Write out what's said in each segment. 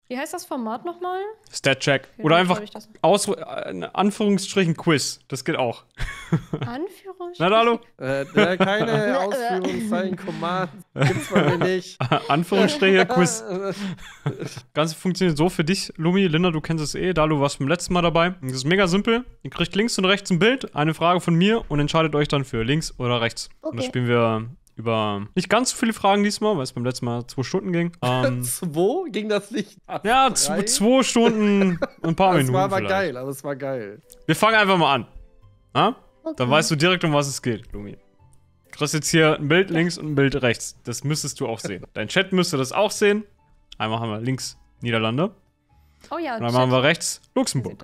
Wie heißt das Format nochmal? Stat-Check. Okay, Oder dann einfach schreibe ich das. in Anführungsstrichen Quiz. Das geht auch. Anführungsstrichen. Na, hallo? Keine Ausführungszeichen, Commands. Gibt's bei mir nicht. Anführungsstriche Quiz. Ganze funktioniert so für dich, Lumi. Linda, du kennst es eh. Dalu warst beim letzten Mal dabei. Das ist mega simpel. Ihr kriegt links und rechts ein Bild, eine Frage von mir und entscheidet euch dann für links oder rechts. Okay. Und das spielen wir über nicht ganz so viele Fragen diesmal, weil es beim letzten Mal 2 Stunden ging. 2? Ging das nicht? Ja, 3? 2 Stunden, ein paar Das Minuten war aber vielleicht. geil, aber es war geil. Wir fangen einfach mal an. Ja? Okay. Dann weißt du direkt, um was es geht, Lumi. Du kriegst jetzt hier ein Bild links und ein Bild rechts. Das müsstest du auch sehen. Dein Chat müsste das auch sehen. Einmal haben wir links Niederlande. Oh ja, Und dann haben wir rechts Luxemburg.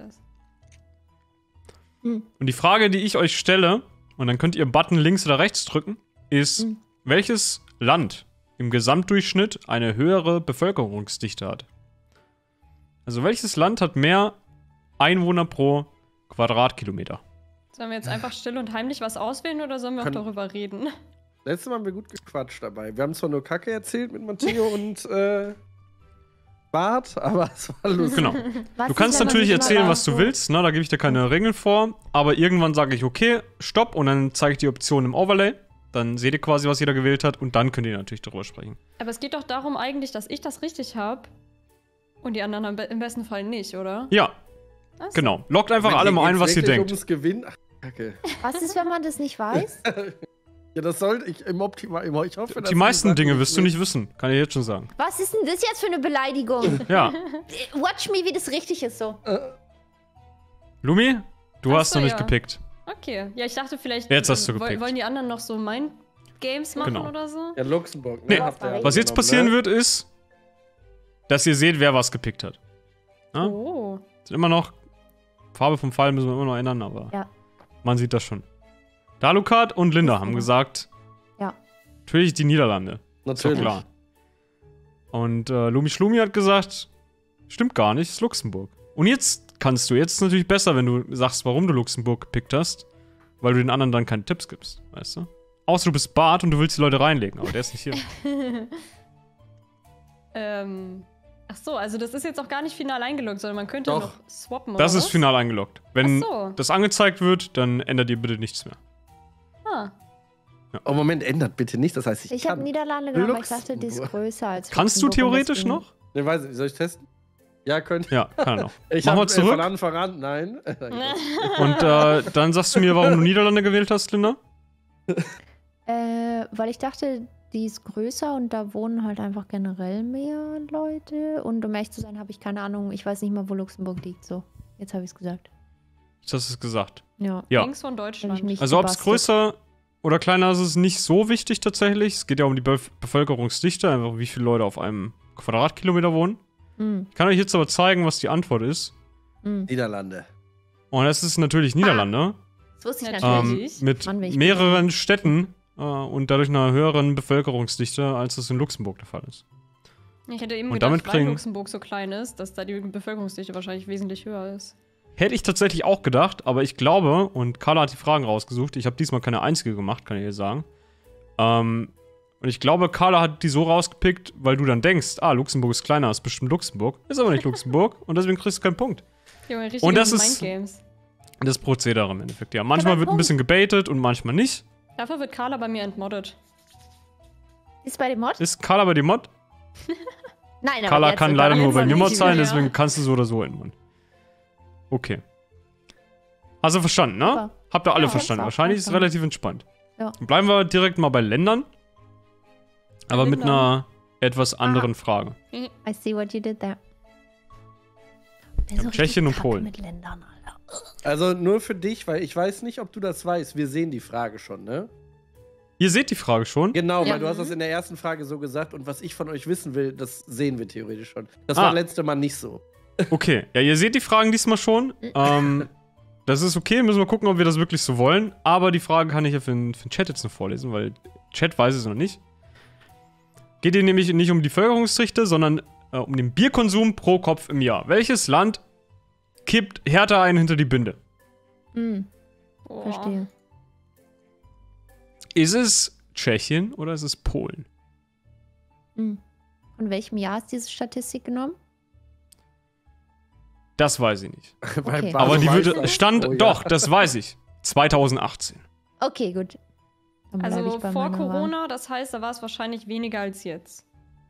Und die Frage, die ich euch stelle, und dann könnt ihr Button links oder rechts drücken, ist, welches Land im Gesamtdurchschnitt eine höhere Bevölkerungsdichte hat? Also welches Land hat mehr Einwohner pro Quadratkilometer? Sollen wir jetzt einfach still und heimlich was auswählen oder sollen wir auch darüber reden? Letztes Mal haben wir gut gequatscht dabei. Wir haben zwar nur Kacke erzählt mit Matteo und Bart, aber es war lustig. Genau. Was Du ist, kannst wenn man natürlich sich immer erzählen, da was du so- willst, ne? Da gebe ich dir keine Regeln vor. Aber irgendwann sage ich, okay, stopp, und dann zeige ich die Option im Overlay. Dann seht ihr quasi, was jeder gewählt hat, und dann könnt ihr natürlich darüber sprechen. Aber es geht doch darum eigentlich, dass ich das richtig habe und die anderen im besten Fall nicht, oder? Ja, Ach so. genau. Loggt einfach alle mal ein, was ihr denkt. Ums Gewinn. Ach, Kacke. Was ist, wenn man das nicht weiß? Ja, das sollte ich im Optimal. Ich hoffe, dass Die meisten Sachen Dinge nicht wirst du nicht wissen, kann ich jetzt schon sagen. Was ist denn das jetzt für eine Beleidigung? Ja. Watch me, wie das richtig ist so. Lumi, du Ach hast so, noch nicht ja. gepickt. Okay. Ja, ich dachte vielleicht. Jetzt hast du gepickt. Wollen die anderen noch so Mind-Games machen Genau. oder so? Ja, Luxemburg. Nee, Habt ihr was jetzt genommen, passieren ne? wird, ist, dass ihr seht, wer was gepickt hat. Ja? Oh. Sind immer noch, Farbe vom Pfeil müssen wir immer noch ändern, aber Ja. man sieht das schon. Dalukat und Linda haben gesagt, Ja. natürlich die Niederlande. Ist doch Natürlich. klar. Und Lumi Schlumi hat gesagt, stimmt gar nicht, ist Luxemburg. Und jetzt jetzt ist natürlich besser, wenn du sagst, warum du Luxemburg gepickt hast, weil du den anderen dann keine Tipps gibst, weißt du? Außer du bist Bart und du willst die Leute reinlegen, aber der ist nicht hier. Ach so, also das ist jetzt auch gar nicht final eingeloggt, sondern man könnte Doch. noch swappen, Das oder ist was? final eingeloggt. Wenn Ach so. das angezeigt wird, dann ändert ihr bitte nichts mehr. Ah. Oh, Moment, ändert bitte nicht. Das heißt, Ich habe kann. Niederlande genommen, aber ich dachte, die ist Luxemburg. größer als Kannst du Luxemburg und theoretisch deswegen- noch? Ne, weiß ich. Soll ich testen? Ja, könnt Ja, kann er noch. Ich Mach mal hab, zurück. Von Anfang an, nein. Und dann sagst du mir, warum du Niederlande gewählt hast, Linda? Weil ich dachte, die ist größer und da wohnen halt einfach generell mehr Leute. Und um ehrlich zu sein, habe ich keine Ahnung. Ich weiß nicht mal, wo Luxemburg liegt. So, jetzt habe ich es gesagt. Jetzt hast du es gesagt. Ja. Ja. Links von Hab Deutschland. ich mich Also ob es gebastelt. größer oder kleiner ist, ist nicht so wichtig tatsächlich. Es geht ja um die Bevölkerungsdichte, einfach wie viele Leute auf einem Quadratkilometer wohnen. Mhm. Ich kann euch jetzt aber zeigen, was die Antwort ist. Mhm. Niederlande. Und das ist natürlich Niederlande. Das wusste ich Natürlich. natürlich. Mit Mann, bin ich mehreren Städten und dadurch einer höheren Bevölkerungsdichte, als es in Luxemburg der Fall ist. Ich hätte eben Und gedacht, damit weil kriegen- Luxemburg so klein ist, dass da die Bevölkerungsdichte wahrscheinlich wesentlich höher ist. Hätte ich tatsächlich auch gedacht, aber ich glaube, und Carla hat die Fragen rausgesucht, ich habe diesmal keine einzige gemacht, kann ich dir sagen. Und ich glaube, Carla hat die so rausgepickt, weil du dann denkst, Luxemburg ist kleiner, ist bestimmt Luxemburg. Ist aber nicht Luxemburg und deswegen kriegst du keinen Punkt. Junge, richtig Und das ist- Mindgames. Das Prozedere im Endeffekt, ja. Manchmal einen wird ein Punkt. bisschen gebaitet und manchmal nicht. Dafür wird Carla bei mir entmoddet. Ist bei dem Mod? Ist Carla bei dir Mod? Nein, aber Carla jetzt kann sogar leider nur jetzt bei mir nicht Mod sein, mehr. deswegen kannst du so oder so ändern. Okay. Hast du verstanden, ne? Super. Habt ihr alle Ja, verstanden? hab's auch Wahrscheinlich ist es verstanden. relativ entspannt. Ja. Dann bleiben wir direkt mal bei Ländern. Aber mit Ländern. einer etwas anderen Frage. I see what you did there. Tschechien und Polen. Mit Ländern, Alter. Also nur für dich, weil ich weiß nicht, ob du das weißt. Wir sehen die Frage schon, ne? Ihr seht die Frage schon. Genau, Ja. weil du hast das in der ersten Frage so gesagt und was ich von euch wissen will, das sehen wir theoretisch schon. Das Ah. war letzte Mal nicht so. Okay. Ja, ihr seht die Fragen diesmal schon. Das ist okay, müssen wir gucken, ob wir das wirklich so wollen. Aber die Frage kann ich ja für den Chat jetzt noch vorlesen, weil Chat weiß es noch nicht. Geht hier nämlich nicht um die Bevölkerungsdichte, sondern um den Bierkonsum pro Kopf im Jahr. Welches Land kippt härter ein hinter die Binde? Hm, Boah. verstehe. Ist es Tschechien oder ist es Polen? Hm. Von welchem Jahr ist diese Statistik genommen? Das weiß ich nicht. Beim Okay. Aber die Basemeister. würde. Stand. Oh ja. Doch, das weiß ich. 2018. Okay, gut. Dann bleib Also ich bei vor meiner Wahl. Corona, das heißt, da war es wahrscheinlich weniger als jetzt.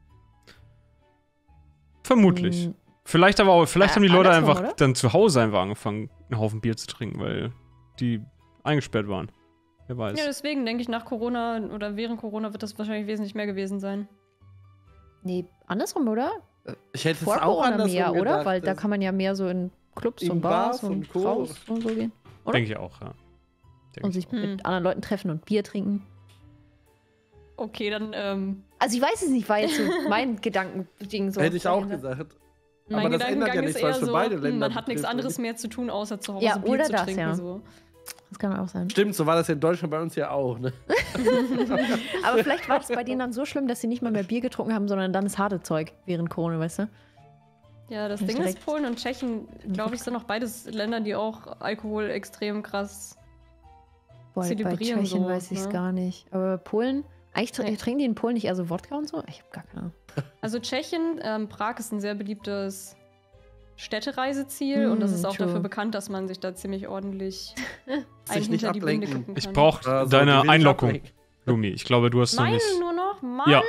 Vermutlich. Hm, Vielleicht aber auch, vielleicht haben die Leute andersrum, einfach oder? dann zu Hause einfach angefangen, einen Haufen Bier zu trinken, weil die eingesperrt waren. Wer weiß. Ja, deswegen denke ich, nach Corona oder während Corona wird das wahrscheinlich wesentlich mehr gewesen sein. Nee, andersrum, oder? Ich hätte es Vor auch Corona andersrum mehr, oder? gedacht, Weil da dass- kann man ja mehr so in Clubs In und Bars Bars und und Co. raus und so gehen. oder? Denke ich auch, ja. Denke Und ich sich auch. mit anderen Leuten treffen und Bier trinken. Okay, dann Also ich weiß es nicht, war jetzt so mein Gedankending so. Hätte ich auch dahinter. gesagt. mein Aber das ändert Gedankengang ja ist nichts, weil eher es für so, beide Länder man hat nichts betrifft, anderes oder? mehr zu tun, außer zu Hause Ja, Bier oder zu das, trinken. ja. So. Das kann auch sein. Stimmt, so war das in Deutschland bei uns ja auch, ne? Aber vielleicht war es bei denen dann so schlimm, dass sie nicht mal mehr Bier getrunken haben, sondern dann das harte Zeug während Corona, weißt du? Ja, das Nicht Ding ist, direkt. Polen und Tschechien, glaube ich, sind auch beides Länder, die auch Alkohol extrem krass. Boah, bei Zelebrieren Tschechien so, weiß ich es ne? gar nicht. Aber Polen, eigentlich Nee. trinken die in Polen nicht eher so Wodka und so? Ich habe gar keine Ahnung. Also Tschechien, Prag ist ein sehr beliebtes Städtereiseziel und das ist auch true. dafür bekannt, dass man sich da ziemlich ordentlich Sich nicht hinter die Binde ablenken. gucken Ich kann. brauche Also, die deine will ich Einlockung, ablenken. Lumi. Ich glaube, du hast noch Meine nicht. nur noch? Mann! Ja.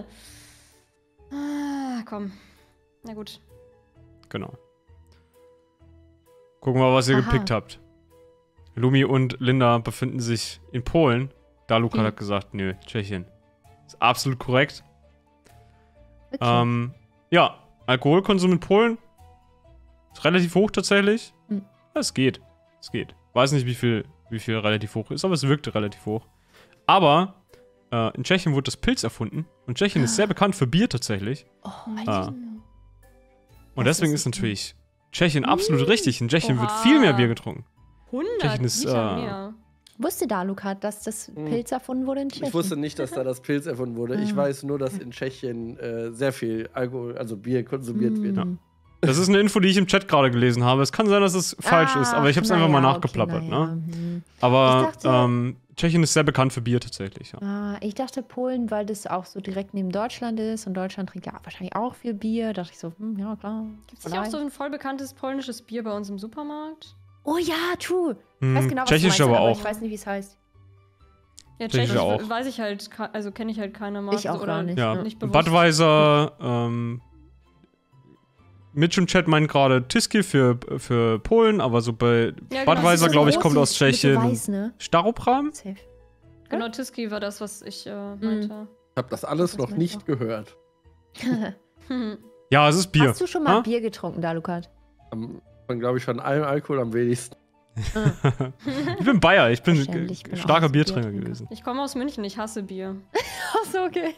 Ah, komm. Na gut. Genau. Gucken wir mal, was ihr Aha. gepickt habt. Lumi und Linda befinden sich in Polen. Daluka hat gesagt, nö, Tschechien. Ist absolut korrekt. Okay. Ja, Alkoholkonsum in Polen ist relativ hoch tatsächlich. Hm. Ja, es geht. Es geht. Weiß nicht, wie viel relativ hoch ist, aber es wirkte relativ hoch. Aber in Tschechien wurde das Pilz erfunden. Und Tschechien ist sehr bekannt für Bier tatsächlich. Oh, Ah. Alter. Und Das deswegen ist ist natürlich Tschechien absolut richtig. In Tschechien wird Oha. viel mehr Bier getrunken. 100 Tschechien ist, Liter mehr. Wusste da, Luca, dass das Pilz erfunden wurde in Tschechien? Ich wusste nicht, dass da das Pilz erfunden wurde. Ich Ah. weiß nur, dass in Tschechien sehr viel Alkohol, also Bier konsumiert wird. Hm. Das ist eine Info, die ich im Chat gerade gelesen habe. Es kann sein, dass es falsch ist, aber ich habe es einfach mal nachgeplappert. Ne? Aber Ich dachte- Tschechien ist sehr bekannt für Bier tatsächlich. Ja. Ich dachte Polen, weil das auch so direkt neben Deutschland ist und Deutschland trinkt ja wahrscheinlich auch viel Bier. Da dachte ich so, ja klar. Gibt es nicht auch so ein voll bekanntes polnisches Bier bei uns im Supermarkt? Oh ja, true. Ich weiß genau, was Tschechisch du meinst, aber auch. ich weiß nicht, wie es heißt. Ja, Tschechisch Tschechisch auch. weiß ich halt, also kenne ich halt keine Marke. Ich auch oder gar nicht. Ja, nicht bewusst. Budweiser, Mitch im Chat meint gerade Tiski für Polen, aber so bei Ja, genau, Budweiser, das ist glaube ich, so kommt aus Mit so Tschechien. weiß, ne? Staropram? Safe. Genau, Tiski war das, was ich meinte. Ich habe das alles Das noch meinst nicht du. gehört. Ja, es ist Bier. Hast du schon mal Ha? Bier getrunken, Dalukat? Dann glaube ich von allem Alkohol am wenigsten. Ich bin Bayer, ich bin Verständlich, ich bin auch starker so Biertrinker Biertrinker. gewesen. Ich komme aus München, ich hasse Bier. Achso, okay.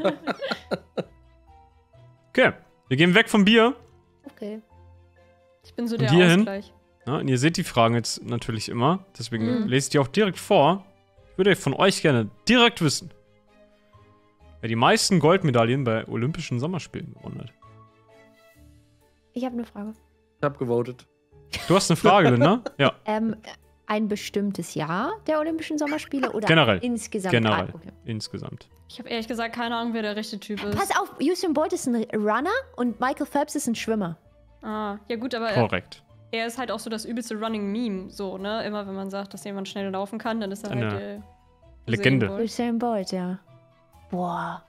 Okay, wir gehen weg vom Bier. Okay. Ich bin so Und der hierhin? Ausgleich. Ja, und ihr seht die Fragen jetzt natürlich immer. Deswegen Mhm. lese ich die auch direkt vor. Ich würde von euch gerne direkt wissen, wer die meisten Goldmedaillen bei Olympischen Sommerspielen gewonnen hat. Ich habe eine Frage. Ich habe gewotet. Du hast eine Frage, Linda? Ja, Ein bestimmtes Jahr der Olympischen Sommerspiele oder Generell. insgesamt? Generell. Ah, okay. Insgesamt. Ich habe ehrlich gesagt keine Ahnung, wer der rechte Typ ist. Pass auf, Usain Bolt ist ein Runner und Michael Phelps ist ein Schwimmer. Ah, ja gut, aber Korrekt. er ist halt auch so das übelste Running-Meme. So, ne? Immer wenn man sagt, dass jemand schnell laufen kann, dann ist er Eine halt Legende. Usain Bolt. Usain Bolt, ja. Boah.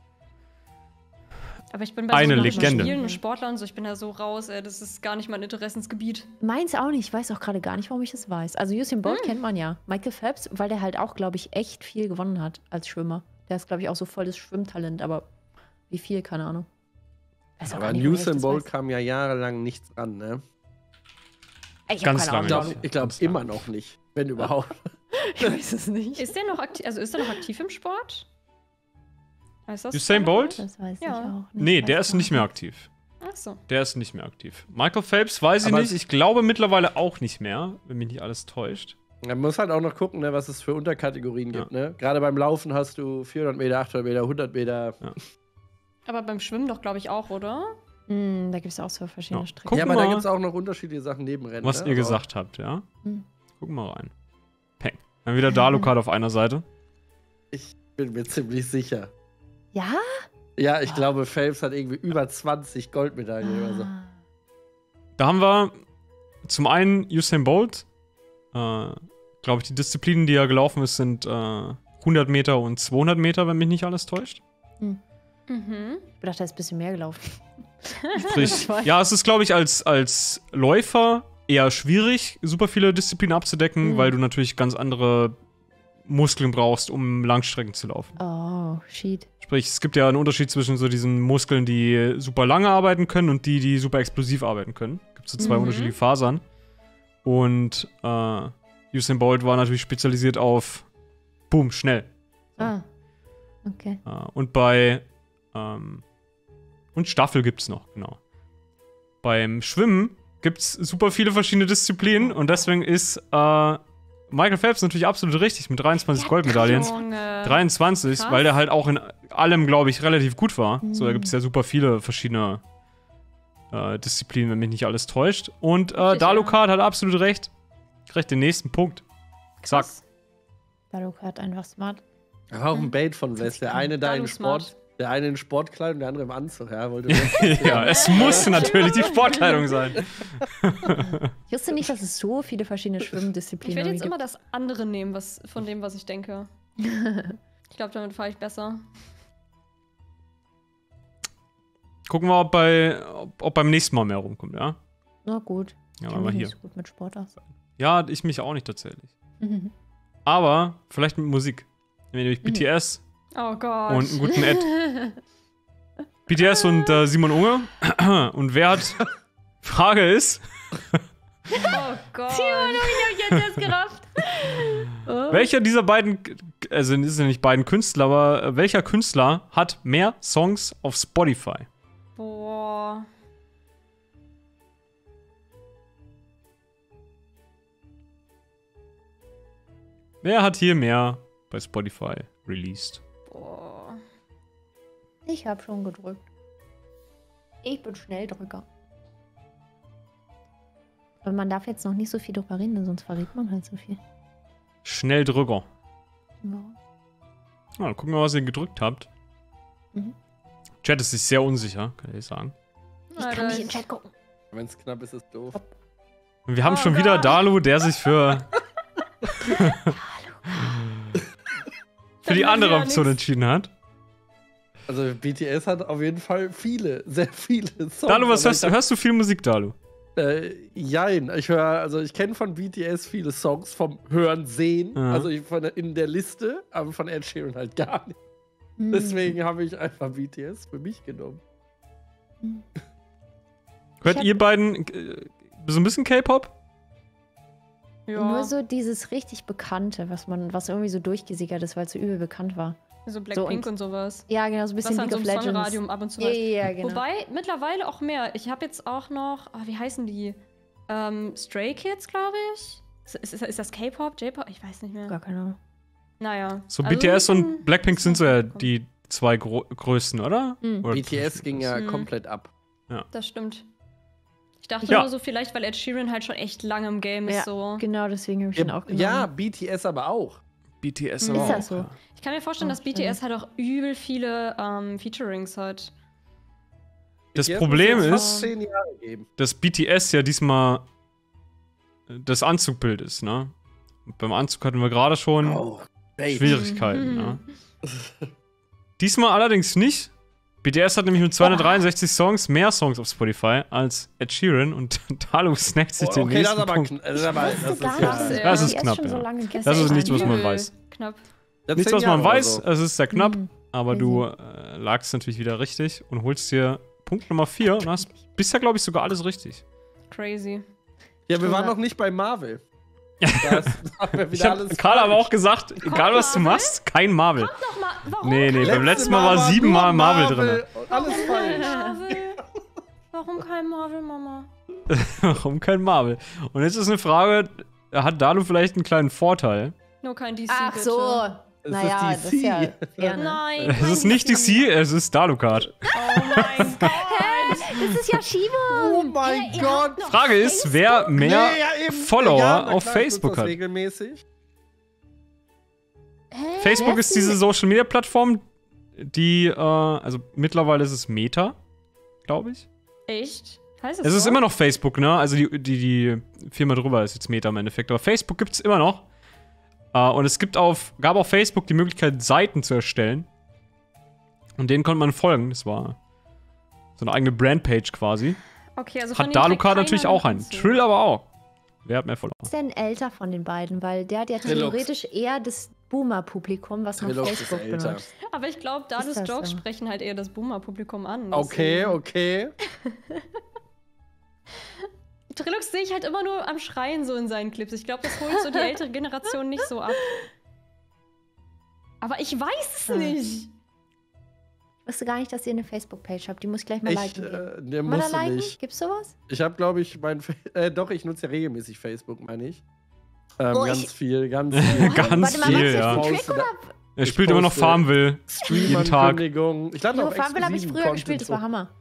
Aber ich bin bei Eine so Legende. Spielen und Sportlern und so, ich bin da so raus, ey, das ist gar nicht mein Interessensgebiet. Meins auch nicht. Ich weiß auch gerade gar nicht, warum ich das weiß. Also Usain Bolt kennt man ja. Michael Phelps, weil der halt auch, glaube ich, echt viel gewonnen hat als Schwimmer. Der ist, glaube ich, auch so voll das Schwimmtalent, aber wie viel, keine Ahnung. Weiß auch Aber gar an nicht, woher ich Usain das Bolt weiß. kam ja jahrelang nichts ran, ne? Ey, ich hab Ganz keine lange Ahnung. nicht. Ich glaube Ganz klar. immer noch nicht, wenn überhaupt. Ich weiß es nicht. Ist der noch aktiv, ist der noch aktiv im Sport? Heißt das Usain Bolt? Das weiß Ja. ich auch nicht. Nee, Weiß der ich ist auch nicht mehr aktiv. Ach so. Der ist nicht mehr aktiv. Michael Phelps weiß ich Aber- nicht. Ich glaube mittlerweile auch nicht mehr, wenn mich nicht alles täuscht. Man muss halt auch noch gucken, ne, was es für Unterkategorien gibt. Ne? Gerade beim Laufen hast du 400 Meter, 800 Meter, 100 Meter. Aber beim Schwimmen doch, glaube ich, auch, oder? Da gibt es auch so verschiedene Ja. Strecken. Guck ja, aber mal, da gibt es auch noch unterschiedliche Sachen neben Rennen. was ne? ihr Also- gesagt habt, ja? Hm. Gucken wir rein. Peng. Dann wieder Dalukat auf einer Seite. Ich bin mir ziemlich sicher. Ja? Ja, ich glaube, Phelps hat irgendwie über 20 Goldmedaillen oder so. Ah. Da haben wir zum einen Usain Bolt. Glaube ich, die Disziplinen, die er gelaufen ist, sind 100 Meter und 200 Meter, wenn mich nicht alles täuscht. Mhm. Ich dachte, er ist ein bisschen mehr gelaufen. Sprich, ja, es ist, glaube ich, als Läufer eher schwierig, super viele Disziplinen abzudecken, weil du natürlich ganz andere Muskeln brauchst, um Langstrecken zu laufen. Oh, shit. Sprich, es gibt ja einen Unterschied zwischen so diesen Muskeln, die super lange arbeiten können und die super explosiv arbeiten können. Gibt so zwei unterschiedliche Fasern. Und Usain Bolt war natürlich spezialisiert auf boom, schnell. Ah, okay. Und und Staffel gibt's noch, genau. Beim Schwimmen gibt's super viele verschiedene Disziplinen und deswegen ist Michael Phelps natürlich absolut richtig mit 23 Goldmedaillen. Junge. 23, Krass. weil der halt auch in allem, glaube ich, relativ gut war. So, da gibt's ja super viele verschiedene Disziplinen, wenn mich nicht alles täuscht. Und Dalukart hat absolut recht. Kriegt den nächsten Punkt. Zack. Krass. Daluka hat einfach smart. Auch ein Bait von Wes. Der eine da Dalu in smart. Sport, der eine in Sportkleidung und der andere im Anzug. Ja, wollte Ja, es muss natürlich die Sportkleidung sein. Ich wusste nicht, dass es so viele verschiedene Ich Schwimmdisziplinen werde jetzt gibt. immer das andere nehmen, von dem, was ich denke. Ich glaube, damit fahre ich besser. Gucken wir, ob beim nächsten Mal mehr rumkommt, ja? Na gut. Ja, Ich machen kenne wir mich hier. nicht so gut mit Sport aus. Ja, ich mich auch nicht tatsächlich. Mhm. Aber vielleicht mit Musik. Nämlich BTS Oh Gott. und einen guten Ed. BTS und Simon Unge. Und wer hat... Frage ist, Oh Gott. Ich hab jetzt erst gerafft. welcher dieser beiden, also es sind ja nicht beiden Künstler, aber welcher Künstler hat mehr Songs auf Spotify? Boah. Wer hat hier mehr bei Spotify released? Boah. Ich hab schon gedrückt. Ich bin Schnelldrücker. Aber man darf jetzt noch nicht so viel drüber reden, denn sonst verrät man halt so viel. Schnelldrücker. Ja. Ja, dann gucken wir, was ihr gedrückt habt. Mhm. Chat ist sich sehr unsicher, kann ich sagen. Ich kann nicht in den Chat gucken. Wenn es knapp ist, ist es doof. Und wir haben Oh schon wieder Gott. Dalu, der sich für die andere wieder Option nix. entschieden hat. Also BTS hat auf jeden Fall sehr viele Songs. Dalu, was Aber hörst du viel Musik, Dalu? Jein. Ich kenne von BTS viele Songs vom Hören, Sehen. Ja. Also in der Liste, aber von Ed Sheeran halt gar nicht. Mhm. Deswegen habe ich einfach BTS für mich genommen. Hört hab- ihr beiden so ein bisschen K-Pop? Ja. Nur so dieses richtig Bekannte, was irgendwie so durchgesickert ist, weil es so übel bekannt war. So Blackpink und- und sowas. Ja, genau, so ein bisschen Was an League so of einem Legends. Songradio ab und zu Ja, was. ja, genau. Wobei, mittlerweile auch mehr. Ich habe jetzt auch noch, wie heißen die? Stray Kids, glaube ich. Ist das K-Pop, J-Pop? Ich weiß nicht mehr. Gar keine Ahnung. Naja. So Also BTS ein und bisschen- Blackpink sind so ja bisschen die zwei größten, oder? Mhm. Oder BTS ging ja Mhm. komplett ab. Das stimmt. Ich dachte Ja. nur so, vielleicht, weil Ed Sheeran halt schon echt lange im Game ist. Ja, So. genau, deswegen habe ich den auch genommen. Ja, BTS aber auch. BTS Ist aber auch. das so? Ja. Ich kann mir vorstellen, Oh, dass BTS halt auch übel viele Featurings hat. Das BTS Problem muss jetzt ist, fast 10 Jahre geben. dass BTS ja diesmal das Anzugbild ist, ne? Und beim Anzug hatten wir gerade schon Oh, Babe. Schwierigkeiten, Mhm. ne? Diesmal allerdings nicht. BTS hat nämlich mit 263 Songs mehr Songs auf Spotify als Ed Sheeran und Dalu snackt sich den Okay, das nächsten ist aber Punkt. das ist aber- Ich das wusste gar ist nicht, ja. ja- Das ist BTS knapp, schon so ja. lange gibt. Das ist echt nichts, was man übel weiß. Knapp. Das Nichts, 10 was man Jahre weiß, oder so. es ist sehr knapp, Mhm. aber du lagst natürlich wieder richtig und holst dir Punkt Nummer 4 und hast bisher, glaube ich, sogar alles richtig. Crazy. Ja, wir waren Ja. noch nicht bei Marvel. Da haben wir Ich wieder habe alles Karl aber falsch. auch gesagt, egal was du Marvel? machst, kein Marvel. Nochmal, warum? Nee, nee, beim Letzte letzten Mal war 7 nur Mal Marvel drin. und Alles falsch. Marvel? Warum kein Marvel, Mama? Warum kein Marvel? Und jetzt ist eine Frage, hat Dalu vielleicht einen kleinen Vorteil? Nur kein DC, Ach bitte. so. Es Naja, ist das ist ja DC. fair, ne? Nein. Es ist nicht DC, es ist Dalukart. Oh mein Gott. Das ist ja Schiebung. Oh mein Gott. Frage ist, wer mehr Nee, ja, eben. Follower Ja, na auf klar, ich Facebook nutze das hat. regelmäßig. Facebook Wer ist diese Social Media Plattform, die, also mittlerweile ist es Meta, glaube ich. Echt? Heißt Es ist so? immer noch Facebook, ne? Also die Firma drüber ist jetzt Meta im Endeffekt. Aber Facebook gibt's immer noch. Und es gab auf Facebook die Möglichkeit, Seiten zu erstellen. Und denen konnte man folgen. Das war so eine eigene Brandpage quasi. Okay, also von Hat den drei Dalucard natürlich keiner auch einen. benutzt. Trill aber auch. Wer hat mehr Follower? Wer ist denn älter von den beiden? Weil der hat ja Trilux. theoretisch eher das Boomer-Publikum, was noch Trilux ist Facebook älter. benutzt. Aber ich glaube, Ist Dadus das Jokes so? sprechen halt eher das Boomer-Publikum an. Okay, deswegen. okay. Trilux sehe ich halt immer nur am Schreien so in seinen Clips. Ich glaube, das holt so die ältere Generation nicht so ab. Aber ich weiß es nicht. Ich wusste gar nicht, dass ihr eine Facebook-Page habt. Die muss ich gleich mal liken gehen. Der Kann man da musste liken? nicht. Gibt's sowas? Ich habe, glaube ich, doch, ich nutze ja regelmäßig Facebook, meine ich. Oh, Ganz viel, ganz viel. Ganz Warte mal, viel, machst du ja. einen Trick oder? Er Ich spielt immer noch poste Farmville. Jeden Tag. Stream-Ankündigungen. Ich lade Jo, auch Farmville habe ich exklusiven früher gespielt, das war Content Hammer.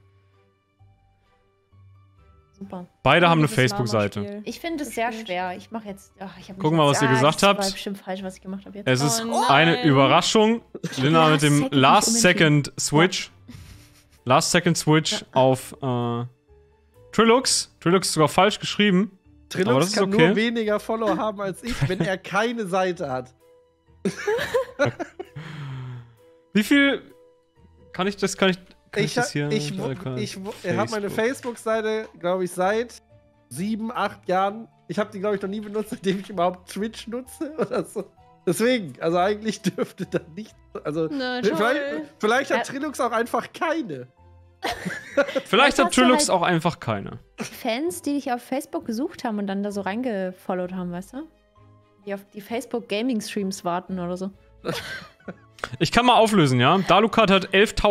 Super. Beide haben eine Dieses Facebook-Seite. Lama-Spiel. Ich finde es sehr schwer. Ich mache jetzt. Ach, ich hab mich Gucken wir, jetzt- was ihr gesagt das habt. war bestimmt falsch, was ich gemacht habe jetzt. Es ist Oh eine nein. Überraschung. Linda mit dem Last Last Second Second Switch. Last Second Switch auf Trilux. Trilux ist sogar falsch geschrieben. Aber Trilux das ist kann okay. nur weniger Follower haben als ich, wenn er keine Seite hat. Wie viel kann ich das hier? Ich habe meine Facebook-Seite, glaube ich, seit 7, 8 Jahren. Ich habe die, glaube ich, noch nie benutzt, seitdem ich überhaupt Twitch nutze oder so. Deswegen, also eigentlich dürfte da nicht. Also, Na, toll. vielleicht Ja. hat Trilux auch einfach keine. Vielleicht hat hast du Trilux halt- auch einfach keine. Fans, die dich auf Facebook gesucht haben und dann da so reingefollowt haben, weißt du? Die auf die Facebook Gaming Streams warten oder so. Ich kann mal auflösen, ja. Dalukat hat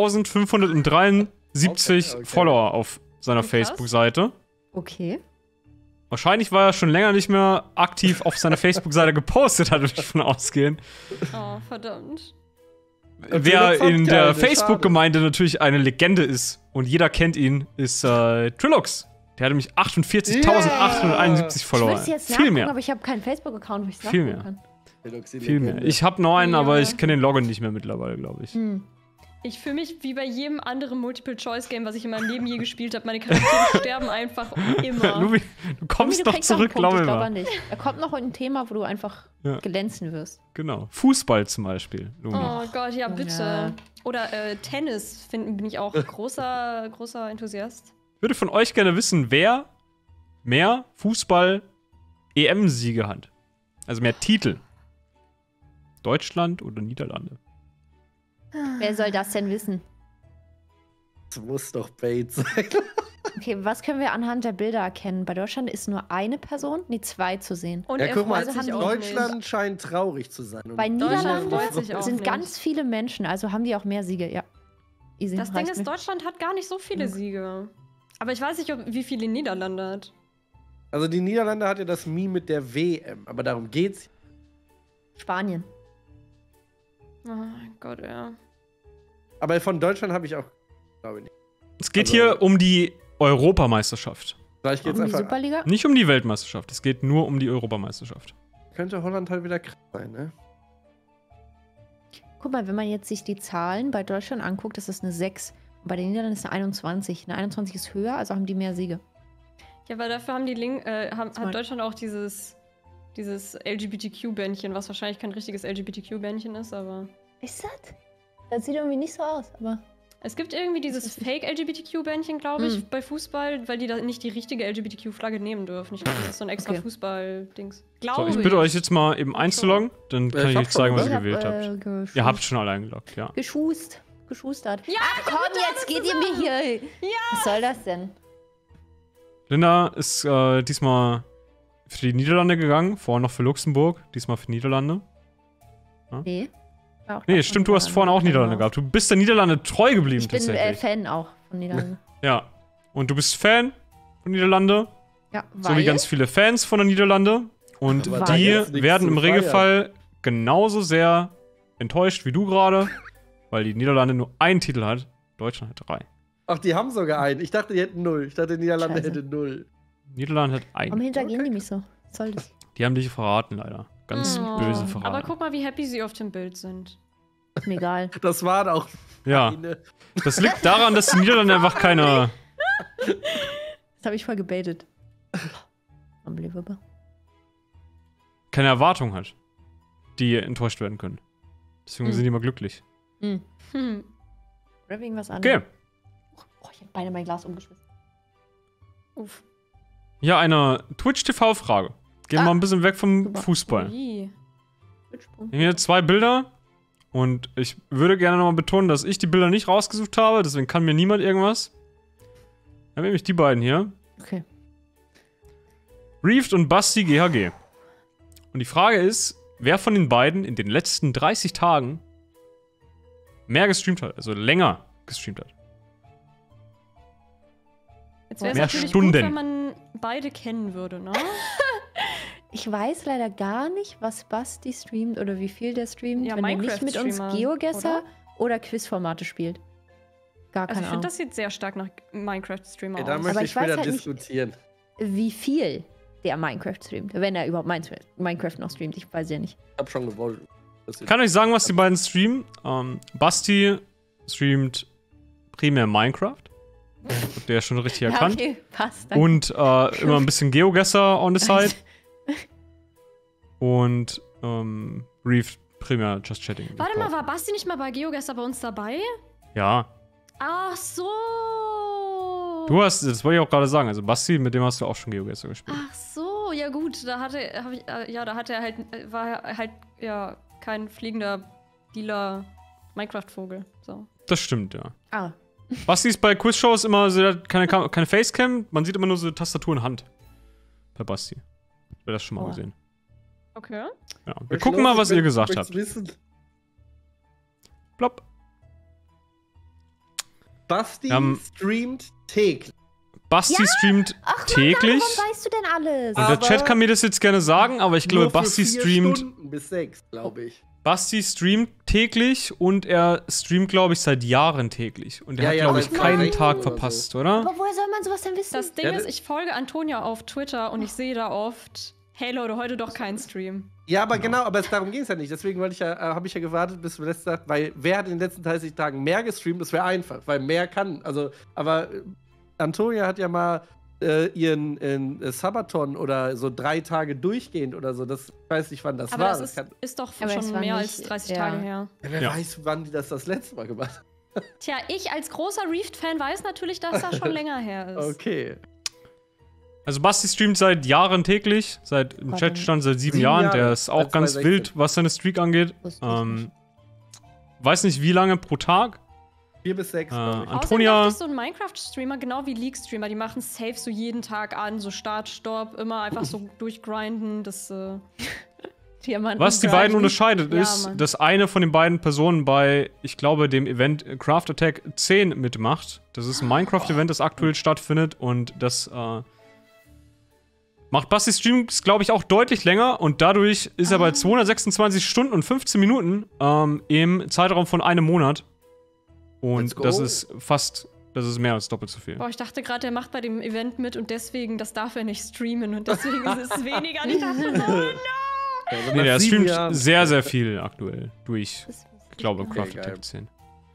11.573 Okay. Follower auf seiner Krass. Facebook-Seite. Okay. Wahrscheinlich, weil er schon länger nicht mehr aktiv auf seiner Facebook-Seite gepostet hat, würde ich von ausgehen. Oh, verdammt. Wer Trilux hat in der keine, Facebook-Gemeinde natürlich eine Legende ist und jeder kennt ihn, ist Trilux. Der hat nämlich 48.871 Ich Follower. würde es jetzt Viel nachgucken, mehr. aber ich habe keinen Facebook-Account, wo ich es Viel nachgucken mehr. kann. Trilux, die Viel mehr. Legende. Ich habe noch einen, aber Ja. ich kenne den Login nicht mehr mittlerweile, glaube ich. Ich fühle mich wie bei jedem anderen Multiple-Choice-Game, was ich in meinem Leben je gespielt habe. Meine Charaktere sterben einfach immer. Lubi, du kommst Du doch kriegst noch zurück, einen Punkt, glaube ich glaube ich an mal. dich. Da kommt noch ein Thema, wo du einfach Ja. glänzen wirst. Genau. Fußball zum Beispiel, Lumi. Oh Gott, ja, bitte. Ja. Oder Tennis bin ich auch großer Enthusiast. Ich würde von euch gerne wissen, wer mehr Fußball-EM-Siege hat. Also mehr Titel. Deutschland oder Niederlande? Wer soll das denn wissen? Das muss doch Bait sein. Okay, was können wir anhand der Bilder erkennen? Bei Deutschland ist nur eine Person, nee, 2 zu sehen. Und Ja, er guck mal, freut sich haben auch Deutschland nicht. scheint traurig zu sein. Und Bei Deutschland Niederlande freut sich auch sind nicht. ganz viele Menschen, also haben die auch mehr Siege, ja. Easy, Das Ding reicht ist, mir. Deutschland hat gar nicht so viele Siege. Aber ich weiß nicht, wie viele Niederlande hat. Also die Niederlande hat ja das Meme mit der WM, aber darum geht's. Spanien. Oh mein Gott, ja. Aber von Deutschland habe ich auch, glaube ich nicht. Es geht Also- hier um die Europameisterschaft. Vielleicht geht's Um die einfach. Superliga? Nicht um die Weltmeisterschaft. Es geht nur um die Europameisterschaft. Könnte Holland halt wieder krass sein, ne? Guck mal, wenn man jetzt sich die Zahlen bei Deutschland anguckt, das ist eine 6. Und bei den Niederlanden ist eine 21. Eine 21 ist höher, also haben die mehr Siege. Ja, weil dafür haben die mal- hat Deutschland auch dieses LGBTQ-Bändchen, was wahrscheinlich kein richtiges LGBTQ-Bändchen ist, aber. Ist das? Das sieht irgendwie nicht so aus, aber. Es gibt irgendwie dieses Fake-LGBTQ-Bändchen, glaube ich, bei Fußball, weil die da nicht die richtige LGBTQ-Flagge nehmen dürfen. Ich glaube, das ist so ein extra Okay. Fußball-Dings. So, Glaube ich bitte euch jetzt mal eben einzuloggen, dann kann ich ich hab euch zeigen, was schon, ihr oder? gewählt habt. Ihr habt schon alle eingeloggt, ja. Geschustert. Ja, ach komm, jetzt geht ihr mir hier. Ja! Was soll das denn? Linda ist diesmal für die Niederlande gegangen, vorher noch für Luxemburg, diesmal für Niederlande. Nee. War auch Nee, davon stimmt, du hast vorhin auch Niederlande gehabt. Du bist der Niederlande treu geblieben, Ich bin tatsächlich. Fan auch von Niederlande. Ja. Und du bist Fan von Niederlande, Ja, so wie ganz viele Fans von der Niederlande. Und Aber da die gibt's nichts werden zu im feiern. Regelfall genauso sehr enttäuscht wie du gerade, weil die Niederlande nur einen Titel hat, Deutschland hat 3. Ach, die haben sogar einen. Ich dachte, die hätten 0. Ich dachte, die Niederlande Scheiße. hätte 0. Niederlande hat Warum einen. hintergehen die mich so? Was soll das? Die haben dich verraten, leider. Ganz Oh. böse verraten. Aber guck mal, wie happy sie auf dem Bild sind. Ist mir egal. Das waren auch ja, eine. das liegt daran, dass die Niederlande einfach keine. habe ich voll gebaitet. Unbelievable. Keine Erwartung hat, die enttäuscht werden können. Deswegen sind die immer glücklich. Oder irgendwas Okay. anderes. Oh, ich habe beinahe mein Glas umgeschmissen. Uff. Ja, eine Twitch-TV-Frage. Gehen wir mal ein bisschen weg vom Super. Fußball. Ui. Wir haben hier 2 Bilder. Und ich würde gerne nochmal betonen, dass ich die Bilder nicht rausgesucht habe. Deswegen kann mir niemand irgendwas. Dann haben nämlich die beiden hier. Okay. Reefed und Basti GHG. Und die Frage ist, wer von den beiden in den letzten 30 Tagen mehr gestreamt hat, also länger gestreamt hat. Jetzt wäre es Mehr natürlich Stunden. gut, wenn man beide kennen würde, ne? Ich weiß leider gar nicht, was Basti streamt oder wie viel der streamt, Ja, wenn er nicht mit uns Minecraft-Streamer, Geogesser oder Quizformate spielt. Gar Also keine ich finde, Ahnung. das sieht sehr stark nach Minecraft-Streamer Da aus. möchte Aber ich ich weiß später halt nicht- diskutieren. Wie viel der Minecraft streamt. Wenn er überhaupt Minecraft noch streamt. Ich weiß ja nicht. Ich hab schon gewollt. Ich kann euch sagen, was die beiden streamen. Basti streamt primär Minecraft. Habt ihr ja schon richtig erkannt. okay, passt. Danke. Und immer ein bisschen Geogesser on the side. Und Reef primär Just Chatting. Warte mal, war Basti nicht mal bei GeoGuessr bei uns dabei? Ja. Ach so. Du hast, das wollte ich auch gerade sagen, also Basti, mit dem hast du auch schon Geogesser gespielt. Ach so, ja gut, da hatte er halt, war er halt, ja, kein fliegender Dealer Minecraft-Vogel, so. Das stimmt, ja. Ah, Basti ist bei Quizshows immer so, der hat keine Facecam, man sieht immer nur so Tastatur in Hand. Bei Basti. Ich habe das schon mal Oh. gesehen. Okay. Ja. Wir gucken mal, was ihr gesagt Ich habt. wissen. Plopp. Basti streamt täglich. Basti streamt täglich. warum weißt du denn alles? Und der Aber Chat kann mir das jetzt gerne sagen, aber ich glaube, Nur für Basti 4 streamt. Stunden bis 6, glaube ich. Basti streamt täglich und er streamt, glaube ich, seit Jahren täglich. Und er Ja, hat, ja, glaube ich, seit keinen 2 Tag oder verpasst, so. oder? Aber woher soll man sowas denn wissen? Das Ding Ja, ist, ich folge Antonia auf Twitter und ich sehe da oft, hey Leute, heute doch kein Stream. Ja, aber genau, aber darum ging es ja nicht. Deswegen habe ich ja gewartet, bis wir letzte Tag, weil wer hat in den letzten 30 Tagen mehr gestreamt? Das wäre einfach, weil mehr kann. Also, aber Antonia hat ja mal ihren Sabaton oder so 3 Tage durchgehend oder so. Das, ich weiß nicht, wann das Aber war. das ist doch Aber es schon war mehr nicht- als 30 ja. Tage her. Ja, wer Ja. weiß, wann die das letzte Mal gemacht hat. Tja, ich als großer Reefed-Fan weiß natürlich, dass das schon länger her ist. Okay. Also Basti streamt seit Jahren täglich, im Warte. Chat stand seit 7 7 Jahren. Jahre, Der ist auch seit ganz 2016. wild, was seine Streak angeht. Wusste ich nicht. Weiß nicht, wie lange pro Tag. 4 bis 6, glaube ich. Außerdem Antonia, dachte ich, so ein Minecraft-Streamer, genau wie League-Streamer, die machen safe so jeden Tag an, so Start, Stopp, immer einfach so durchgrinden, das, Diamanten was die grinden. beiden unterscheidet, Ja, ist, Mann. dass eine von den beiden Personen bei, ich glaube, dem Event Craft Attack 10 mitmacht. Das ist ein Minecraft-Event, das aktuell stattfindet und das macht Basti Streams, glaube ich, auch deutlich länger und dadurch ist er bei 226 Stunden und 15 Minuten im Zeitraum von einem Monat. Let's Und go. das ist mehr als doppelt so viel. boah, ich dachte gerade, der macht bei dem Event mit und deswegen, das darf er nicht streamen und deswegen ist es weniger. Und ich dachte so, no! Also Nee, nach der 7 streamt Jahren- sehr, sehr viel aktuell durch, Das wusste ich glaube, gar Craft geil. Attack 10.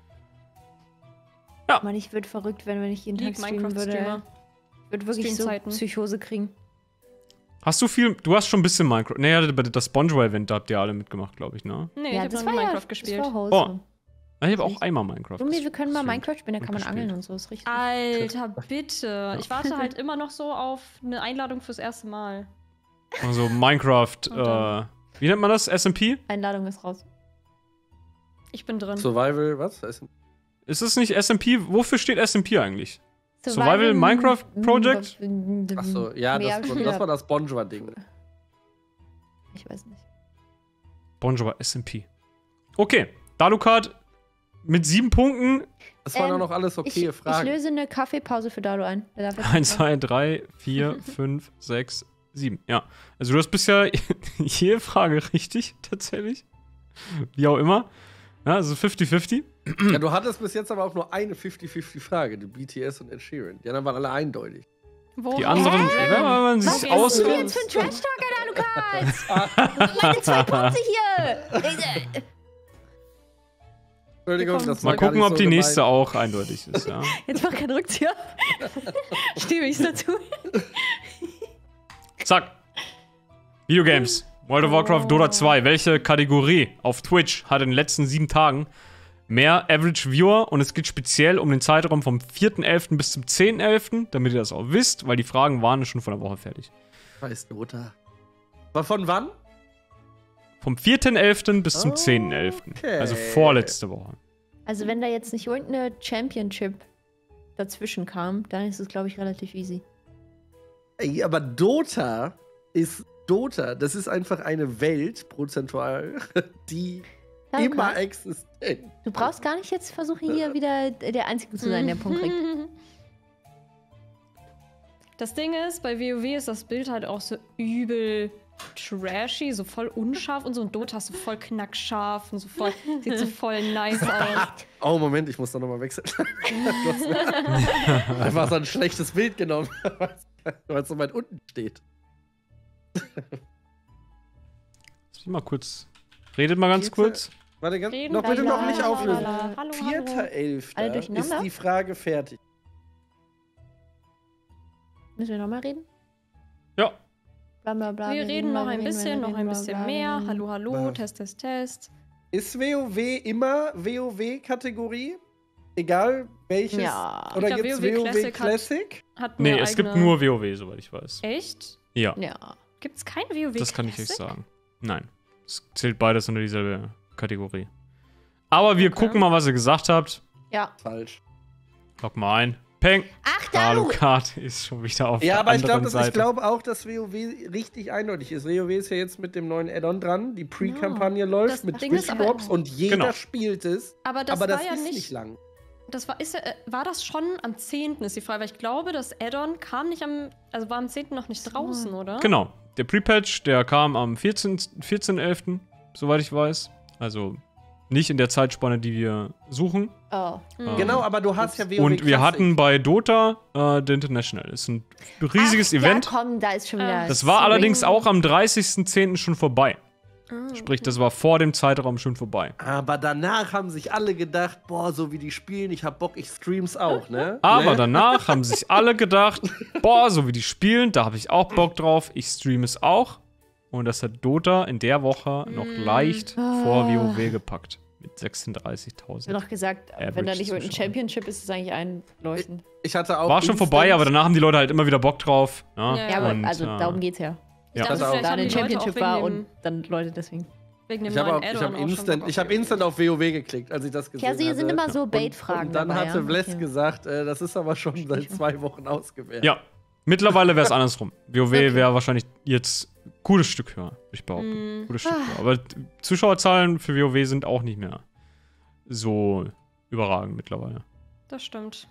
nicht. Mann, ich würde verrückt werden, wenn ich jeden Tag League streamen würde. Minecraft-Streamer. Ich würde wirklich so Streamzeiten. Psychose kriegen. Hast du viel, du hast schon ein bisschen Minecraft, naja, bei das SpongeBob-Event, da habt ihr alle mitgemacht, glaube ich, ne? Nee, ich hab noch nie Minecraft gespielt. Das war wholesome. Ich habe auch einmal Minecraft. Junge, wir können mal gestreamt Minecraft spielen, da kann man und angeln gespielt. und so, ist richtig. Alter, bitte. Ich warte halt immer noch so auf eine Einladung fürs erste Mal. Also Minecraft, Und dann- wie nennt man das? SMP? Einladung ist raus. Ich bin drin. Survival, was? Ist es nicht SMP? Wofür steht SMP eigentlich? Survival Minecraft Project? Achso, ja, das war das Bonjour-Ding. Ich weiß nicht. SpongeBob SMP. Okay, Dalukat mit 7 Punkten. Das waren auch noch alles okay Ich Fragen. löse eine Kaffeepause für Dalu ein. Der darf jetzt 1, nicht 2, 3, 4, 5, 6, 7. Ja. Also du hast bisher jede Frage richtig, tatsächlich. Wie auch immer. Ja, also 50-50. Ja, du hattest bis jetzt aber auch nur eine 50-50-Frage, die BTS und Ed Sheeran. Die anderen waren alle eindeutig. Wo Die anderen, wenn man Was sich ist aus. das denn jetzt für ein Trash-Talker, Dalukat? Meine 2 Punkte hier! Entschuldigung, das war Mal gar gucken, nicht ob so die nächste gemeint. auch eindeutig ist, ja. Jetzt mach keinen Rückzieher. Stimme ich dazu. Zack. Videogames. World of Warcraft Dota 2. Welche Kategorie auf Twitch hat in den letzten 7 Tagen mehr Average Viewer? Und es geht speziell um den Zeitraum vom 4.11. bis zum 10.11., damit ihr das auch wisst, weil die Fragen waren schon vor einer Woche fertig. Scheiß Dota. War von wann? Vom 4.11. bis zum 10.11. Okay. Also vorletzte Woche. Also wenn da jetzt nicht irgendeine Championship dazwischen kam, dann ist es, glaube ich, relativ easy. Ey, aber Dota ist Dota. Das ist einfach eine Welt, prozentual, die immer existent. Du brauchst gar nicht jetzt versuchen, hier wieder der Einzige zu sein, der einen Punkt kriegt. Das Ding ist, bei WoW ist das Bild halt auch so übel trashy, so voll unscharf und so. Und Dota ist so voll knackscharf und so voll, sieht so voll nice aus. Oh, Moment, ich muss da nochmal wechseln. Du hast einfach so ein schlechtes Bild genommen, weil es so weit unten steht. Mal kurz. Redet mal ganz kurz. Warte, Reden, noch bitte noch nicht auflösen. Hallo, hallo. 4.11. Alle durcheinander? ist die Frage fertig. Müssen wir nochmal reden? Ja. Bla, bla, bla, Wir reden noch ein bisschen, noch ein bla, bisschen bla, mehr. bla. Hallo, hallo, Ja. Test, Test, Test. Ist WoW immer WoW-Kategorie? Egal welches? Ja. Oder Ich glaub, gibt's WoW WoW Classic Classic? Hat Nee, eine es gibt eigene- nur WoW, soweit ich weiß. Echt? Ja, Ja. Gibt's kein WoW das kann ich Classic? euch sagen. Nein. Es zählt beides unter dieselbe Kategorie. Aber wir Okay. gucken mal, was ihr gesagt habt. Ja. Falsch. Log mal ein. Peng! Ach, da! Alucard ist schon wieder auf Ja, der aber ich anderen glaube Seite. glaub auch, dass WoW richtig eindeutig ist. WoW ist ja jetzt mit dem neuen Add-on dran. Die Pre-Kampagne läuft Das mit Ding ist aber- Twitch-Drops und jeder Genau. spielt es. Aber das aber das war ja ist nicht. nicht lang. Das war das schon am 10. ist die Frage, weil ich glaube, das Add-on kam nicht also war am 10. noch nicht draußen, oder? Genau. Der Pre-Patch, der kam am 14.11., soweit ich weiß. Also nicht in der Zeitspanne, die wir suchen. Oh. Mhm. Genau, aber du hast ja WoW Und wir Classic. hatten bei Dota The International. Das ist ein riesiges Ach, Event. Ja, komm, da ist schon wieder. Das war Swing. allerdings auch am 30.10. schon vorbei. Ah, Sprich, das war vor dem Zeitraum schon vorbei. Aber danach haben sich alle gedacht, boah, so wie die spielen, ich hab Bock, ich stream's auch, ne? Aber Ne? danach haben sich alle gedacht, boah, so wie die spielen, da habe ich auch Bock drauf, ich streame es auch. Und das hat Dota in der Woche noch leicht vor WoW gepackt. Mit Ich habe 36.000. noch gesagt, wenn da Average nicht irgendein Zuschauer. Championship ist, ist es eigentlich einleuchtend. Ich hatte auch War schon Instant- vorbei, aber danach haben die Leute halt immer wieder Bock drauf. Ja, Ja, Ja, aber und, also darum geht's ja. Ja. dachte, Das auch. vielleicht Da haben ein die Leute Championship auch war wegen und dann Leute deswegen. wegen dem Ich habe neuen hab Add-on auch schon instant, Bock ich hab auf instant auf WoW geklickt, als ich das gesehen Ja, hatte. sie sind immer so Und Bait-Fragen dann dabei, hatte ja. Vles Okay. gesagt, das ist aber schon seit 2 Wochen ausgewählt. Ja, mittlerweile wäre es andersrum. WoW Okay. wäre wahrscheinlich jetzt ein gutes Stück höher, würde ich behaupten. Mm. Gutes Stück höher. Aber Zuschauerzahlen für WoW sind auch nicht mehr so überragend mittlerweile. Das stimmt.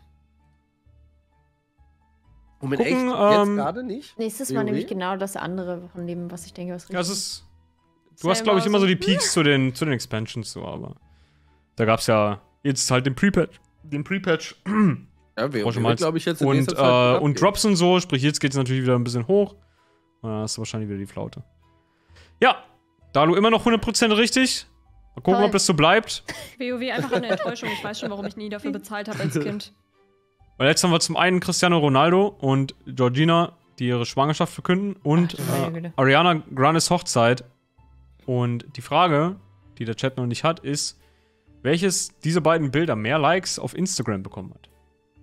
Und Gucken, echt, jetzt gerade nicht? Nächstes Mal WoW? nämlich genau das andere von dem, was ich denke, was richtig Ja, es ist. Du hast, glaube ich, Selber immer so so- die Peaks zu den Expansions, so, aber. Da gab es ja jetzt halt den Pre-Patch. Ja, WoW schon mal glaube ich jetzt in Und, nächster Zeit gut und abgehen. Drops und so, sprich, jetzt geht es natürlich wieder ein bisschen hoch. Und dann hast du wahrscheinlich wieder die Flaute. Ja, Dalu immer noch 100% richtig. Mal gucken, Toll. ob das so bleibt. WoW einfach eine Enttäuschung. Ich weiß schon, warum ich nie dafür bezahlt habe als Kind. Weil jetzt haben wir zum einen Cristiano Ronaldo und Georgina, die ihre Schwangerschaft verkünden, und Ach, du meine Güte. Ariana Grandes Hochzeit. Und die Frage, die der Chat noch nicht hat, ist, welches dieser beiden Bilder mehr Likes auf Instagram bekommen hat.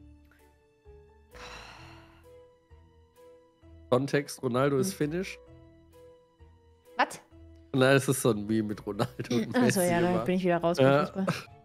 Kontext, Ronaldo ist Finnisch. Was? Nein, es ist so ein Meme mit Ronaldo und Messi. Achso, ja, da immer. bin ich wieder raus. Ja. Fußball.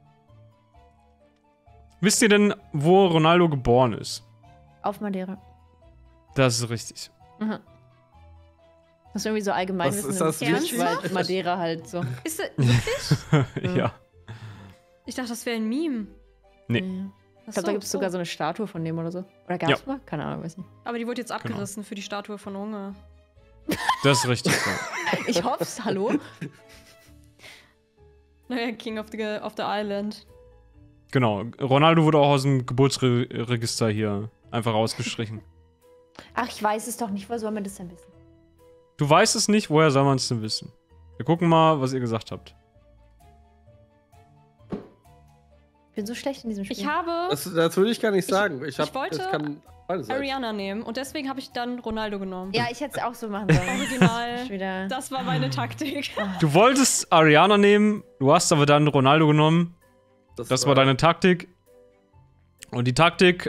Wisst ihr denn, wo Ronaldo geboren ist? Auf Madeira. Das ist richtig. Mhm. Das ist irgendwie so allgemein Was wissen, ist das wichtig? weil Madeira halt so. Ist das wirklich? Ja. Ich dachte, das wäre ein Meme. Nee. Ja. Ach Ich glaube, da gibt es sogar so eine Statue von dem oder so. Oder gab es mal? Keine Ahnung, weiß nicht. Aber die wurde jetzt abgerissen für die Statue von Unge. Das ist richtig. So. Ich hoff's, hallo? Naja, King of the Island. Genau. Ronaldo wurde auch aus dem Geburtsregister hier einfach rausgestrichen. Ach, ich weiß es doch nicht. Woher soll man das denn wissen? Du weißt es nicht, woher soll man es denn wissen? Wir gucken mal, was ihr gesagt habt. Ich bin so schlecht in diesem Spiel. Ich habe. Das würde ich gar nicht sagen. Ich wollte Ariana nehmen und deswegen habe ich dann Ronaldo genommen. Ja, ich hätte es auch so machen sollen. Original. Das war meine Taktik. Du wolltest Ariana nehmen, du hast aber dann Ronaldo genommen. Das war deine Taktik. Und die Taktik,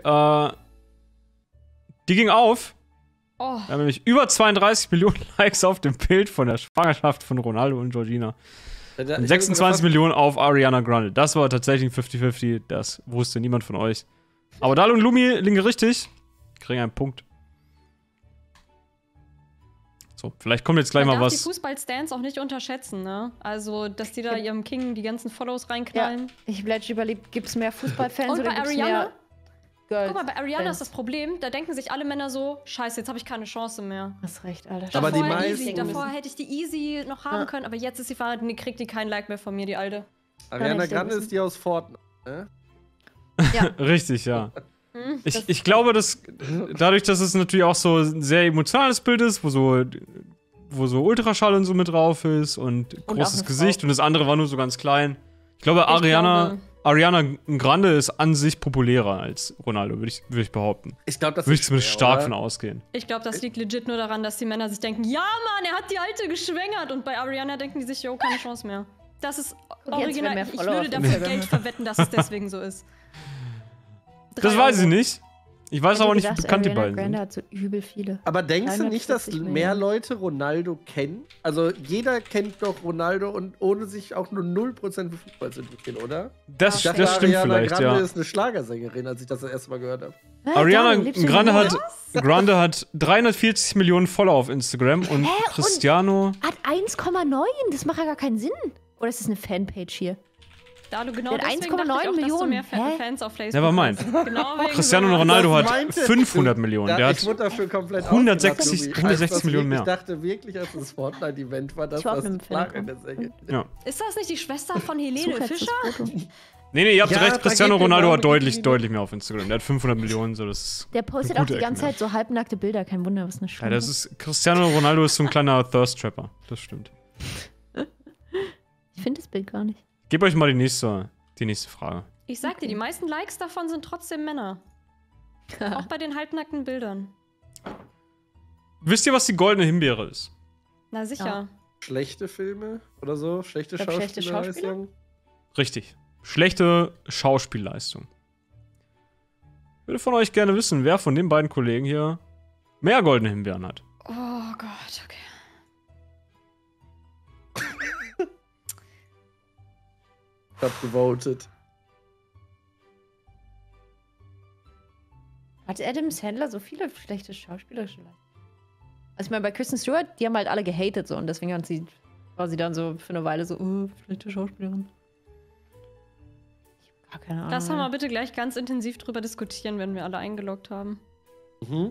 die ging auf. Oh. Wir haben nämlich über 32 Millionen Likes auf dem Bild von der Schwangerschaft von Ronaldo und Georgina. Und 26 Millionen auf Ariana Grande. Das war tatsächlich ein 50-50. Das wusste niemand von euch. Aber Dal und Lumi liegen richtig. Kriegen einen Punkt. So, vielleicht kommt jetzt gleich mal was. Man darf die Fußball-Stans auch nicht unterschätzen, ne? Also, dass die da ihrem King die ganzen Follows reinknallen. Ja, ich habe überlegt, gibt es mehr Fußballfans und oder bei gibt's Ariana, mehr Girls? Guck mal, bei Ariana ist das Problem, da denken sich alle Männer so, scheiße, jetzt habe ich keine Chance mehr. Hast recht, Alter. Aber die Davor hätte ich die easy noch haben können, aber jetzt ist sie verraten, die kriegt die keinen Like mehr von mir, die Alte. Ariana Grande ist die aus Fortnite, ne? Ja. Richtig, ja. Ich glaube, dass dadurch, dass es natürlich auch so ein sehr emotionales Bild ist, wo so Ultraschall und so mit drauf ist und großes Gesicht und das andere war nur so ganz klein. Ich glaube, Ariana Grande ist an sich populärer als Ronaldo, würde ich behaupten. Ich glaube, das würde ich zumindest stark von ausgehen. Ich glaube, das liegt legit nur daran, dass die Männer sich denken, ja Mann, er hat die Alte geschwängert und bei Ariana denken die sich, jo, keine Chance mehr. Das ist original. Ich würde dafür Geld verwetten, dass es deswegen so ist. Das weiß ich nicht. Ich weiß aber nicht, wie bekannt die beiden sind. Hat so übel viele. Aber denkst du nicht, dass mehr Leute Ronaldo kennen? Also jeder kennt doch Ronaldo und ohne sich auch nur 0% für Fußball zu interessieren, oder? Das stimmt Ariana vielleicht, Grande ja. ist eine Schlagersängerin, als ich das erste Mal gehört habe. Ariana Grande hat 340 Millionen Follower auf Instagram und Cristiano hat 1,9. Das macht ja gar keinen Sinn. Oder ist das eine Fanpage hier? Da du genau 1,9 Millionen. Mehr Fans auf Facebook Never mind. Genau Cristiano Ronaldo hat 500 Millionen. Der hat ich wurde dafür komplett 160 Millionen mehr. Ich dachte wirklich, als das Fortnite-Event war, dass das Schlagersängerin ist. Ja. Ist das nicht die Schwester von Helene Fischer? Nee, ihr habt recht. Cristiano Ronaldo hat deutlich mehr auf Instagram. Der hat 500 Millionen. So, das der postet auch die ganze Zeit so halbnackte Bilder. Kein Wunder, was eine Schwester. Ja, Cristiano Ronaldo ist so ein kleiner Thirst-Trapper. Das stimmt. Ich finde das Bild gar nicht. Gebt euch mal die nächste Frage. Ich sag dir, die meisten Likes davon sind trotzdem Männer. Auch bei den halbnackten Bildern. Wisst ihr, was die goldene Himbeere ist? Na sicher. Ja. Schlechte Filme oder so? Schlechte Schauspielleistung? Richtig. Schlechte Schauspielleistung. Ich würde von euch gerne wissen, wer von den beiden Kollegen hier mehr goldene Himbeeren hat. Oh Gott, okay. Ich hab gewotet. Hat Adam Sandler so viele schlechte schauspielerische Leistungen? Also ich meine, bei Kristen Stewart, die haben halt alle gehatet so und deswegen war sie dann so für eine Weile so, schlechte Schauspielerin. Ich hab gar keine Ahnung. Lass mal bitte gleich ganz intensiv drüber diskutieren, wenn wir alle eingeloggt haben. Mhm.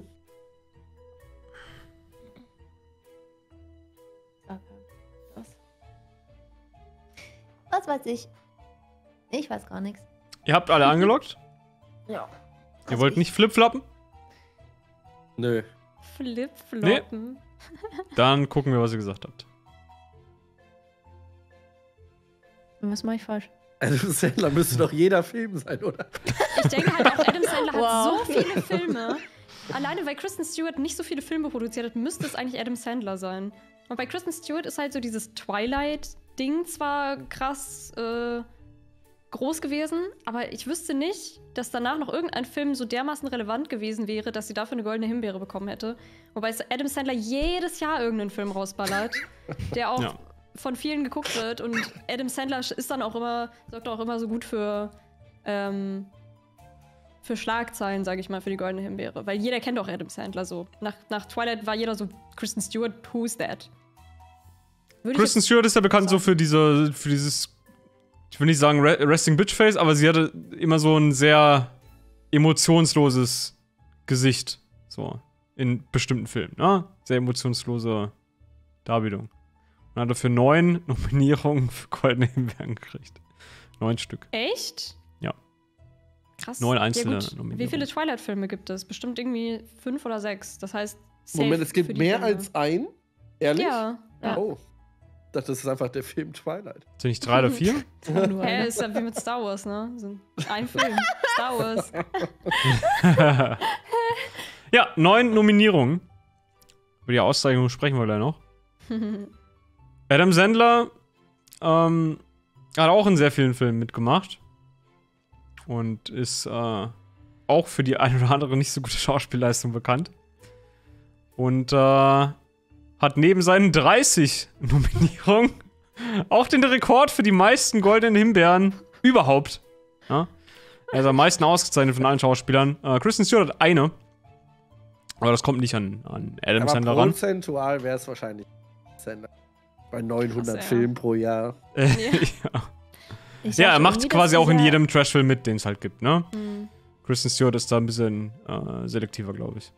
Was weiß ich? Ich weiß gar nichts. Ihr habt alle angeloggt? Ja. Ihr wollt nicht flipfloppen? Nö. Flipfloppen? Nee. Dann gucken wir, was ihr gesagt habt. Was mache ich falsch? Adam Sandler müsste doch jeder Film sein, oder? Ich denke halt auch, Adam Sandler hat so viele Filme. Alleine, weil Kristen Stewart nicht so viele Filme produziert hat, müsste es eigentlich Adam Sandler sein. Und bei Kristen Stewart ist halt so dieses Twilight-Ding zwar krass groß gewesen, aber ich wüsste nicht, dass danach noch irgendein Film so dermaßen relevant gewesen wäre, dass sie dafür eine goldene Himbeere bekommen hätte. Wobei Adam Sandler jedes Jahr irgendeinen Film rausballert, der auch von vielen geguckt wird. Und Adam Sandler ist dann auch immer, sorgt auch immer so gut für Schlagzeilen, sage ich mal, für die goldene Himbeere. Weil jeder kennt auch Adam Sandler so. Nach Twilight war jeder so, Kristen Stewart, who's that? Kristen Stewart ist ja bekannt so für dieses, ich will nicht sagen Resting Bitch Face, aber sie hatte immer so ein sehr emotionsloses Gesicht. So. In bestimmten Filmen, ne? Sehr emotionslose Darbietung. Und hat dafür 9 Nominierungen für goldene Himbeeren gekriegt. 9 Stück. Echt? Ja. Krass. 9 einzelne Nominierungen. Wie viele Twilight-Filme gibt es? Bestimmt irgendwie 5 oder 6. Das heißt, safe Moment, es gibt mehr als ein? Ehrlich? Ja. Oh. dachte, das ist einfach der Film Twilight. Sind nicht 3 oder 4? Hä, ist ja wie mit Star Wars, ne? So ein Film. Star Wars. Ja, 9 Nominierungen. Über die Auszeichnung sprechen wir gleich noch. Adam Sandler hat auch in sehr vielen Filmen mitgemacht. Und ist auch für die eine oder andere nicht so gute Schauspielleistung bekannt. Und hat neben seinen 30 Nominierungen auch den Rekord für die meisten goldenen Himbeeren überhaupt. Ja? Er ist am meisten ausgezeichnet von allen Schauspielern. Kristen Stewart hat eine. Aber das kommt nicht an Adam Sandler ran. Prozentual wäre es wahrscheinlich Sandler. Bei 900 Krass, Filmen pro Jahr. Ja, er macht quasi auch in jedem Trashfilm mit, den es halt gibt, ne? Mhm. Kristen Stewart ist da ein bisschen selektiver, glaube ich.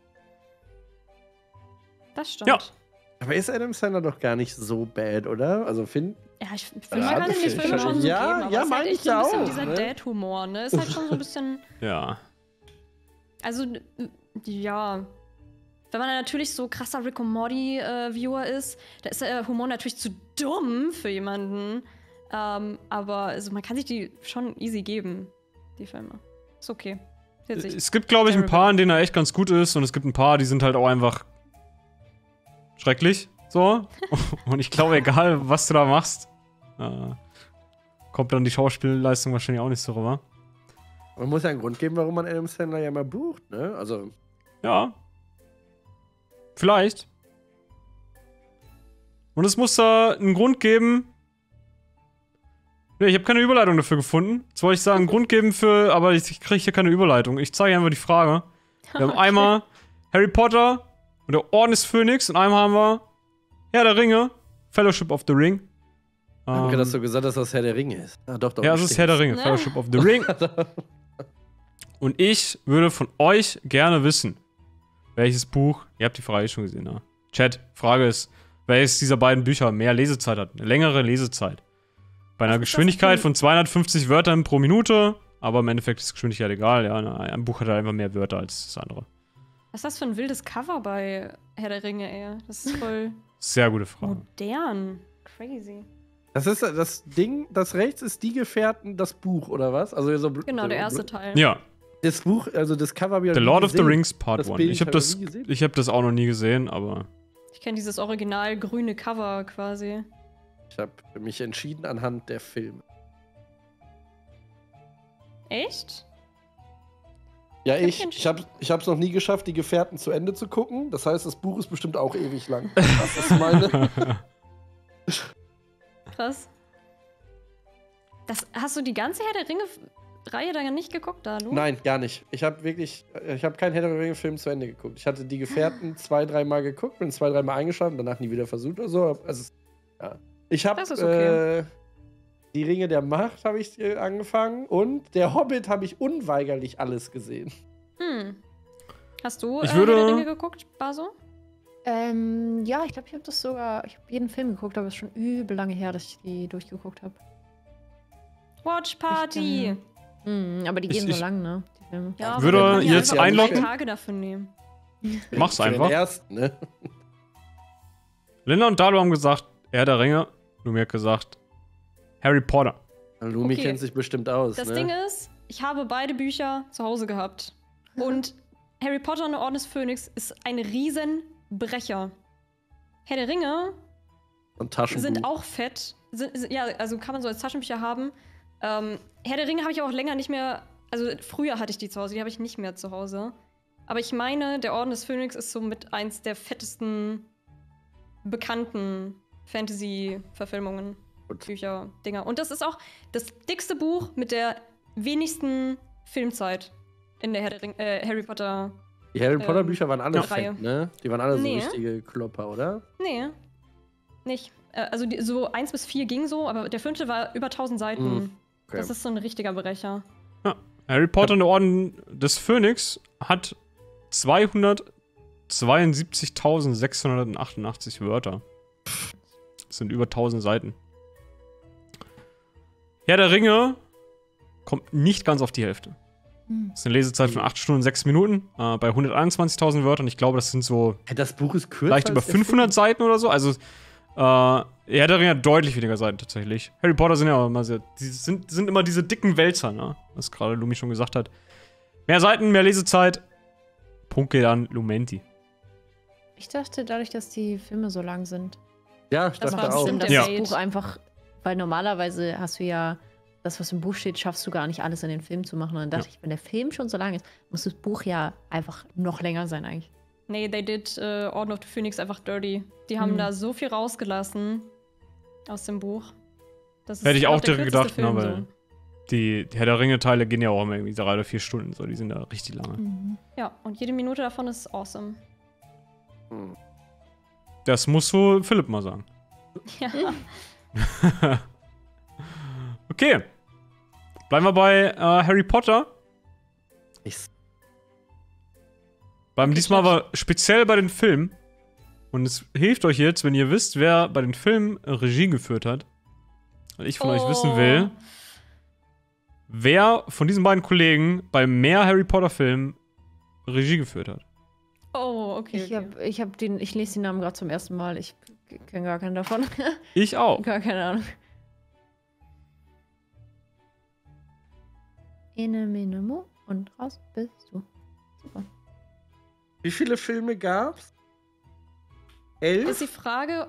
Das stimmt. Ja. Aber ist Adam Sandler doch gar nicht so bad, oder? Also Ja, ich finde ja gar nicht, die Filme schon so ja, geben, aber ja, es ist halt meine echt ich so ein bisschen auch, dieser ne? Dad-Humor, ne? Ist halt schon so ein bisschen, Ja. also, ja. Wenn man dann natürlich so krasser Rick und Morty-Viewer ist, da ist der Humor natürlich zu dumm für jemanden. Aber also man kann sich die schon easy geben, die Filme. Ist okay. Es gibt, glaube ich, ein paar, in denen er echt ganz gut ist. Und es gibt ein paar, die sind halt auch einfach schrecklich. So. Und ich glaube, egal, was du da machst, kommt dann die Schauspielleistung wahrscheinlich auch nicht so rüber. Man muss ja einen Grund geben, warum man Adam Sandler ja mal bucht, ne? Also. Ja. Vielleicht. Und es muss da einen Grund geben. Nee, ich habe keine Überleitung dafür gefunden. Jetzt wollte ich sagen, einen Grund geben für, aber ich kriege hier keine Überleitung. Ich zeige einfach die Frage. Wir haben einmal Harry Potter und der Orden des Phönix und einmal haben wir Herr der Ringe, Fellowship of the Ring. Danke, dass du gesagt hast, dass das Herr der Ringe ist. Ah, doch, Ja, es ist Herr der Ringe, Fellowship of the Ring. Und ich würde von euch gerne wissen, welches Buch, ihr habt die Frage schon gesehen, ne? Chat, Frage ist, welches dieser beiden Bücher mehr Lesezeit hat, eine längere Lesezeit. Bei einer Geschwindigkeit von 250 Wörtern pro Minute, aber im Endeffekt ist Geschwindigkeit egal, ja, ein Buch hat halt einfach mehr Wörter als das andere. Was ist das für ein wildes Cover bei Herr der Ringe, ey? Das ist voll Sehr gute Frage. modern. Crazy. Das ist das Ding, das rechts ist Die Gefährten, das Buch, oder was? Also so Genau, der erste Teil. Ja, Das Buch, also das Cover habe ich The noch nie Lord of the gesehen. Rings Part Das 1. Bild Ich habe habe das, ich nie gesehen. ich hab das auch noch nie gesehen, aber Ich kenne dieses original grüne Cover quasi. Ich habe mich entschieden anhand der Filme. Echt? Ja, Ich ich hab's noch nie geschafft, Die Gefährten zu Ende zu gucken. Das heißt, das Buch ist bestimmt auch ewig lang. Das ist meine. Krass. Hast du die ganze Herr der Ringe-Reihe dann nicht geguckt, da, Lu? Nein, gar nicht. Ich habe keinen Herr der Ringe-Film zu Ende geguckt. Ich hatte Die Gefährten 2-3 Mal geguckt, bin 2-3 Mal eingeschlafen, danach nie wieder versucht oder so. Also, ja. Ich habe Das ist okay. Die Ringe der Macht habe ich angefangen und der Hobbit habe ich unweigerlich alles gesehen. Hast du Ich Herr der würde- Ringe geguckt, Baso? Ja, ich glaube, ich habe jeden Film geguckt, aber es ist schon übel lange her, dass ich die durchgeguckt habe. Watch Party! Aber die gehen Ich- so lang, ne? Die Filme. Ja, Würde aber man kann ja jetzt einfach einloggen? 3 Tage dafür nehmen. mach's Für den einfach. ersten, ne? Linda und Dalu haben gesagt, Herr der Ringe. Lumi hat gesagt, Harry Potter. Lumi Okay. kennt sich bestimmt aus, Das ne? Ding ist, ich habe beide Bücher zu Hause gehabt. Und Harry Potter und der Orden des Phönix ist ein Riesenbrecher. Herr der Ringe Und Taschenbuch. sind auch fett. Ja, also kann man so als Taschenbücher haben. Herr der Ringe habe ich auch länger nicht mehr. Also früher hatte ich die zu Hause, die habe ich nicht mehr zu Hause. Aber ich meine, der Orden des Phönix ist so mit eins der fettesten bekannten Fantasy-Verfilmungen, Gut. Bücher, Dinger. Und das ist auch das dickste Buch mit der wenigsten Filmzeit in der Harry Potter. Die Harry Potter Bücher waren alle Reihe. fett, ne? Die waren alle so Nee. richtige Klopper, oder? Nee, nicht. Also so 1 bis 4 ging so, aber der 5. war über 1000 Seiten. Okay. Das ist so ein richtiger Brecher. Harry Potter und der Orden des Phönix hat 272.688 Wörter. Das sind über 1000 Seiten. Herr der Ringe kommt nicht ganz auf die Hälfte. Das ist eine Lesezeit von 8 Stunden und 6 Minuten bei 121.000 Wörtern. Ich glaube, das sind so Das Buch ist kürzer leicht über als der 500 Film. Seiten oder so. Also Herr der Ringe hat deutlich weniger Seiten tatsächlich. Harry Potter sind ja auch immer sind immer diese dicken Wälzer, ne? Was gerade Lumi schon gesagt hat. Mehr Seiten, mehr Lesezeit. Punkt geht an Lumenti. Ich dachte, dadurch, dass die Filme so lang sind, Ja, ich dachte auch. dass Ja. das Buch einfach, weil normalerweise hast du ja das, was im Buch steht, schaffst du gar nicht alles in den Film zu machen. Und dann dachte ich, wenn der Film schon so lang ist, muss das Buch ja einfach noch länger sein eigentlich. Nee, they did Order of the Phoenix einfach dirty. Die haben da so viel rausgelassen aus dem Buch. Das ist Hätte ich noch auch der direkt kürzeste gedacht, ne, Film weil die Herr der Ringe-Teile gehen ja auch immer irgendwie 3 oder 4 Stunden, so, die sind da richtig lange. Ja, und jede Minute davon ist awesome. Das muss so Philipp mal sagen. Ja. Okay. Bleiben wir bei Harry Potter. Bleiben Okay, diesmal Chat. aber speziell bei den Filmen. Und es hilft euch jetzt, wenn ihr wisst, wer bei den Filmen Regie geführt hat. Weil ich von euch wissen will, wer von diesen beiden Kollegen bei mehr Harry Potter Filmen Regie geführt hat. Oh, okay. Ich lese den Namen gerade zum ersten Mal. Ich kenne gar keinen davon. Ich auch. Gar keine Ahnung. Ene, mene, mo und raus bist du. Super. Wie viele Filme gab's? 11? Ist die Frage,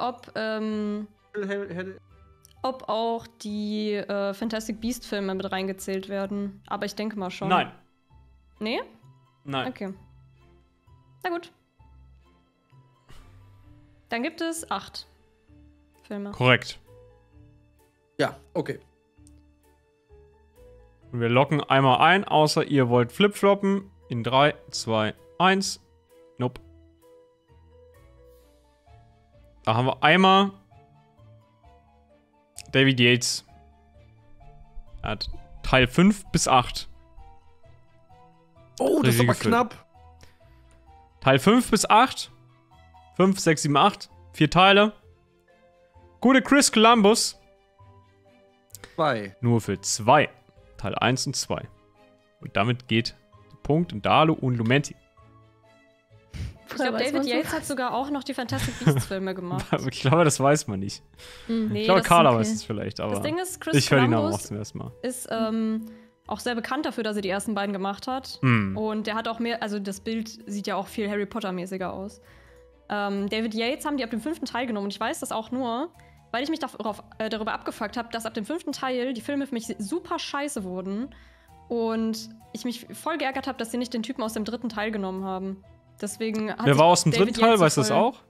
ob auch die Fantastic Beast-Filme mit reingezählt werden. Aber ich denke mal schon. Nein. Nee? Nein. Okay. Na gut. Dann gibt es 8 Filme. Korrekt. Ja, okay. Und wir locken einmal ein, außer ihr wollt flipfloppen. In 3, 2, 1. Nope. Da haben wir einmal David Yates. Er hat Teil 5 bis 8. Oh, das ist Regie aber geführt. knapp. Teil 5 bis 8. 5, 6, 7, 8. 4 Teile. Gute Chris Columbus. 2. Nur für 2. Teil 1 und 2. Und damit geht der Punkt in Dalu und Lumenti. Ich glaube, David Yates hat sogar auch noch die Fantastic Beasts-Filme gemacht. Ich glaube, das weiß man nicht. Nee, Ich glaube, das- Carla okay. weiß es vielleicht, aber Das Ding ist, Chris ich höre die Namen auch Columbus zum ersten Mal. ist auch sehr bekannt dafür, dass er die ersten beiden gemacht hat. Hm. Und der hat auch mehr, also das Bild sieht ja auch viel Harry Potter-mäßiger aus. David Yates haben die ab dem 5. Teil genommen. Und ich weiß das auch nur, weil ich mich darüber abgefuckt habe, dass ab dem 5. Teil die Filme für mich super scheiße wurden. Und ich mich voll geärgert habe, dass sie nicht den Typen aus dem 3. Teil genommen haben. Deswegen hat Wer war aus dem David 3. Teil? Yates Weißt du das voll- auch?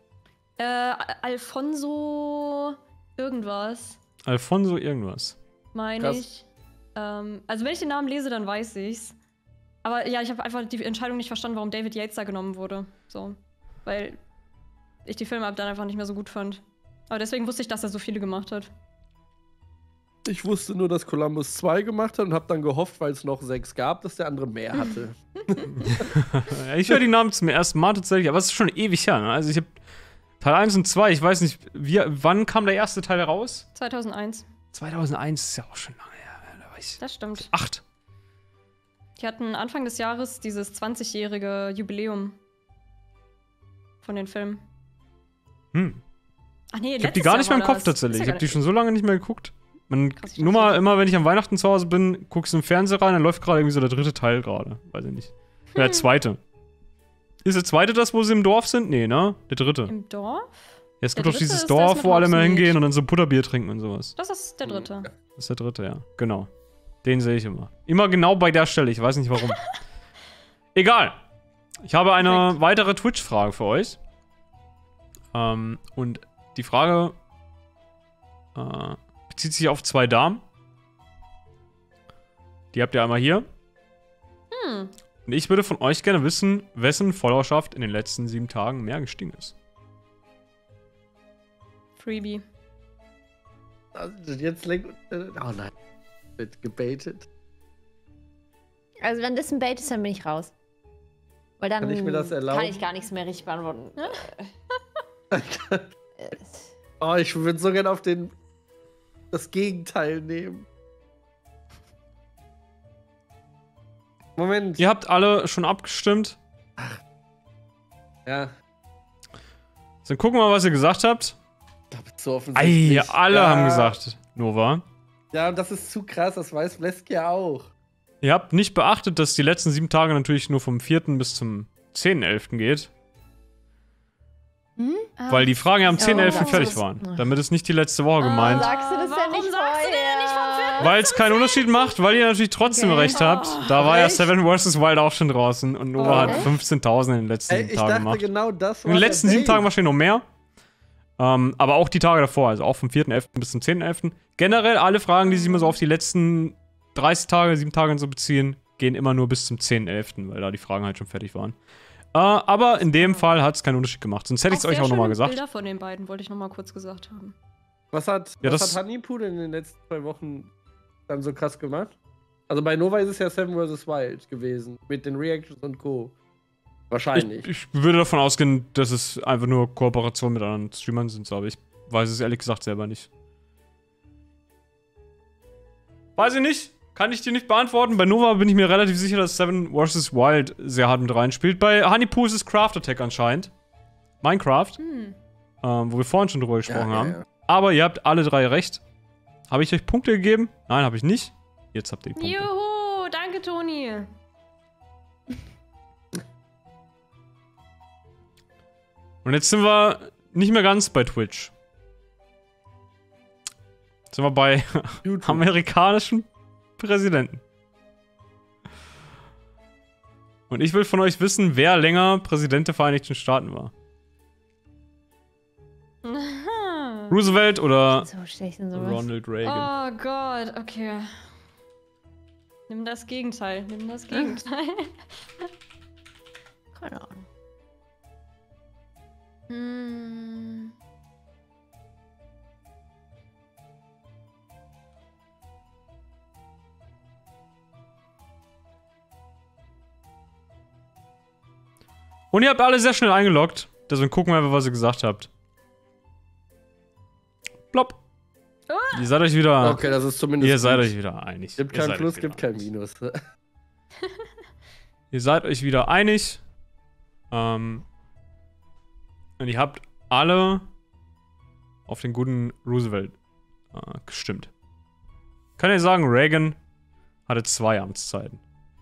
Alfonso irgendwas, Alfonso irgendwas. meine Krass. ich. Also wenn ich den Namen lese, dann weiß ich's. Aber ja, ich habe einfach die Entscheidung nicht verstanden, warum David Yates da genommen wurde. So. Weil ich die Filme ab dann einfach nicht mehr so gut fand. Aber deswegen wusste ich, dass er so viele gemacht hat. Ich wusste nur, dass Columbus 2 gemacht hat und habe dann gehofft, weil es noch 6 gab, dass der andere mehr hatte. Ich höre die Namen zum ersten Mal tatsächlich, aber es ist schon ewig her. Ne? Also ich habe Teil 1 und 2, ich weiß nicht, wann kam der erste Teil raus? 2001. 2001 ist ja auch schon lange her. Da war ich Das stimmt. 8. Die hatten Anfang des Jahres dieses 20-jährige Jubiläum von den Filmen. Hm. Ach nee, Ich habe die gar nicht mehr im Kopf tatsächlich. Ich habe die schon so lange nicht mehr geguckt. Krass, ich Nur weiß mal nicht. immer, wenn ich an Weihnachten zu Hause bin, guckst du im Fernseher rein, dann läuft gerade irgendwie so der 3. Teil gerade. Weiß ich nicht. Oder der 2. Ist der 2. das, wo sie im Dorf sind? Nee, ne? Der 3. Ja, Im Dorf? es Der gibt doch 3. dieses ist Dorf, das mit wo alle mal Hogsmeade. hingehen und dann so Butterbier trinken und sowas. Das ist der 3. Das ist der 3., ja. Genau. Den sehe ich immer. Immer genau bei der Stelle. Ich weiß nicht warum. Egal. Ich habe eine Perfekt. weitere Twitch-Frage für euch. Und die Frage bezieht sich auf 2 Damen. Die habt ihr einmal hier. Hm. Und ich würde von euch gerne wissen, wessen Followerschaft in den letzten 7 Tagen mehr gestiegen ist. Freebie. Also jetzt lenkt. Oh nein. Wird gebaitet. Also wenn das ein Bait ist, dann bin ich raus. Weil dann Kann ich mir das erlauben? kann ich gar nichts mehr richtig beantworten. Oh, ich würde so gerne auf das Gegenteil nehmen. Moment. Ihr habt alle schon abgestimmt. Ja. Dann gucken wir mal, was ihr gesagt habt. Ich glaube so offensichtlich. Ei, alle haben gesagt, Nova. Ja, und das ist zu krass, das weiß Blesk ja auch. Ihr habt nicht beachtet, dass die letzten 7 Tage natürlich nur vom 4. bis zum 10.11. geht. Weil die Fragen ja am 10.11. fertig waren. Damit ist nicht die letzte Woche gemeint. Sagst du das Warum denn nicht sagst du denn nicht vom 4.? Weil es keinen Unterschied macht, weil ihr natürlich trotzdem recht habt. Da war ja Seven vs. Wild auch schon draußen und Nova hat 15.000 in den letzten 7 Tagen gemacht. Genau das in den letzten 7 Tagen wahrscheinlich noch mehr. Aber auch die Tage davor, also auch vom 4.11. bis zum 10.11. Generell alle Fragen, die sich immer so auf die letzten 30 Tage, 7 Tage und so beziehen, gehen immer nur bis zum 10.11., weil da die Fragen halt schon fertig waren. Aber in dem Fall hat es keinen Unterschied gemacht. Sonst hätte ich es euch auch nochmal gesagt. Bilder von den beiden wollte ich nochmal kurz gesagt haben. Was hat Honeypoo denn in den letzten 2 Wochen dann so krass gemacht? Also bei Nova ist es ja Seven vs. Wild gewesen. Mit den Reactions und Co. Wahrscheinlich. Ich würde davon ausgehen, dass es einfach nur Kooperationen mit anderen Streamern sind, aber ich weiß es ehrlich gesagt selber nicht. Weiß ich nicht. Kann ich dir nicht beantworten. Bei Nova bin ich mir relativ sicher, dass Seven vs. Wild sehr hart mit reinspielt. Bei Honeypoo ist es Craft Attack anscheinend. Minecraft. Wo wir vorhin schon drüber gesprochen haben. Ja. Aber ihr habt alle 3 recht. Habe ich euch Punkte gegeben? Nein, habe ich nicht. Jetzt habt ihr die Punkte. Juhu, danke Toni. Und jetzt sind wir nicht mehr ganz bei Twitch. Jetzt sind wir bei amerikanischen Präsidenten. Und ich will von euch wissen, wer länger Präsident der Vereinigten Staaten war. Roosevelt oder Ronald Reagan? Oh Gott, okay. Nimm das Gegenteil, nimm das Gegenteil. Keine Ahnung. Und ihr habt alle sehr schnell eingeloggt. Deswegen gucken wir einfach, was ihr gesagt habt. Plopp. Ihr seid euch wieder. Okay, das ist zumindest. Ihr seid euch wieder einig. Gibt kein Plus, gibt kein Minus. Ihr seid euch wieder einig. Und ihr habt alle auf den guten Roosevelt gestimmt. Kann ich sagen, Reagan hatte 2 Amtszeiten.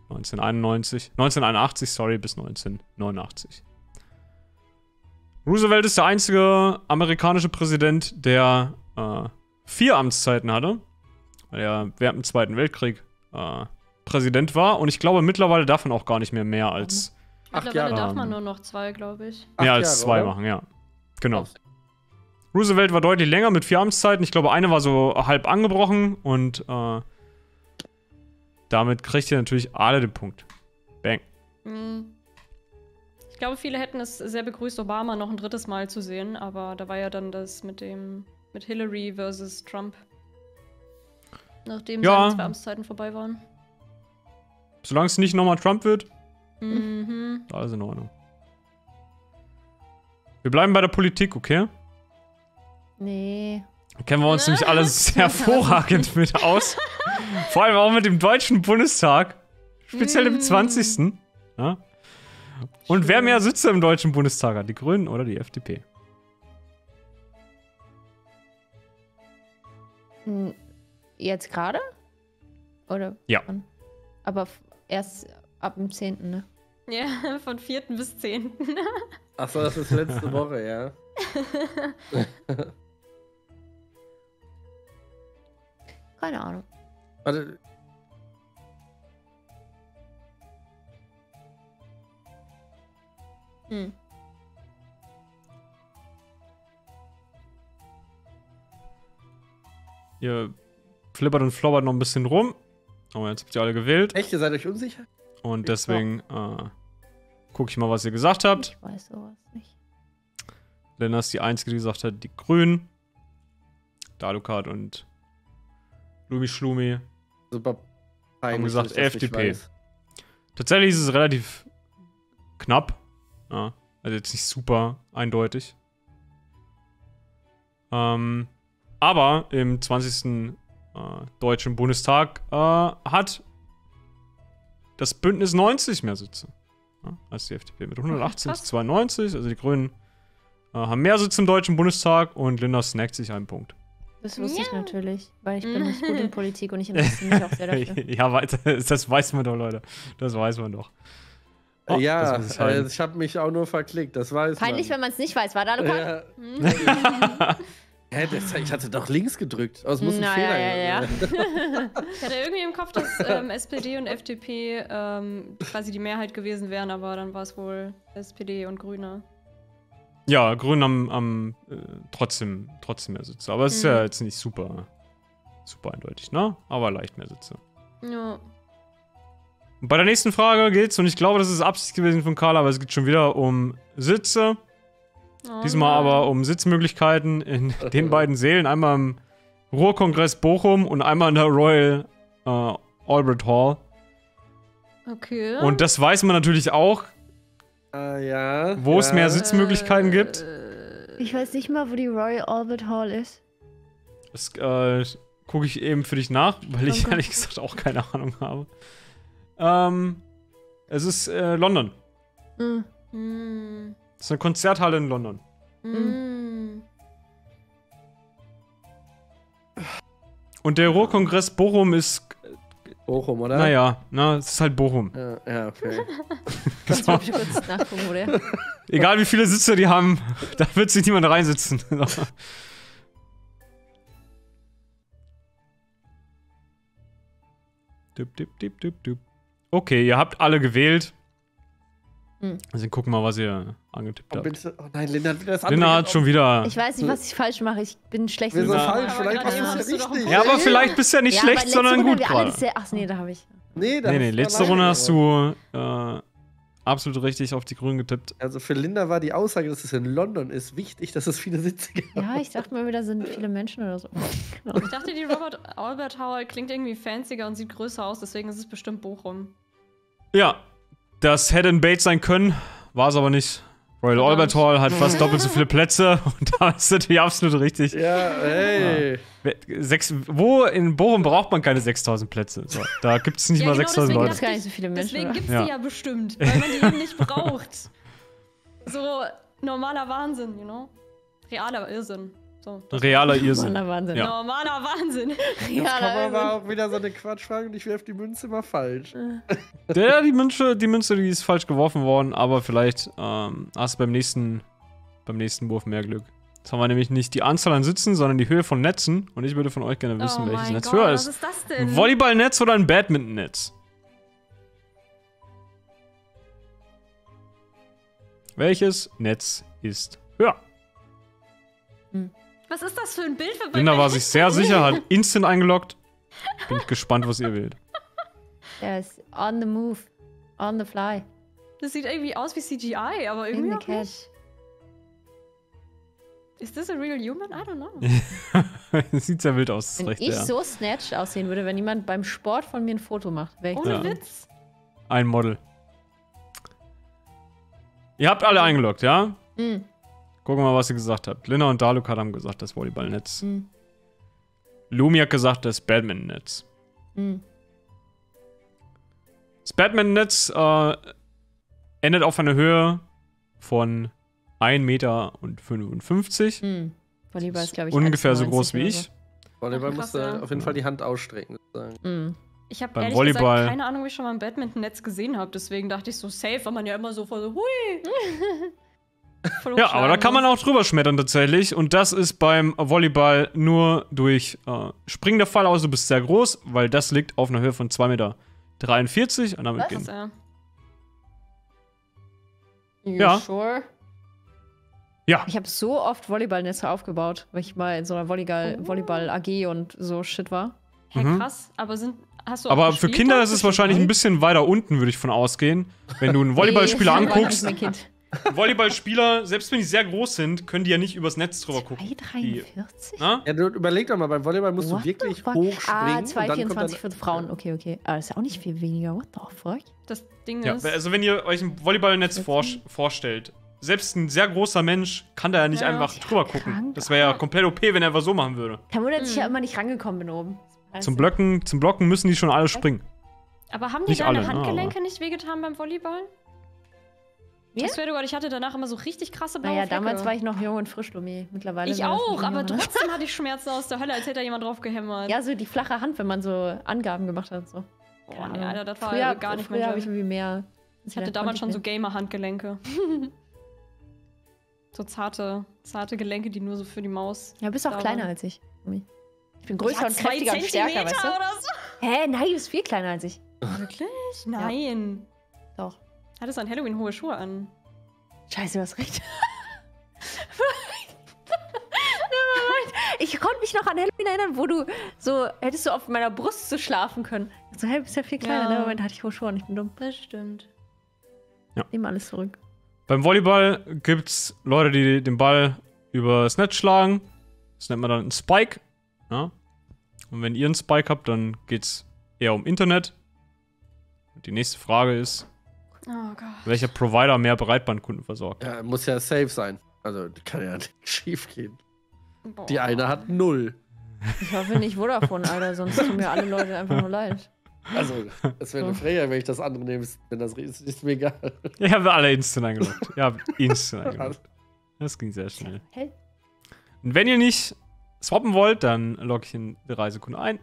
1981, sorry, bis 1989. Roosevelt ist der einzige amerikanische Präsident, der 4 Amtszeiten hatte, weil er während dem Zweiten Weltkrieg Präsident war. Und ich glaube, mittlerweile darf man auch gar nicht mehr als 8 Jahre. Mittlerweile darf man nur noch 2, glaube ich. Mehr als 2 machen, ja. Genau. Roosevelt war deutlich länger mit 4 Amtszeiten. Ich glaube, eine war so halb angebrochen und damit kriegt ihr natürlich alle den Punkt. Bang. Ich glaube, viele hätten es sehr begrüßt, Obama noch ein 3. Mal zu sehen, aber da war ja dann das mit Hillary versus Trump. Nachdem seine 2 Amtszeiten vorbei waren. Solange es nicht nochmal Trump wird, alles in Ordnung. Wir bleiben bei der Politik, okay? Nee. Da kennen wir uns nämlich alle sehr hervorragend mit aus. Vor allem auch mit dem Deutschen Bundestag. Speziell im 20. Ja? Und wer mehr Sitze im Deutschen Bundestag hat? Die Grünen oder die FDP? Jetzt gerade? Oder? Ja. Wann? Aber erst ab dem 10., ne? Ja, von 4. bis 10. Achso, das ist letzte Woche, ja. Keine Ahnung. Warte. Ihr flippert und flobbert noch ein bisschen rum. Aber jetzt habt ihr alle gewählt. Echt, ihr seid euch unsicher? Und deswegen gucke ich mal, was ihr gesagt habt. Ich weiß sowas nicht. Lena ist die Einzige, die gesagt hat, die Grünen. Dalukat und Lumi Schlumi Super haben gesagt FDP. Tatsächlich ist es relativ knapp. Ja, also jetzt nicht super eindeutig. Aber im 20. Deutschen Bundestag hat das Bündnis 90 mehr Sitze als die FDP. Mit 118 zu 92. Also die Grünen haben mehr Sitze im Deutschen Bundestag und Linda snackt sich einen Punkt. Das wusste ich natürlich, weil ich bin nicht gut in Politik und ich interessiere mich auch sehr dafür. Ja, das weiß man doch, Leute. Das weiß man doch. Oh, ja, ich habe mich auch nur verklickt, das weiß Peinlich, wenn man es nicht weiß. War da ja. Ich hatte doch links gedrückt. Das muss ein Fehler ja. Ich hatte irgendwie im Kopf, dass SPD und FDP quasi die Mehrheit gewesen wären, aber dann war es wohl SPD und Grüne. Ja, Grüne haben trotzdem mehr Sitze. Aber es ist ja jetzt nicht super eindeutig, ne? Aber leicht mehr Sitze. Ja. Und bei der nächsten Frage geht's, und ich glaube, das ist Absicht gewesen von Carla, aber es geht schon wieder um Sitze. Diesmal aber um Sitzmöglichkeiten in den beiden Sälen. Einmal im Ruhrkongress Bochum und einmal in der Royal Albert Hall. Okay. Und das weiß man natürlich auch, wo es mehr Sitzmöglichkeiten gibt. Ich weiß nicht mal, wo die Royal Albert Hall ist. Das gucke ich eben für dich nach, weil ich ehrlich gesagt auch keine Ahnung habe. Es ist London. Das ist eine Konzerthalle in London. Und der Ruhrkongress Bochum ist... Bochum, oder? Naja, es ist halt Bochum. Ja, okay. Kannst du kurz nachgucken, wo der... Egal wie viele Sitze die haben, da wird sich niemand reinsitzen. Okay, ihr habt alle gewählt. Also gucken wir mal, was ihr angetippt habt. Bitte. Oh nein, Linda hat wieder das andere. Linda hat schon wieder... Ich weiß nicht, was ich falsch mache. Ich bin schlecht. Wieso falsch? Vielleicht bist du richtig. Ja, aber vielleicht bist du ja nicht schlecht, sondern gut gerade. Ach nee, da habe ich... Nee, letzte Runde hast du absolut richtig auf die Grünen getippt. Also für Linda war die Aussage, dass es in London ist, wichtig, dass es viele Sitze gibt. Ja, ich dachte mir wieder, sind viele Menschen oder so. Genau. Ich dachte, die Robert Albert Hall klingt irgendwie fancier und sieht größer aus, deswegen ist es bestimmt Bochum. Ja, das hätte ein Bait sein können, war es aber nicht. Royal Albert Hall hat fast doppelt so viele Plätze und da ist natürlich absolut richtig. Ja, hey. Wo in Bochum braucht man keine 6000 Plätze? So, da gibt es nicht mal 6000 Leute. Gar nicht so viele Menschen. Deswegen gibt es die ja bestimmt, weil man die eben nicht braucht. So normaler Wahnsinn, you know? Realer Irrsinn. So, realer Irrsinn. Normaler Wahnsinn. Ja. Normaler Wahnsinn. Jetzt kommen aber auch wieder so eine Quatschfrage und ich werfe die Münze mal falsch. Ja, die Münze, die ist falsch geworfen worden, aber vielleicht hast du beim nächsten Wurf mehr Glück. Jetzt haben wir nämlich nicht die Anzahl an Sitzen, sondern die Höhe von Netzen. Und ich würde von euch gerne wissen, welches Netz höher ist. Was ist das denn? Ein Volleyballnetz oder ein Badmintonnetz? Welches Netz ist höher? Was ist das für ein Bild für Linda war sich sehr sicher, hat instant eingeloggt. Bin ich gespannt, was ihr wählt. Er ist on the move. On the fly. Das sieht irgendwie aus wie CGI, aber irgendwie In auch the cat. nicht. Ist das a real human? I don't know. Das sieht sehr wild aus. Wenn ich so snatched aussehen würde, wenn jemand beim Sport von mir ein Foto macht, wäre ich Ohne Witz. Ein Model. Ihr habt alle eingeloggt, ja? Gucken wir mal, was ihr gesagt habt. Linda und Dalukat haben gesagt, das Volleyballnetz. Lumi hat gesagt, das Badmintonnetz. Das Badmintonnetz endet auf einer Höhe von 1,55 Meter. Volleyball ist, glaube ich, ungefähr so groß wie ich. Volleyball musst du auf jeden Fall die Hand ausstrecken. Ich habe ehrlich gesagt keine Ahnung, wie ich schon mal ein Badminton-Netz gesehen habe. Deswegen dachte ich so, safe, weil man ja immer so voll so, hui. Ja, aber da kann man auch drüber schmettern tatsächlich. Und das ist beim Volleyball nur durch Springen der Fall, außer du bist sehr groß, weil das liegt auf einer Höhe von 2,43 Meter. Und damit gehen. Ja. Sure? Ja. Ich habe so oft Volleyballnetze aufgebaut, weil ich mal in so einer Volleyball-AG und so Shit war. Hey, krass. Aber hast du auch aber für Kinder ist es wahrscheinlich ein bisschen weiter unten, würde ich von ausgehen. Wenn du einen Volleyballspieler anguckst. Volleyballspieler, selbst wenn die sehr groß sind, können die ja nicht übers Netz drüber gucken. 2,43? Ja, du überleg doch mal, beim Volleyball musst du wirklich hoch springen. 2,24 für Frauen, okay. Aber das ist ja auch nicht viel weniger, what the fuck? Das Ding ist... Ja, also wenn ihr euch ein Volleyballnetz vorstellt, selbst ein sehr großer Mensch kann da ja nicht einfach drüber gucken. Das wäre ja komplett OP, wenn er einfach so machen würde. Kein Wunder, dass ich ja immer nicht rangekommen bin oben. Zum Blocken müssen die schon alle springen. Aber haben die deine Handgelenke nicht wehgetan beim Volleyball? Ich swear to God, ich hatte danach immer so richtig krasse blaue Flecke. Damals war ich noch jung und frisch, Lumi. Mittlerweile. Ich auch, aber trotzdem hatte ich Schmerzen aus der Hölle, als hätte da jemand drauf gehämmert. Ja, so die flache Hand, wenn man so Angaben gemacht hat und so. Boah, nee, Alter, das war früher, gar nicht früher habe ich irgendwie mehr. Ich hatte damals schon so Gamer-Handgelenke. So zarte Gelenke, die nur so für die Maus. Ja, bist auch kleiner als ich. Ich bin größer und kräftiger und stärker, weißt du? Oder so? Hä? Nein, du bist viel kleiner als ich. Wirklich? Nein. Ja. Doch. Hattest du an Halloween hohe Schuhe an? Scheiße, du hast recht. Ich konnte mich noch an Halloween erinnern, wo du so, hättest du auf meiner Brust so schlafen können. So, hey, du bist ja viel kleiner. In dem Moment hatte ich hohe Schuhe und ich bin dumm. Das stimmt. Ja. Nehmen alles zurück. Beim Volleyball gibt's Leute, die den Ball übers Netz schlagen. Das nennt man dann einen Spike. Ja? Und wenn ihr einen Spike habt, dann geht's eher um Internet. Und die nächste Frage ist, oh Gott. Welcher Provider mehr Breitbandkunden versorgt? Ja, muss ja safe sein. Also, kann ja nicht schief gehen. Boah. Die eine hat 0. Ich hoffe nicht Vodafone, Alter, sonst tun mir alle Leute einfach nur leid. Also, das wäre eine Freya, wenn ich das andere nehme, wenn das ist mir egal. Ihr habt alle instant eingeloggt. Ihr habt instant eingeloggt. Das ging sehr schnell. Hell. Und wenn ihr nicht swappen wollt, dann logge ich in 3 Sekunden ein.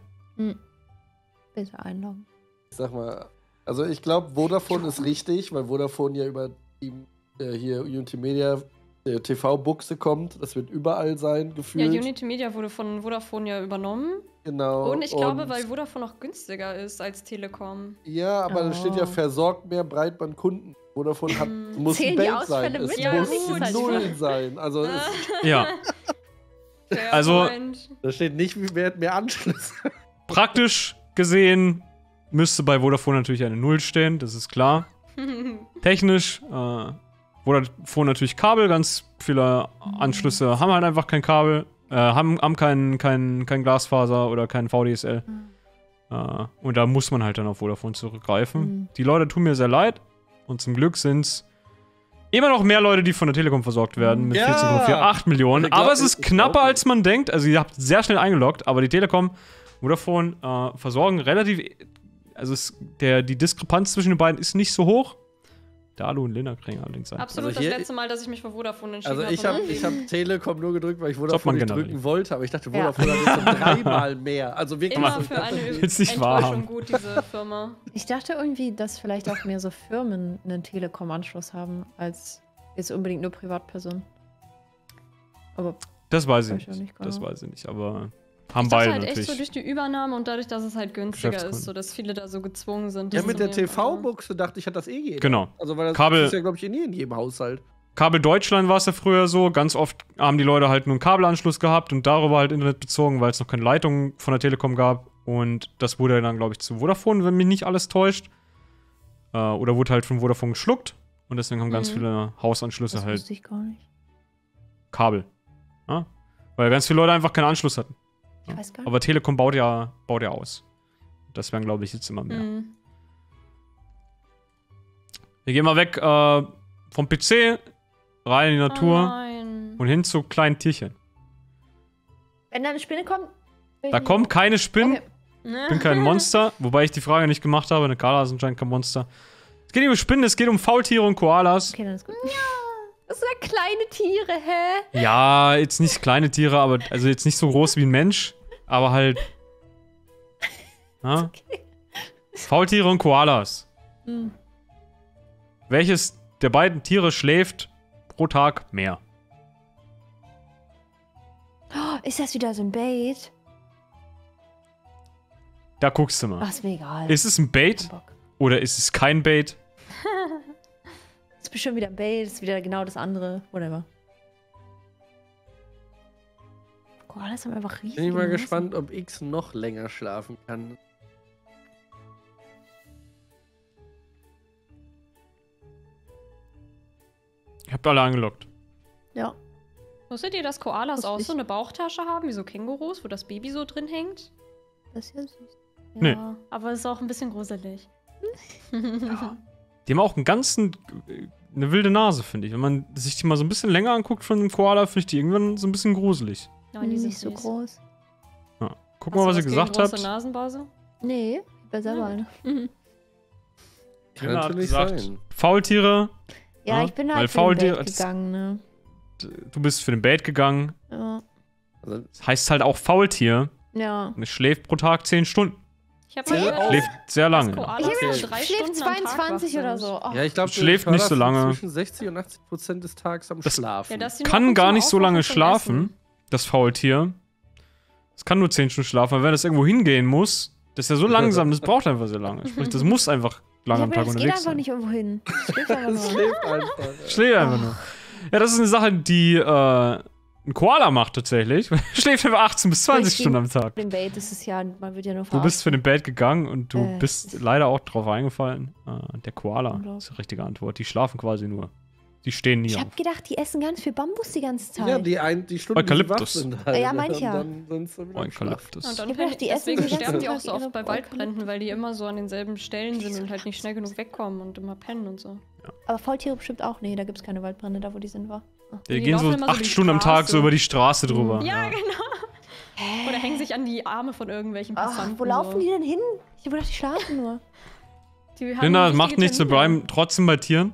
Bitte einloggen. Ich sag mal, also ich glaube, Vodafone ist richtig, weil Vodafone ja über die hier Unity Media TV-Buchse kommt. Das wird überall sein, gefühlt. Ja, Unity Media wurde von Vodafone ja übernommen. Genau. Und ich glaube, weil Vodafone auch günstiger ist als Telekom. Ja, aber da steht ja, versorgt mehr Breitbandkunden. Vodafone hat, muss ein Bait sein. Es muss 0 sein. Also Ja. Also, da steht nicht mehr Anschlüsse. Praktisch gesehen müsste bei Vodafone natürlich eine 0 stehen, das ist klar. Technisch, Vodafone natürlich Kabel, ganz viele Anschlüsse haben halt einfach kein Kabel, haben kein Glasfaser oder kein VDSL. Und da muss man halt dann auf Vodafone zurückgreifen. Die Leute tun mir sehr leid und zum Glück sind es immer noch mehr Leute, die von der Telekom versorgt werden mit 14,48 Millionen. Aber es ist knapper, als man denkt. Also ihr habt sehr schnell eingeloggt, aber die Telekom, Vodafone versorgen relativ. Also die Diskrepanz zwischen den beiden ist nicht so hoch. Dalu und Lena kriegen allerdings sein. Absolut, also das letzte Mal, dass ich mich für Vodafone entschieden habe. Also ich hab Telekom nur gedrückt, weil ich Vodafone nicht drücken wollte, aber ich dachte, Vodafone hat jetzt 3-mal mehr. Also wirklich. Immer für eine Enttäuschung gut, diese Firma. Ich dachte irgendwie, dass vielleicht auch mehr so Firmen einen Telekom-Anschluss haben, als jetzt unbedingt nur Privatpersonen. Aber das weiß ich nicht. Das weiß ich nicht, aber haben ich beide halt natürlich. echt so durch die Übernahme und dadurch, dass es halt günstiger ist, so dass viele da so gezwungen sind. Ja, mit der TV-Buchse dachte ich, hat das eh jeder. Genau. Also weil das Kabel, ist ja, glaube ich, nie in jedem Haushalt. Kabel Deutschland war es ja früher so. Ganz oft haben die Leute halt nur einen Kabelanschluss gehabt und darüber halt Internet bezogen, weil es noch keine Leitung von der Telekom gab. Und das wurde dann, glaube ich, zu Vodafone, wenn mich nicht alles täuscht. Oder wurde halt von Vodafone geschluckt. Und deswegen haben ganz viele Hausanschlüsse das halt wusste ich gar nicht. Kabel. Ja? Weil ganz viele Leute einfach keinen Anschluss hatten. Ich weiß gar nicht. Aber Telekom baut ja aus. Das werden, glaube ich, jetzt immer mehr. Wir gehen mal weg vom PC, rein in die Natur und hin zu kleinen Tierchen. Wenn da eine Spinne kommt. Da kommen keine Spinnen. Okay. Ich bin kein Monster, wobei ich die Frage nicht gemacht habe. Eine Koala ist anscheinend kein Monster. Es geht nicht um Spinnen, es geht um Faultiere und Koalas. Okay, dann ist gut. Ja, das sind ja kleine Tiere, hä? Ja, jetzt nicht kleine Tiere, aber also jetzt nicht so groß wie ein Mensch, aber halt. Ja? Okay. Faultiere und Koalas. Welches der beiden Tiere schläft pro Tag mehr? Oh, ist das wieder so ein Bait? Da guckst du mal. Ach, ist mir egal. Ist es ein Bait oder ist es kein Bait? Das ist bestimmt wieder ein Bait, das ist wieder genau das andere. Whatever. Koalas haben einfach riesig. Bin ich mal gespannt, ob X noch länger schlafen kann. Ihr habt alle angelockt. Ja. Wusstet ihr, dass Koalas auch so eine Bauchtasche haben, wie so Kängurus, wo das Baby so drin hängt? Das ist ja süß. Ja, Nee. aber es ist auch ein bisschen gruselig. Ja. Die haben auch eine wilde Nase, finde ich. Wenn man sich die mal so ein bisschen länger anguckt von einem Koala, finde ich die irgendwann so ein bisschen gruselig. Nein, die sind nicht so süß. groß. Ja. Guck mal, was ihr gesagt habt. Große Nasenbase? Nee, ich bin selber eine. Kann natürlich sein. Faultiere Ja, ich bin halt für den Bait gegangen, ne? Du bist für den Bait gegangen. Ja. Das heißt halt auch Faultier. Ja. Und es schläft pro Tag 10 Stunden. Ich habe mal gehört, schläft sehr lange. Ich habe gedacht, 3 schläft Stunden am Tag 22 wach oder sind. so. Oh. Ja, ich glaube, schläft nicht so lange. Zwischen 60 und 80% des Tages am Schlafen. Ja, dass sie Kann nur gar zum nicht so lange Aufwachen zum schlafen, Essen. das Faultier. Es kann nur 10 Stunden schlafen, weil wenn das irgendwo hingehen muss, das ist ja so langsam, das braucht einfach sehr lange. Sprich, das muss einfach lange am Tag das geht unterwegs einfach sein. nicht irgendwo hin. Das schläft einfach Das nur. schläft einfach. Schläft einfach nur. Ja, das ist eine Sache, die ein Koala macht tatsächlich. Schläft einfach 18 bis 20 Stunden am Tag. Den Bait ist es ja, man wird ja nur Du bist für den Bait gegangen und du bist ist- leider auch drauf eingefallen. Der Koala Unglaublich. ist die richtige Antwort. Die schlafen quasi nur. Die stehen nie Ich auf. habe gedacht, die essen ganz viel Bambus die ganze Zeit. Ja, die Stunden, die sie wach Eukalyptus. sind halt. Ja, manche ja. Und dann sind sie wieder am Schlafen. Eukalyptus. Und dann Ich hab gedacht, die essen deswegen die ganze sterben die auch Zeit so oft ihre bei Eukalyptus. Waldbränden, weil die immer so an denselben Stellen sind und halt nicht schnell genug wegkommen und immer pennen und so. Aber Faultiere bestimmt auch. Nee, da gibt es keine Waldbrände, da wo die sind, war. Die Die gehen so laufen immer so 8 die Stunden am Tag so Straße. über die Straße drüber. Ja, genau. Oder hängen sich an die Arme von irgendwelchen Ach, Passanten. wo laufen so. die denn hin? Ich hab gedacht, die schlafen nur. Die haben Linda, das wichtige macht nichts, wir Termine. bleiben trotzdem bei Tieren.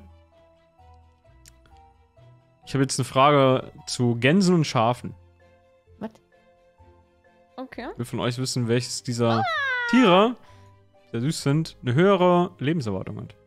Ich habe jetzt eine Frage zu Gänsen und Schafen. Was? Okay. Ich will von euch wissen, welches dieser Tiere, die sehr süß sind, eine höhere Lebenserwartung hat.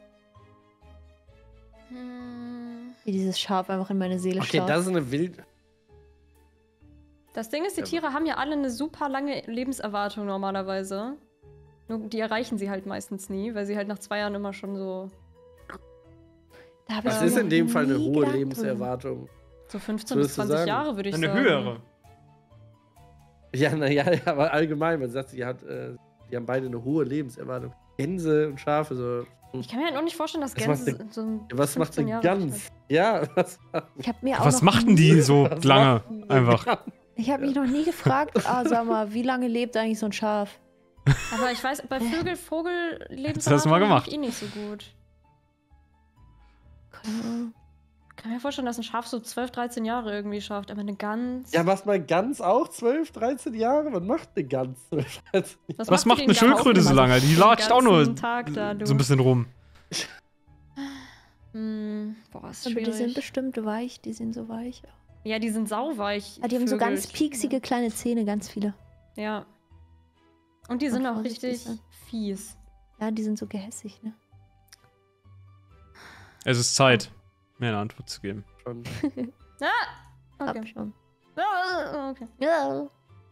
Wie dieses Schaf einfach in meine Seele Okay, schaut. das ist eine wild. Das Ding ist, die Tiere haben ja alle eine super lange Lebenserwartung normalerweise. Nur die erreichen sie halt meistens nie, weil sie halt nach 2 Jahren immer schon so Da hab Das ich ist mir in dem Fall eine nie hohe gedacht Lebenserwartung. 15 Was bis würdest du 20 sagen? Jahre, würde ich Eine sagen. höhere. Ja, naja, ja, aber allgemein, man sagt, die haben beide eine hohe Lebenserwartung. Gänse und Schafe, so. Ich kann mir halt auch nicht vorstellen, dass Was Gänse macht so ein Ja, was macht 15 eine Jahre Gans? Ja, was Ich habe mir auch Was noch machten nie, die so was lange? macht eine Einfach. Gans? Ich habe mich noch nie gefragt, sag mal, wie lange lebt eigentlich so ein Schaf? Aber ich weiß, bei Vogel Hast du das mal gemacht? eh nicht so gut. Keine Ahnung. Ich kann mir vorstellen, dass ein Schaf so 12, 13 Jahre irgendwie schafft, aber eine Gans. Ja, macht mal Gans auch 12, 13 Jahre? Was macht eine Gans 12, 13 Jahre? Was die macht den eine Schildkröte so ganzen- lange? Die den latscht auch nur ganzen Tag da, du. so ein bisschen rum. Boah, ist Aber die sind schwierig. bestimmt weich, die sind so weich. Ja, die sind sauweich. Ah, die haben so Vögel. ganz pieksige kleine Zähne, ganz viele. Ja. Und die sind Und auch vorsichtig richtig sein. fies. Ja, die sind so gehässig, ne? Es ist Zeit, mir eine Antwort zu geben. Schon. Okay. Hab schon. Okay. Ja.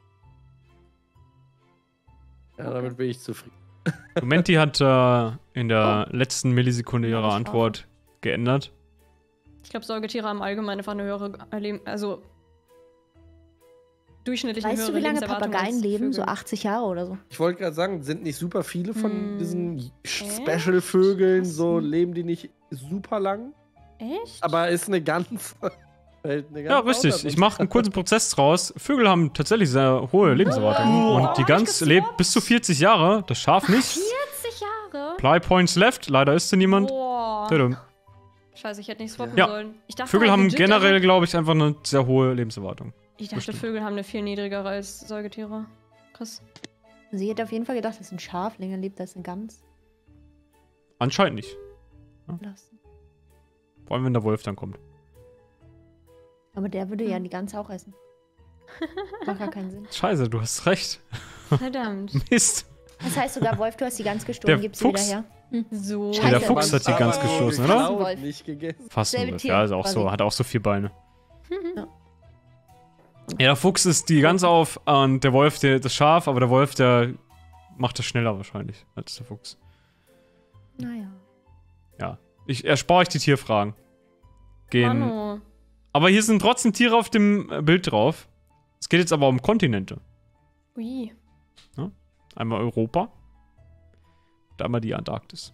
Ja, damit bin ich zufrieden. Menti hat in der letzten Millisekunde ihre Ja, Antwort geändert. Ich glaube, Säugetiere haben allgemein einfach eine höhere also durchschnittlich eine Weißt du, höhere wie lange Lebenserwartung Papageien als leben? So Vögel. 80 Jahre oder so. Ich wollte gerade sagen, sind nicht super viele von Hm. diesen Special-Vögeln, Krass. so leben die nicht super lang? Echt? Aber ist eine Gans. Fällt eine Ja, Gans richtig. aus, Ich mache einen kurzen Prozess draus. Vögel haben tatsächlich sehr hohe Lebenserwartung. Oh, Und die hab Gans ich lebt bis zu 40 Jahre. Das Schaf nicht. 40 Jahre? Apply Points left. Leider ist sie niemand. Boah. Tadam. Scheiße, ich hätte nicht swappen Ja. sollen. Ich dachte Vögel halt haben legit generell, einfach- glaube ich, einfach eine sehr hohe Lebenserwartung. Ich dachte, bestimmt. Vögel haben eine viel niedrigere als Säugetiere. Krass. Sie hätte auf jeden Fall gedacht, dass ein Schaf länger lebt als eine Gans. Anscheinend nicht. Lassen. Vor allem, wenn der Wolf dann kommt. Aber der würde ja die Gans auch essen. Macht gar keinen Sinn. Scheiße, du hast recht. Verdammt. Mist. Das heißt sogar, Wolf, du hast die Gans gestohlen, Der gib sie wieder Fuchs. her. So. Scheiße. Der Fuchs hat die Aber Gans nur gestoßen, geklaut, oder? Wolf. Nicht gegessen. Fast ein Selbe Wolf. Tier, Ja, ist auch quasi. so. Hat auch so 4 Beine. Ja. Ja, der Fuchs ist die Gans auf und der Wolf das Schaf, aber der Wolf, der macht das schneller wahrscheinlich als der Fuchs. Naja. Ja. Ich erspare euch die Tierfragen. Manu. Aber hier sind trotzdem Tiere auf dem Bild drauf. Es geht jetzt aber um Kontinente. Ui. Einmal Europa und einmal die Antarktis.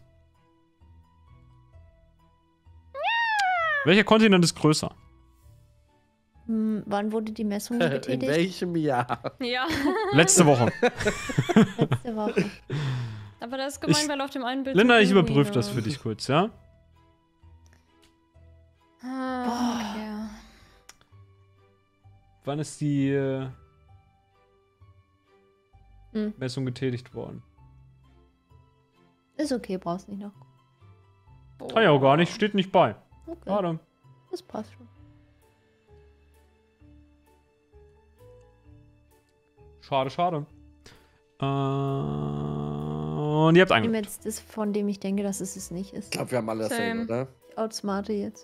Welcher Kontinent ist größer? Wann wurde die Messung In getätigt? welchem Jahr? Ja. Letzte Woche. Letzte Woche. Aber das ist gemein, Ich- weil auf dem einen Bild. Linda, sind ich überprüfe Pinguine. das für dich kurz, ja? Okay. Wann ist die Hm. Messung getätigt worden? Ist okay, brauchst nicht noch. Kann ja auch gar nicht, steht nicht bei. Okay. Schade. Das passt schon. Schade. Und ihr habt Ich nehme einen. jetzt das, von dem ich denke, dass es nicht ist. Ich glaube, wir haben alle dasselbe, oder? Ich outsmarte jetzt.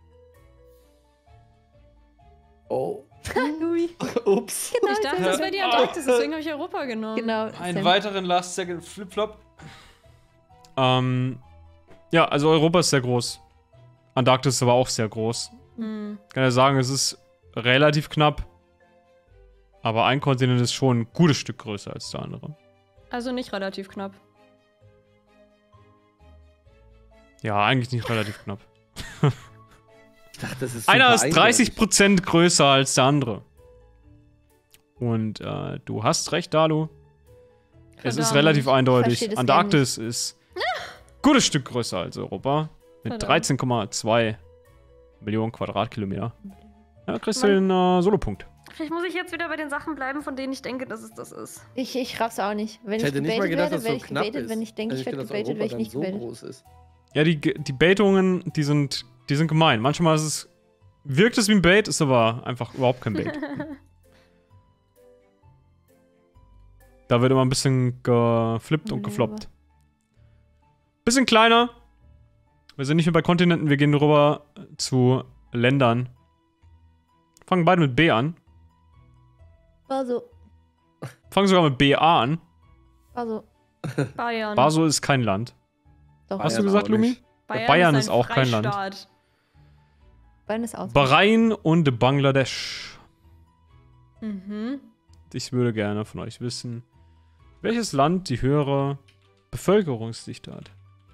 Oh. Louis. Ups. Genau, Ich dachte, das wäre die Antarktis, deswegen habe ich Europa genommen. Genau. Einen weiteren Last Second Flip-Flop. Ja, also Europa ist sehr groß. Antarktis ist aber auch sehr groß. Hm. Ich kann ja sagen, es ist relativ knapp. Aber ein Kontinent ist schon ein gutes Stück größer als der andere. Also nicht relativ knapp. Ja, eigentlich nicht relativ knapp. Ich dachte, das ist Einer ist super 30% größer als der andere. Und du hast recht, Dalu. Es ist Verdammt. relativ Verstehe eindeutig. das Antarktis ist ein gutes Stück größer als Europa. Mit Verdammt. 13,2 Millionen Quadratkilometer. Ja, kriegst du den Solopunkt. Vielleicht muss ich jetzt wieder bei den Sachen bleiben, von denen ich denke, dass es das ist. Ich raff's auch nicht. Wenn Ich ich hätte nicht mal gebatet gedacht, werde, dass werde es so ich knapp gebatet. ist. Wenn ich denke, Also ich werde finde, dass gebatet, Europa werde ich dann nicht so gebatet. groß ist. Ja, die Baitungen, die sind gemein. Manchmal ist es, wirkt es wie ein Bait, ist aber einfach überhaupt kein Bait. Da wird immer ein bisschen geflippt und gefloppt. Bisschen kleiner. Wir sind nicht mehr bei Kontinenten, wir gehen rüber zu Ländern. Fangen beide mit B an. War so. Fangen sogar mit BA an. War so. Bayern. Baso ist kein Land. Doch. Hast du Bayern gesagt, auch nicht. Lumi? Bayern ist ein auch kein Land. Freistaat. Bein ist aus. Bahrain und Bangladesch. Mhm. Ich würde gerne von euch wissen, welches Land die höhere Bevölkerungsdichte hat.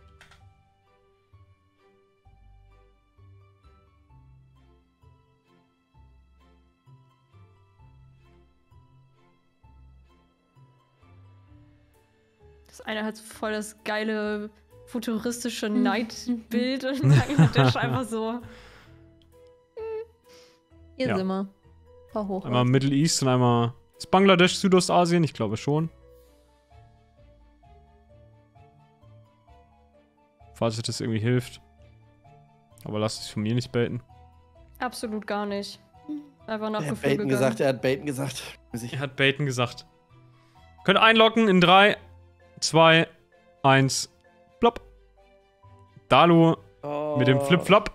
Das eine hat so voll das geile futuristische Night-Bild und Bangladesch einfach so. Hier Ja. sind wir. Paar hoch. Einmal Middle East und einmal. Ist Bangladesch Südostasien? Ich glaube schon. Falls euch das irgendwie hilft. Aber lasst es von mir nicht baiten. Absolut gar nicht. Einfach nach Er hat Gefühl Baiten gegangen. gesagt, er hat Baiten gesagt. Er hat baiten gesagt. Könnt einloggen in 3, 2, 1. Plopp. Dalu mit dem Flip-Flop.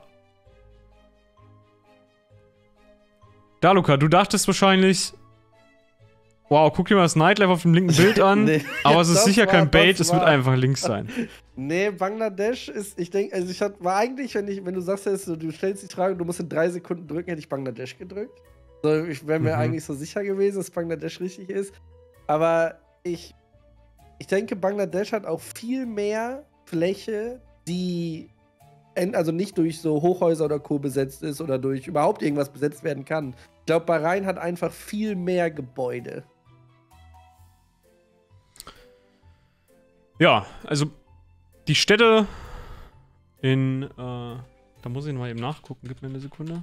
Daluka, du dachtest wahrscheinlich, wow, guck dir mal das Nightlife auf dem linken Bild an. Nee. Aber es ist Das sicher war- kein Bait, das es wird war- einfach links sein. Nee, Bangladesch ist, ich denke, also war eigentlich, wenn du sagst, jetzt so, du stellst die Frage, du musst in 3 Sekunden drücken, hätte ich Bangladesch gedrückt. So, ich wäre mir eigentlich so sicher gewesen, dass Bangladesch richtig ist. Aber ich denke, Bangladesch hat auch viel mehr Fläche, die also nicht durch so Hochhäuser oder Co. besetzt ist oder durch überhaupt irgendwas besetzt werden kann. Ich glaube, Bahrain hat einfach viel mehr Gebäude. Ja, also die Städte in, da muss ich mal eben nachgucken, gib mir eine Sekunde.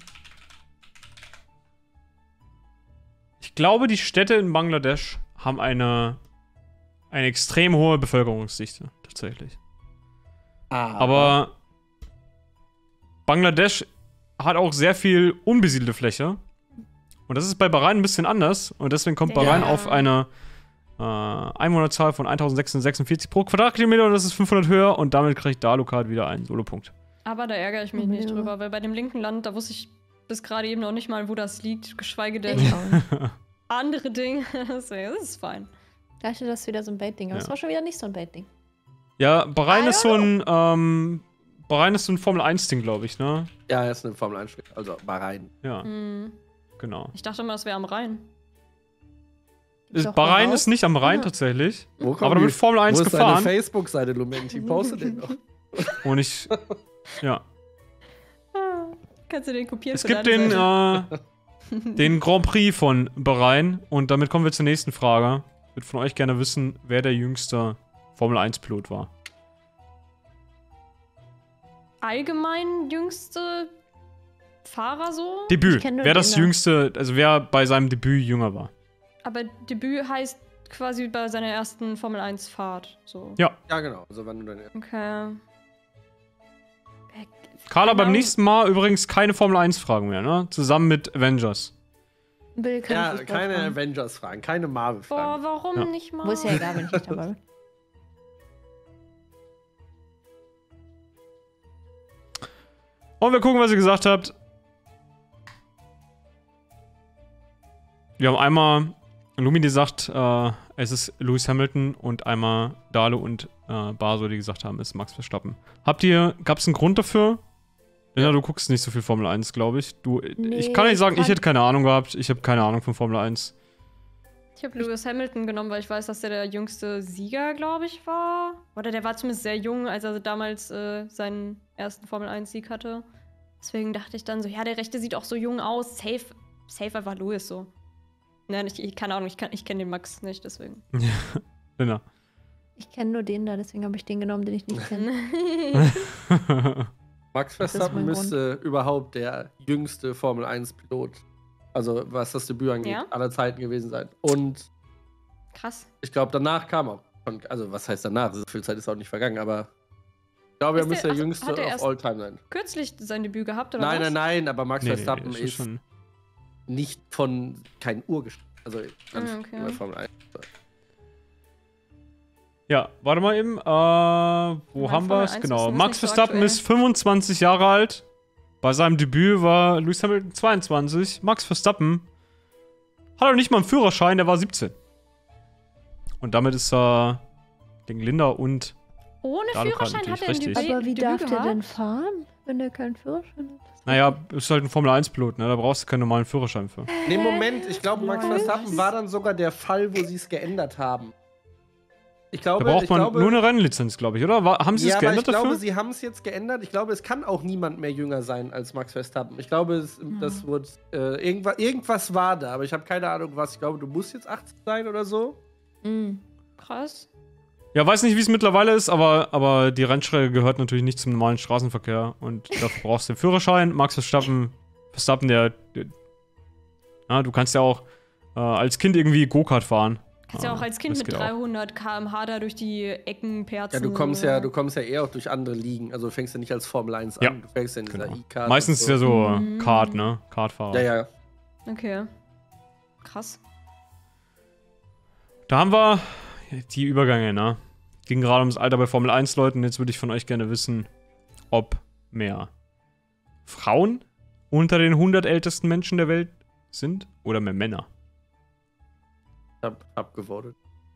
Ich glaube, die Städte in Bangladesch haben eine extrem hohe Bevölkerungsdichte, tatsächlich. Aber Bangladesch hat auch sehr viel unbesiedelte Fläche. Und das ist bei Bahrain ein bisschen anders. Und deswegen kommt Bahrain Ja. auf eine Einwohnerzahl von 1646 pro Quadratkilometer und das ist 500 höher. Und damit kriegt Dalukat wieder einen Solopunkt. Aber da ärgere ich mich Oh, nicht ja. drüber, weil bei dem linken Land, da wusste ich bis gerade eben noch nicht mal, wo das liegt, geschweige denn Ich auch nicht. andere Dinge. Deswegen, das ist fein. Ich dachte, das ist wieder so ein Bait-Ding. Aber es Ja. war schon wieder nicht so ein Bait-Ding. Ja, Bahrain ist so ein Formel-1-Ding, glaube ich, ne? Ja, er ist eine Formel 1, also Bahrain. Ja, Hm. genau. Ich dachte immer, das wäre am Rhein. Ist auch Bahrain raus. ist nicht am Rhein Ja. tatsächlich. Wo kommt Aber da wird Formel 1 wo ist deine gefahren. Facebook-Seite, Lumenti? Poste den doch. Und ich. Ja. Kannst du den kopieren? Es für gibt deine den, Seite? den Grand Prix von Bahrain. Und damit kommen wir zur nächsten Frage. Ich würde von euch gerne wissen, wer der jüngste Formel 1-Pilot war. Allgemein jüngste Fahrer so? Debüt. Ich kenn nur Wer den das da. jüngste, also wer bei seinem Debüt jünger war. Aber Debüt heißt quasi bei seiner ersten Formel 1 Fahrt. So. Ja. Ja, genau. Also, wenn du deine. Okay. Carla, beim nächsten Mal übrigens keine Formel-1-Fragen mehr, ne? Zusammen mit Avengers. Bill, Ja, keine Avengers-Fragen, keine Marvel-Fragen. Boah, warum nicht mal? Wo ist ja egal, wenn ich nicht dabei bin. Und wir gucken, was ihr gesagt habt. Wir haben einmal Lumi, die sagt, es ist Lewis Hamilton, und einmal Dalo und Baso, die gesagt haben, es ist Max Verstappen. Gab es einen Grund dafür? Ja, du guckst nicht so viel Formel 1, glaube ich. Nee, ich kann nicht sagen, ich hätte keine Ahnung gehabt. Ich habe keine Ahnung von Formel 1. Ich habe Lewis Hamilton genommen, weil ich weiß, dass der jüngste Sieger, glaube ich, war. Oder der war zumindest sehr jung, als er damals seinen ersten Formel 1-Sieg hatte. Deswegen dachte ich dann so, ja, der Rechte sieht auch so jung aus. Safe einfach Lewis so. Nein, keine Ahnung, ich kenne den Max nicht, deswegen. Genau. Ich kenne nur den da, deswegen habe ich den genommen, den ich nicht kenne. Max Verstappen müsste überhaupt der jüngste Formel-1-Pilot, also was das Debüt angeht, aller Zeiten gewesen sein. Und krass. Ich glaube, danach kam auch, also was heißt danach? So viel Zeit ist auch nicht vergangen, aber ich glaube, er müsste der jüngste of all time sein. Kürzlich sein Debüt gehabt, oder was? Nein, aber Max Verstappen ist schon nicht von kein Urgestein. Also ganz über Formel 1. Ja, warte mal eben. Wo haben wir es? Genau. Max Verstappen ist 25 Jahre alt. Bei seinem Debüt war Lewis Hamilton 22. Max Verstappen hat auch nicht mal einen Führerschein, der war 17. Und damit ist er gegen Linda und ohne Führerschein hat er ein Debüt. Aber wie darf der denn fahren, wenn er keinen Führerschein hat? Naja, ist halt ein Formel-1-Pilot, ne? Da brauchst du keinen normalen Führerschein für. Nee, Moment, ich glaube, Max Verstappen war dann sogar der Fall, wo sie es geändert haben. Ich glaube, da braucht man nur eine Rennlizenz, glaube ich, oder? Haben sie es geändert dafür? Ich glaube, sie haben es jetzt geändert. Ich glaube, es kann auch niemand mehr jünger sein als Max Verstappen. Ich glaube, das wurde irgendwas war da, aber ich habe keine Ahnung was. Ich glaube, du musst jetzt 18 sein oder so. Krass. Ja, weiß nicht, wie es mittlerweile ist, aber die Rennstrecke gehört natürlich nicht zum normalen Straßenverkehr und dafür brauchst du den Führerschein. Max Verstappen, du kannst ja auch als Kind irgendwie Go-Kart fahren. Kannst ja auch als Kind mit 300 km/h da durch die Ecken perzen. Ja, du kommst ja eher auch durch andere Ligen. Also du fängst ja nicht als Formel 1 an. Du fängst ja in dieser E-Kart. Meistens ist ja so Kart, ne? Kartfahrer. Ja. Okay. Krass. Da haben wir die Übergänge, ne? Ging gerade ums Alter bei Formel 1 Leuten. Jetzt würde ich von euch gerne wissen, ob mehr Frauen unter den 100 ältesten Menschen der Welt sind oder mehr Männer. Ich hab abgevotet.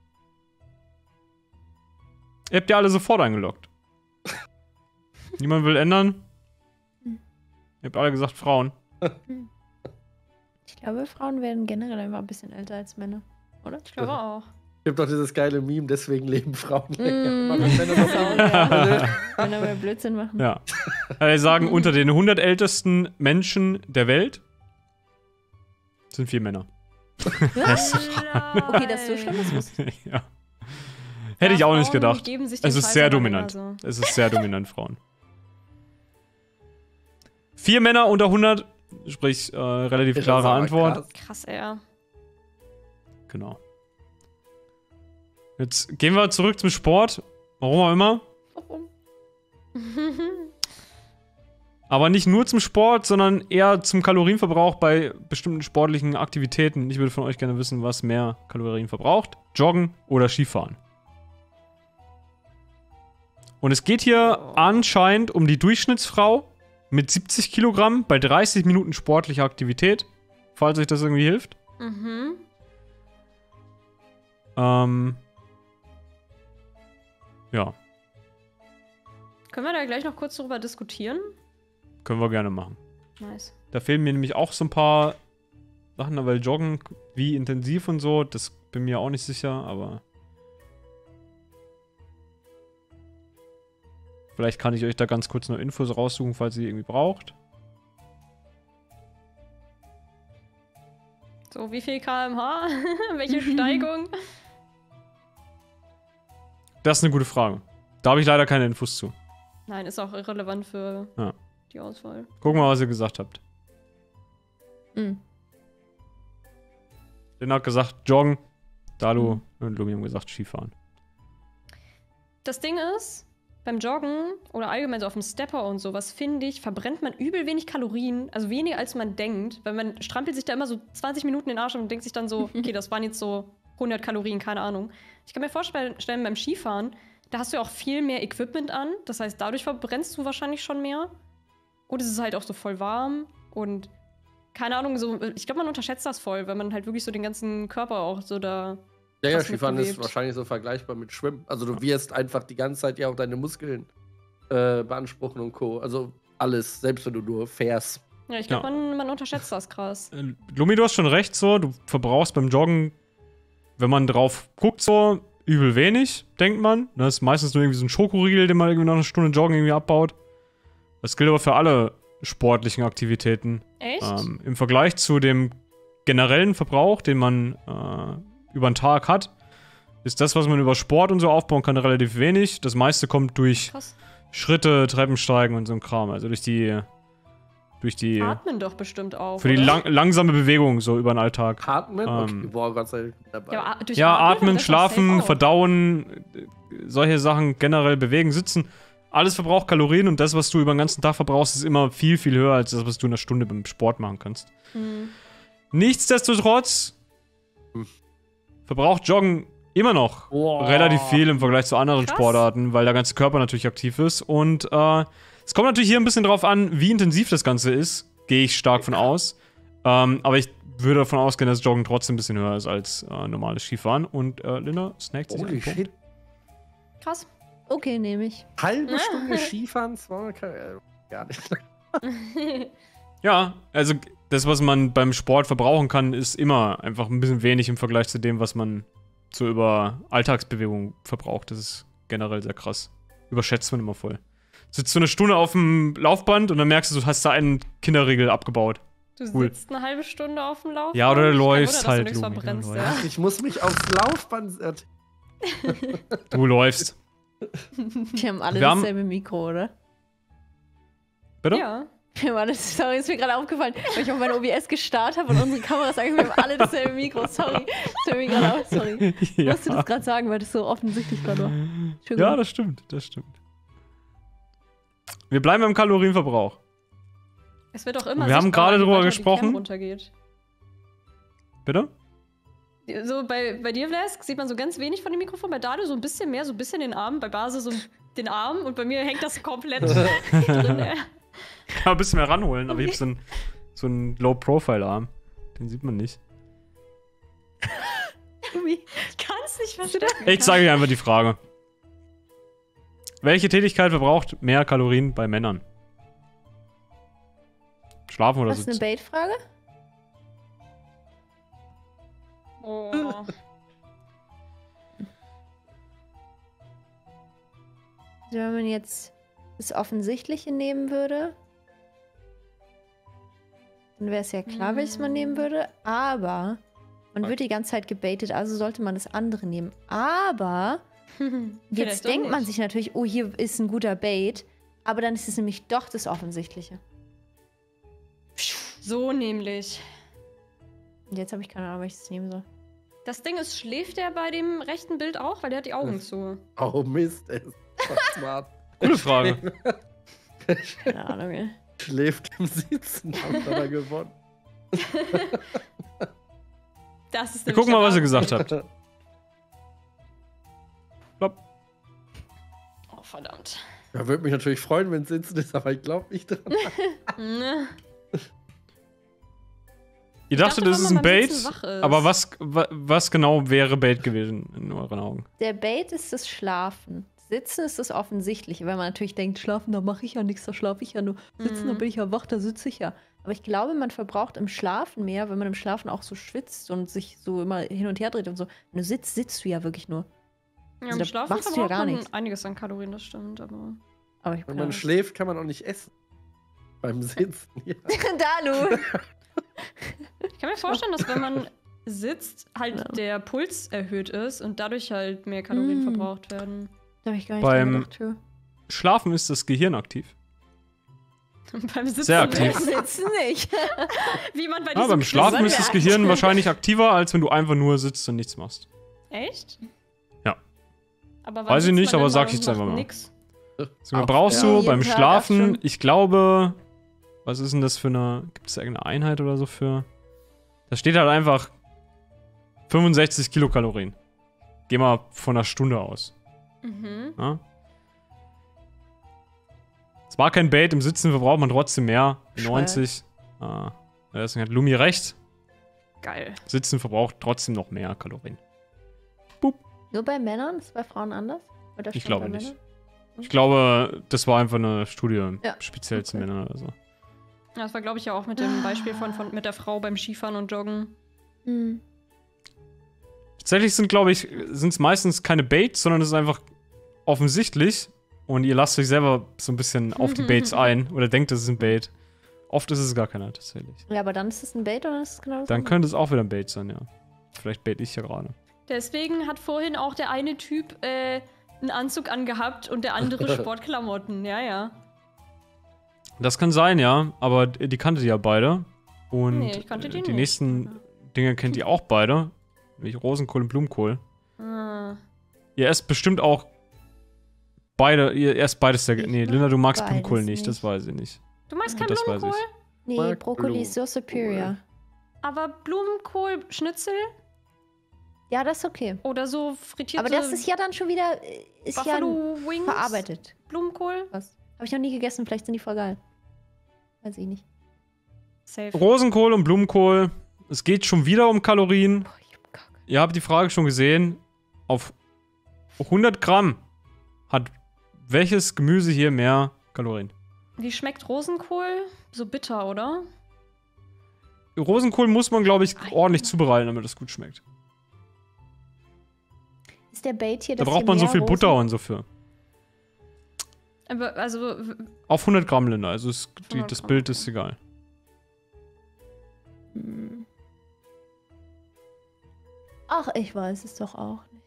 Ihr habt ja alle sofort eingeloggt. Niemand will ändern. Ihr habt alle gesagt Frauen. Ich glaube, Frauen werden generell einfach ein bisschen älter als Männer, oder? Ich glaube auch. Es gibt doch dieses geile Meme, deswegen leben Frauen länger. Wenn wir Blödsinn machen. Ja. Wir sagen, unter den 100 ältesten Menschen der Welt sind 4 Männer. Okay, das ist so schlimm. Ja. Hätte ich auch nicht gedacht. Es ist sehr dominant. So. Es ist sehr dominant, Frauen. 4 Männer unter 100, sprich relativ klare Antwort. Krass, ey. Genau. Jetzt gehen wir zurück zum Sport. Warum auch immer. Warum? Aber nicht nur zum Sport, sondern eher zum Kalorienverbrauch bei bestimmten sportlichen Aktivitäten. Ich würde von euch gerne wissen, was mehr Kalorien verbraucht. Joggen oder Skifahren. Und es geht hier anscheinend um die Durchschnittsfrau mit 70 Kilogramm bei 30 Minuten sportlicher Aktivität. Falls euch das irgendwie hilft. Ja. Können wir da gleich noch kurz drüber diskutieren? Können wir gerne machen. Nice. Da fehlen mir nämlich auch so ein paar Sachen, weil Joggen, wie intensiv und so, das bin mir auch nicht sicher, aber vielleicht kann ich euch da ganz kurz noch Infos raussuchen, falls ihr irgendwie braucht. So, wie viel km/h? Welche Steigung? Das ist eine gute Frage. Da habe ich leider keine Infos zu. Nein, ist auch irrelevant für die Auswahl. Gucken wir mal, was ihr gesagt habt. Den hat gesagt Joggen. Dalu und Lumi haben gesagt Skifahren. Das Ding ist, beim Joggen oder allgemein so auf dem Stepper und sowas, finde ich, verbrennt man übel wenig Kalorien, also weniger als man denkt, weil man strampelt sich da immer so 20 Minuten in den Arsch und denkt sich dann so, okay, das waren jetzt so 100 Kalorien, keine Ahnung. Ich kann mir vorstellen, beim Skifahren, da hast du ja auch viel mehr Equipment an, das heißt, dadurch verbrennst du wahrscheinlich schon mehr. Und es ist halt auch so voll warm und keine Ahnung, so, ich glaube, man unterschätzt das voll, weil man halt wirklich so den ganzen Körper auch so da. Ja, Skifahren ist wahrscheinlich so vergleichbar mit Schwimmen. Also du wirst einfach die ganze Zeit ja auch deine Muskeln beanspruchen und Co. Also alles, selbst wenn du nur fährst. Ja, ich glaube, man unterschätzt das krass. Lumi, du hast schon recht, so, du verbrauchst beim Joggen, wenn man drauf guckt, so, übel wenig, denkt man. Das ist meistens nur irgendwie so ein Schokoriegel, den man irgendwie nach einer Stunde Joggen irgendwie abbaut. Das gilt aber für alle sportlichen Aktivitäten. Echt? Im Vergleich zu dem generellen Verbrauch, den man über den Tag hat, ist das, was man über Sport und so aufbauen kann, relativ wenig. Das meiste kommt durch Schritte, Treppensteigen und so ein Kram. Also durch die Atmen doch bestimmt auch. Für die langsame Bewegung so über den Alltag. Atmen? Okay, boah, Gott sei Dank dabei. Ja, atmen, schlafen, verdauen, solche Sachen, generell bewegen, sitzen. Alles verbraucht Kalorien und das, was du über den ganzen Tag verbrauchst, ist immer viel, viel höher als das, was du in einer Stunde beim Sport machen kannst. Nichtsdestotrotz verbraucht Joggen immer noch relativ viel im Vergleich zu anderen Sportarten, weil der ganze Körper natürlich aktiv ist. Und es kommt natürlich hier ein bisschen drauf an, wie intensiv das Ganze ist. Gehe ich stark von aus. Aber ich würde davon ausgehen, dass Joggen trotzdem ein bisschen höher ist als normales Skifahren. Und Linda snackt sich einen Punkt. Krass. Okay, nehme ich. Halbe Stunde Skifahren, 200 Kalorien. Gar nicht. Ja, also das, was man beim Sport verbrauchen kann, ist immer einfach ein bisschen wenig im Vergleich zu dem, was man so über Alltagsbewegung verbraucht. Das ist generell sehr krass. Überschätzt man immer voll. Sitzt du eine Stunde auf dem Laufband und dann merkst du hast da einen Kinderriegel abgebaut. Du sitzt eine halbe Stunde auf dem Laufband? Ja, oder du läufst halt. Du verbrennst, ja. Ich muss mich aufs Laufband... Du läufst. Wir haben alle dasselbe Mikro, oder? Bitte? Ja. Wir haben alle, sorry, ist mir gerade aufgefallen, weil ich auf mein OBS gestartet habe und unsere Kameras sagen, wir haben alle dasselbe Mikro. Sorry. Das fällt mir gerade auf, sorry. Ich musste das gerade sagen, weil das so offensichtlich gerade war. Ja, das stimmt, das stimmt. Wir bleiben beim Kalorienverbrauch. Es wird auch immer wir haben gerade drüber gesprochen. Runtergeht. Bitte? So bei dir, Vlask, sieht man so ganz wenig von dem Mikrofon. Bei Dado so ein bisschen mehr, so ein bisschen den Arm. Bei Base so den Arm. Und bei mir hängt das komplett drin. Ich kann ein bisschen mehr ranholen, aber ich habe so einen Low-Profile-Arm. Den sieht man nicht. Ich kann es nicht verstehen. Ich zeige dir einfach die Frage. Welche Tätigkeit verbraucht mehr Kalorien bei Männern? Schlafen oder sitzen? Das ist eine Bait-Frage? Oh. Also wenn man jetzt das Offensichtliche nehmen würde, dann wäre es ja klar, welches man nehmen würde. Aber man wird die ganze Zeit gebaitet, also sollte man das andere nehmen. Aber jetzt denkt man sich natürlich, oh, hier ist ein guter Bait. Aber dann ist es nämlich doch das Offensichtliche. So nämlich. Und jetzt habe ich keine Ahnung, welches ich nehmen soll. Das Ding ist, schläft der bei dem rechten Bild auch? Weil der hat die Augen zu. Oh Mist, ey. Smart. Gute Frage. Keine Ahnung, ey. Schläft im Sitzen, hat er gewonnen. Das ist wir gucken mal, was ihr gesagt habt. Plopp. Oh, verdammt. Ja, würde mich natürlich freuen, wenn es Sitzen ist, aber ich glaube nicht dran. Ihr dachtet, das ist ein Bait, aber was genau wäre Bait gewesen in euren Augen? Der Bait ist das Schlafen. Sitzen ist das Offensichtliche, weil man natürlich denkt, schlafen, da mache ich ja nichts, da schlafe ich ja nur. Sitzen, da bin ich ja wach, da sitze ich ja. Aber ich glaube, man verbraucht im Schlafen mehr, wenn man im Schlafen auch so schwitzt und sich so immer hin und her dreht und so. Wenn du sitzt, sitzt du ja wirklich nur. Ja, also im Schlafen machst du ja gar nichts. Einiges an Kalorien, das stimmt, aber ich wenn man schläft, kann man auch nicht essen. Beim Sitzen, ja. Dalu! Ich kann mir vorstellen, dass wenn man sitzt, halt der Puls erhöht ist und dadurch halt mehr Kalorien verbraucht werden. Da habe ich gar nicht beim gedacht. Schlafen ist das Gehirn aktiv. Beim Sitzen sehr aktiv. Beim Sitzen nicht. Wie man bei beim Schlafen ist das Gehirn wahrscheinlich aktiver, als wenn du einfach nur sitzt und nichts machst. Echt? Ja. Aber weiß ich nicht, aber sag ich jetzt einfach mal. Das So, brauchst du beim Tag, Schlafen, ich glaube, was ist denn das für eine, gibt es da irgendeine Einheit oder so für? Da steht halt einfach 65 Kilokalorien. Geh mal von einer Stunde aus. Mhm. Ja? Es war kein Bait, im Sitzen verbraucht man trotzdem mehr. 90. Deswegen hat Lumi recht. Geil. Sitzen verbraucht trotzdem noch mehr Kalorien. Nur bei Männern? Ist bei Frauen anders? Oder Ich schon glaube bei nicht. Männern? Ich glaube, das war einfach eine Studie, Ja. speziell zu Männern oder so. Ja, das war, glaube ich, ja auch mit dem Beispiel mit der Frau beim Skifahren und Joggen. Hm. Tatsächlich sind, glaube ich, es meistens keine Baits, sondern es ist einfach offensichtlich und ihr lasst euch selber so ein bisschen auf die Baits ein oder denkt, es ist ein Bait. Oft ist es gar keiner, tatsächlich. Ja, aber dann ist es ein Bait oder ist es genau das Dann andere? könnte es auch wieder ein Bait sein, ja. Vielleicht bait ich ja gerade. Deswegen hat vorhin auch der eine Typ einen Anzug angehabt und der andere Sportklamotten. Ja, ja. Das kann sein, ja, aber die kanntet ihr ja beide. Und Nee, ich kannte die die nicht. nächsten Dinge kennt ihr auch beide. Nämlich Rosenkohl und Blumenkohl. Ah. Ihr esst bestimmt auch beide, ihr esst beides sehr gerne. Nee, Linda, du magst beides Blumenkohl nicht, das nicht. weiß ich nicht. Du magst kein Das weiß Blumenkohl? ich. Nee, Mag Brokkoli ist so superior. Aber Blumenkohl-Schnitzel Ja, das ist okay. oder so frittierte Aber das ist ja dann schon wieder ist ja Buffalo Wings? verarbeitet. Blumenkohl? Was? Habe ich noch nie gegessen, vielleicht sind die voll geil. Weiß ich nicht. Safe. Rosenkohl und Blumenkohl. Es geht schon wieder um Kalorien. Boah, ich hab Kacke. Ihr habt die Frage schon gesehen. Auf 100 Gramm hat welches Gemüse hier mehr Kalorien? Wie schmeckt Rosenkohl? So bitter, oder? Rosenkohl muss man, glaube ich, ordentlich zubereiten, damit es gut schmeckt. Ist der Bait hier Da das braucht hier man so mehr viel Rosen- Butter und so für. Aber, also, Auf 100 Gramm, Linda. Also das 100 Gramm, Bild okay. ist egal. Hm. Ach, ich weiß es doch auch nicht.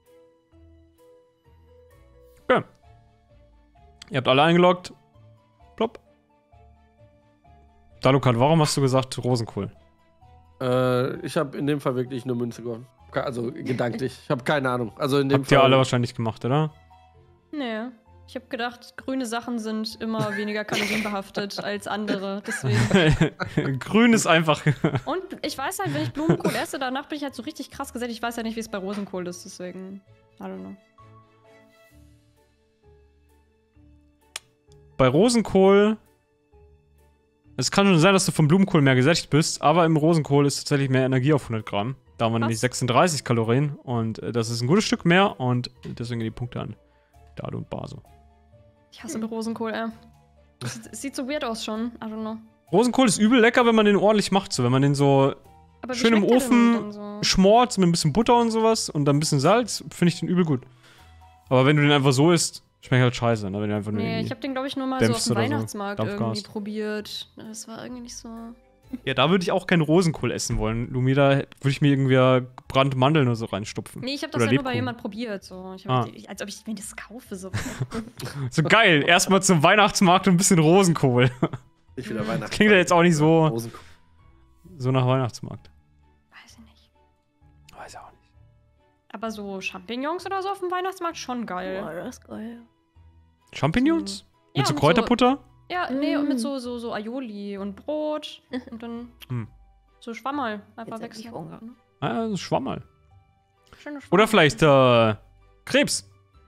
Okay. Ihr habt alle eingeloggt. Plopp. Dalukat, warum hast du gesagt Rosenkohl? Ich habe in dem Fall wirklich nur Münze gewonnen. Also gedanklich. Ich habe keine Ahnung. Also in dem Habt ihr Fall. alle wahrscheinlich gemacht, oder? nee. Ich habe gedacht, grüne Sachen sind immer weniger kalorienbehaftet als andere. Deswegen. Grün ist einfach. Und ich weiß halt, wenn ich Blumenkohl esse, danach bin ich halt so richtig krass gesättigt. Ich weiß ja nicht, wie es bei Rosenkohl ist, deswegen. I don't know. Bei Rosenkohl. Es kann schon sein, dass du vom Blumenkohl mehr gesättigt bist, aber im Rosenkohl ist tatsächlich mehr Energie auf 100 Gramm. Da haben wir nämlich 36 Kalorien und das ist ein gutes Stück mehr und deswegen gehen die Punkte an Dalu und Baso. Ich hasse Rosenkohl, ey. Es sieht so weird aus schon. I don't know. Rosenkohl ist übel lecker, wenn man den ordentlich macht, so wenn man den so Aber wie schön im schmeckt der denn Ofen dann so? schmort mit ein bisschen Butter und sowas und dann ein bisschen Salz, finde ich den übel gut. Aber wenn du den einfach so isst, schmeckt halt scheiße, ne? Wenn du einfach nur Nee, irgendwie ich habe den, glaube ich, nur mal so auf dämpfst dem oder so. Weihnachtsmarkt Dampfgas. irgendwie probiert. Das war irgendwie nicht so. Ja, da würde ich auch keinen Rosenkohl essen wollen. Lumida würde ich mir irgendwie gebrannte Mandeln oder so reinstupfen. Nee, ich habe das Oder ja nur bei Lebkuchen. jemand probiert. So. Als ob ich mir das kaufe. So. So geil, erstmal zum Weihnachtsmarkt und ein bisschen Rosenkohl. Ich wieder Weihnachten. Klingt ja jetzt auch nicht so, Rosenkohl. so nach Weihnachtsmarkt. Weiß ich nicht. Weiß ich auch nicht. Aber so Champignons oder so auf dem Weihnachtsmarkt schon geil. Boah, das ist geil. Champignons? Ja, Mit so mit Kräuterbutter? Ja, nee, und mit Mm. so Aioli und Brot und dann Mm. so Schwammerl. Einfach Jetzt hab ich wechseln. Hunger. Ah, das ist Schwammerl. Schöne Schwammerl. Oder vielleicht Krebs.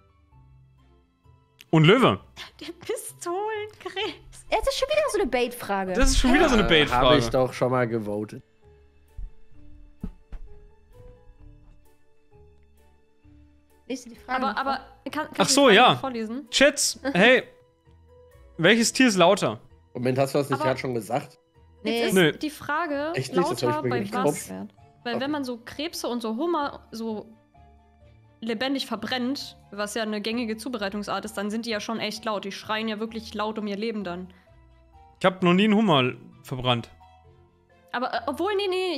Und Löwe. Der Pistolenkrebs. Jetzt ist schon wieder so eine Bait-Frage. Das ist schon wieder so eine Habe ich Bait-Frage. doch schon mal gewotet. Lies die Frage. Aber kannst Ach du so, die Frage ja. noch vorlesen? Chats, hey. Welches Tier ist lauter? Moment, hast du das nicht Aber- gerade schon gesagt? Nee. Jetzt ist Nö. die Frage Echt nicht? Das hab lauter ich mir bei nicht was? gekauft. Weil wenn man so Krebse und so Hummer so lebendig verbrennt, was ja eine gängige Zubereitungsart ist, dann sind die ja schon echt laut. Die schreien ja wirklich laut um ihr Leben dann. Ich habe noch nie einen Hummer verbrannt. Aber obwohl, nee,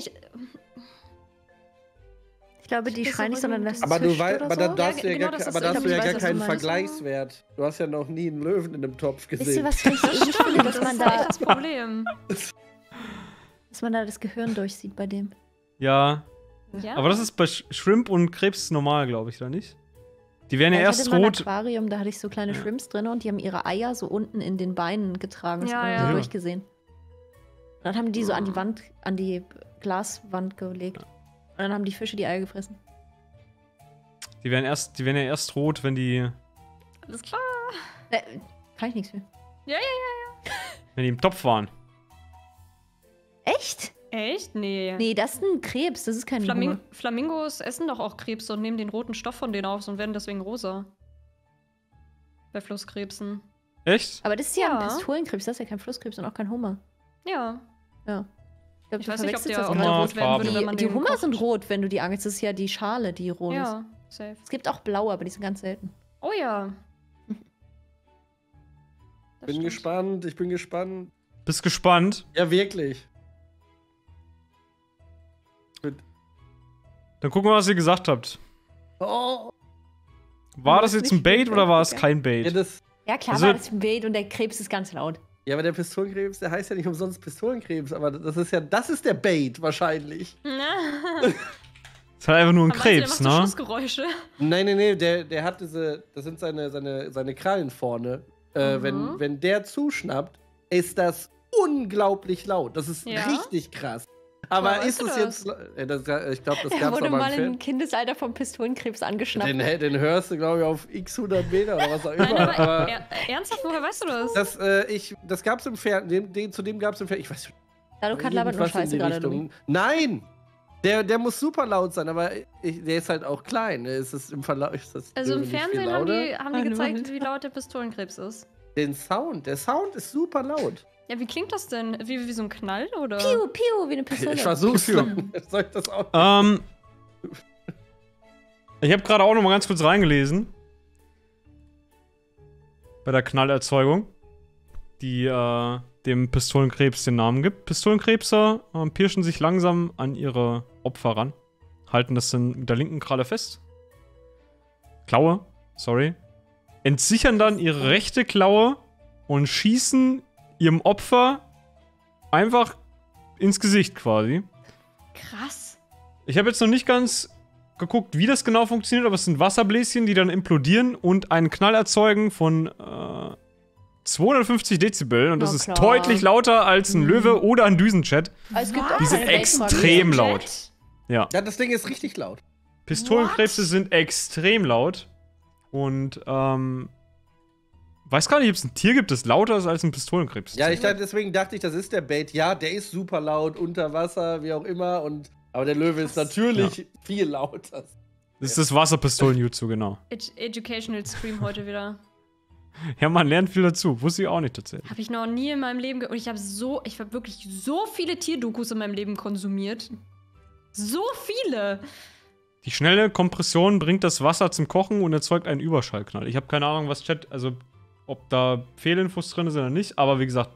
Ich glaube, die Das ist schreien nicht, aber sondern gut. das Aber du zischt weißt, oder aber so. da hast du ja genau, gar, das ist- aber da ich hast glaub, du ja ich gar weiß, was du keinen meinst. Vergleichswert. Du hast ja noch nie einen Löwen in einem Topf Wisst ihr, gesehen. was richtig eklig finde? das Dass man, ist echt da, das Problem. dass man da das Gehirn durchsieht bei dem. Ja. Ja? Aber das ist bei Shrimp und Krebs normal, glaube ich, oder nicht? Die werden ja erst ich hatte mal ein rot. Aquarium, da hatte ich so kleine Shrimps drin und die haben ihre Eier so unten in den Beinen getragen. Das Ja, hat man ja. so durchgesehen. Und dann haben die so an die Glaswand gelegt. Und dann haben die Fische die Eier gefressen. Die werden ja erst rot, wenn die Alles klar. Kann ich nichts für. wenn die im Topf waren. Echt? Echt? Nee. Nee, das ist ein Krebs, das ist kein Hummer. Flamingos essen doch auch Krebse und nehmen den roten Stoff von denen auf und werden deswegen rosa. Bei Flusskrebsen. Echt? Aber das ist ja ein Ja. Pistolenkrebs, das ist ja kein Flusskrebs und auch kein Hummer. Ja. Ja. glaub, Ich du weiß nicht, ob verwechselst der das auch Hummer, gerade. rot werden würde, wenn man Die den Hummer kocht. sind rot, wenn du die angelst. Das ist ja die Schale, die rot ist. Ja, safe. Es gibt auch blaue, aber die sind ganz selten. Oh ja. Das Bin stimmt. gespannt, ich bin gespannt. Bist gespannt? Ja, wirklich. Dann gucken wir, was ihr gesagt habt. Oh. War Das das ist jetzt ein nicht Bait gut, oder war es ja. kein Ja, Bait? Ja, klar Also- war das ein Bild und der Krebs ist ganz laut. ja, aber der Pistolenkrebs, der heißt ja nicht umsonst Pistolenkrebs, aber das ist der Bait wahrscheinlich. Na. Ist halt einfach nur ein Aber meinst du, der Krebs, macht so ne? Schussgeräusche. Nee, der hat das sind seine Krallen vorne. Wenn der zuschnappt, ist das unglaublich laut. Das ist Ja? richtig krass. Aber Woher ist weißt es du jetzt. Ich glaube, das Er gab's wurde doch mal mal im im Film. Kindesalter vom Pistolenkrebs angeschnappt. Den hörst du, glaube ich, auf x 100 Meter oder was auch immer. Nein, aber aber ernsthaft, woher weißt du das? das gab's im Fernsehen. Zu dem gab's im Fernsehen. Ich weiß nicht. Dalukat labert nur irgendwas in Scheiße die gerade, Richtung. Louis. Nein! Der muss super laut sein, aber der ist halt auch klein. Ist es im Verlauf. Also im Fernsehen haben die Ah, gezeigt, nur wie laut der Pistolenkrebs ist. Der Sound ist super laut. Ja, wie klingt das denn? Wie so ein Knall, oder? Piu, piu, wie eine Pistole. Ich versuch's schon. Soll ich das auch? Ich habe gerade auch noch mal ganz kurz reingelesen. Bei der Knallerzeugung, die dem Pistolenkrebs den Namen gibt. Pistolenkrebse pirschen sich langsam an ihre Opfer ran. Halten das dann mit der linken Kralle fest. Klaue, sorry. Entsichern dann ihre rechte Klaue und schießen ihrem Opfer einfach ins Gesicht quasi. Krass. Ich habe jetzt noch nicht ganz geguckt, wie das genau funktioniert, aber es sind Wasserbläschen, die dann implodieren und einen Knall erzeugen von 250 Dezibel. Und das Na ist klar. deutlich lauter als ein Löwe oder ein Düsenjet. Es gibt Was? auch Die sind keine extrem Jet? laut. Ja. Ja, das Ding ist richtig laut. Pistolenkrebse sind extrem laut. Und, weiß gar nicht, ob es ein Tier gibt, das lauter ist als ein Pistolenkrebs. Ja, deswegen dachte ich, das ist der Bait. Ja, der ist super laut, unter Wasser, wie auch immer. Aber der Löwe ist natürlich viel lauter. Das ist das Wasserpistolen-Jutsu, genau. Educational Stream heute wieder. Ja, man lernt viel dazu. Wusste ich auch nicht tatsächlich. Habe ich noch nie in meinem Leben. Und ich habe wirklich so viele Tierdokus in meinem Leben konsumiert. So viele. Die schnelle Kompression bringt das Wasser zum Kochen und erzeugt einen Überschallknall. Ich habe keine Ahnung, was Chat, also ob da Fehlinfos drin sind oder nicht, aber wie gesagt,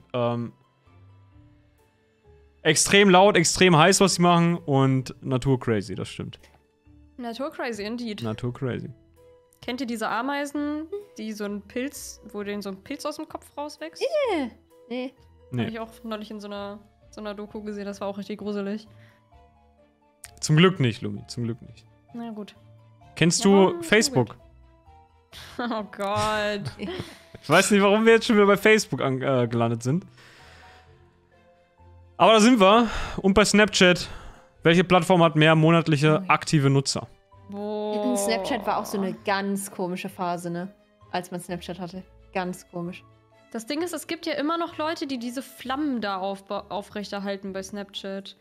extrem laut, extrem heiß, was sie machen und naturcrazy, das stimmt. Naturcrazy indeed. Naturcrazy. Kennt ihr diese Ameisen, die so ein Pilz, wo denen so ein Pilz aus dem Kopf rauswächst? Nee. Nee. Habe ich auch neulich in so einer Doku gesehen, das war auch richtig gruselig. Zum Glück nicht, Lumi, zum Glück nicht. Na gut. Kennst Warum? du Facebook? Oh Gott. Ich weiß nicht, warum wir jetzt schon wieder bei Facebook gelandet sind. Aber da sind wir. Und bei Snapchat. Welche Plattform hat mehr monatliche aktive Nutzer? Boah. Snapchat war auch so eine ganz komische Phase, ne? Als man Snapchat hatte. Ganz komisch. Das Ding ist, es gibt ja immer noch Leute, die diese Flammen da aufrechterhalten bei Snapchat.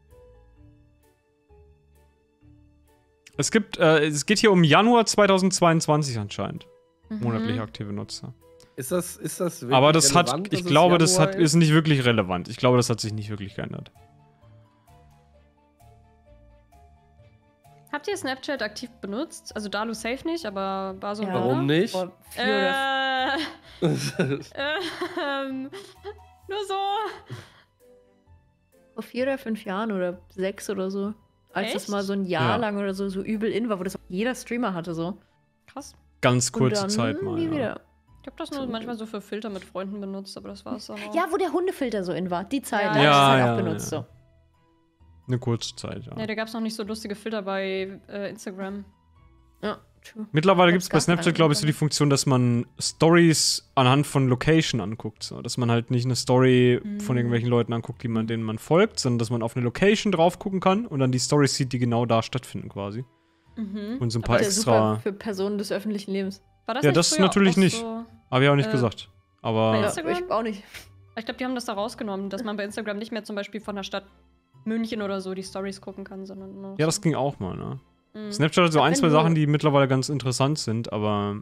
Es geht hier um Januar 2022 anscheinend. Monatlich aktive Nutzer. Ist das wirklich Aber das relevant, dass ich es glaube, Januar ist nicht wirklich relevant. Ich glaube, das hat sich nicht wirklich geändert. Habt ihr Snapchat aktiv benutzt? Also Dalu safe nicht, aber Baso Ja. Warum nicht? Vor 4 oder nur so. vor 4 oder 5 Jahren oder 6 oder so. Als das Echt? mal so ein Jahr Ja. lang oder so übel in war, wo das auch jeder Streamer hatte so. Krass. Ganz Und kurze dann Zeit mal. nie Ja. wieder. Ich habe das nur manchmal so für Filter mit Freunden benutzt, aber das war's dann auch. Ja, wo der Hundefilter so in war. Die Zeit, Ja. da hab ich das halt Ja, auch ja, benutzt ja. so. Eine kurze Zeit, ja. Ja, da gab's noch nicht so lustige Filter bei Instagram. Ja, True. Mittlerweile gibt es bei Snapchat, glaube ich, so die Funktion, dass man Stories anhand von Location anguckt. So, dass man halt nicht eine Story von irgendwelchen Leuten anguckt, denen man folgt, sondern dass man auf eine Location drauf gucken kann und dann die Stories sieht, die genau da stattfinden quasi. Und so ein paar extra. Super für Personen des öffentlichen Lebens. War das Ja, nicht das früher natürlich auch nicht. So, Habe ich auch nicht gesagt. Aber. bei Ja, Instagram? ich auch nicht. ich glaube, die haben das da rausgenommen, dass man bei Instagram nicht mehr zum Beispiel von der Stadt München oder so die Stories gucken kann, sondern nur Ja, das so. ging auch mal, ne? Snapchat hat so ein, zwei Sachen, die mittlerweile ganz interessant sind, aber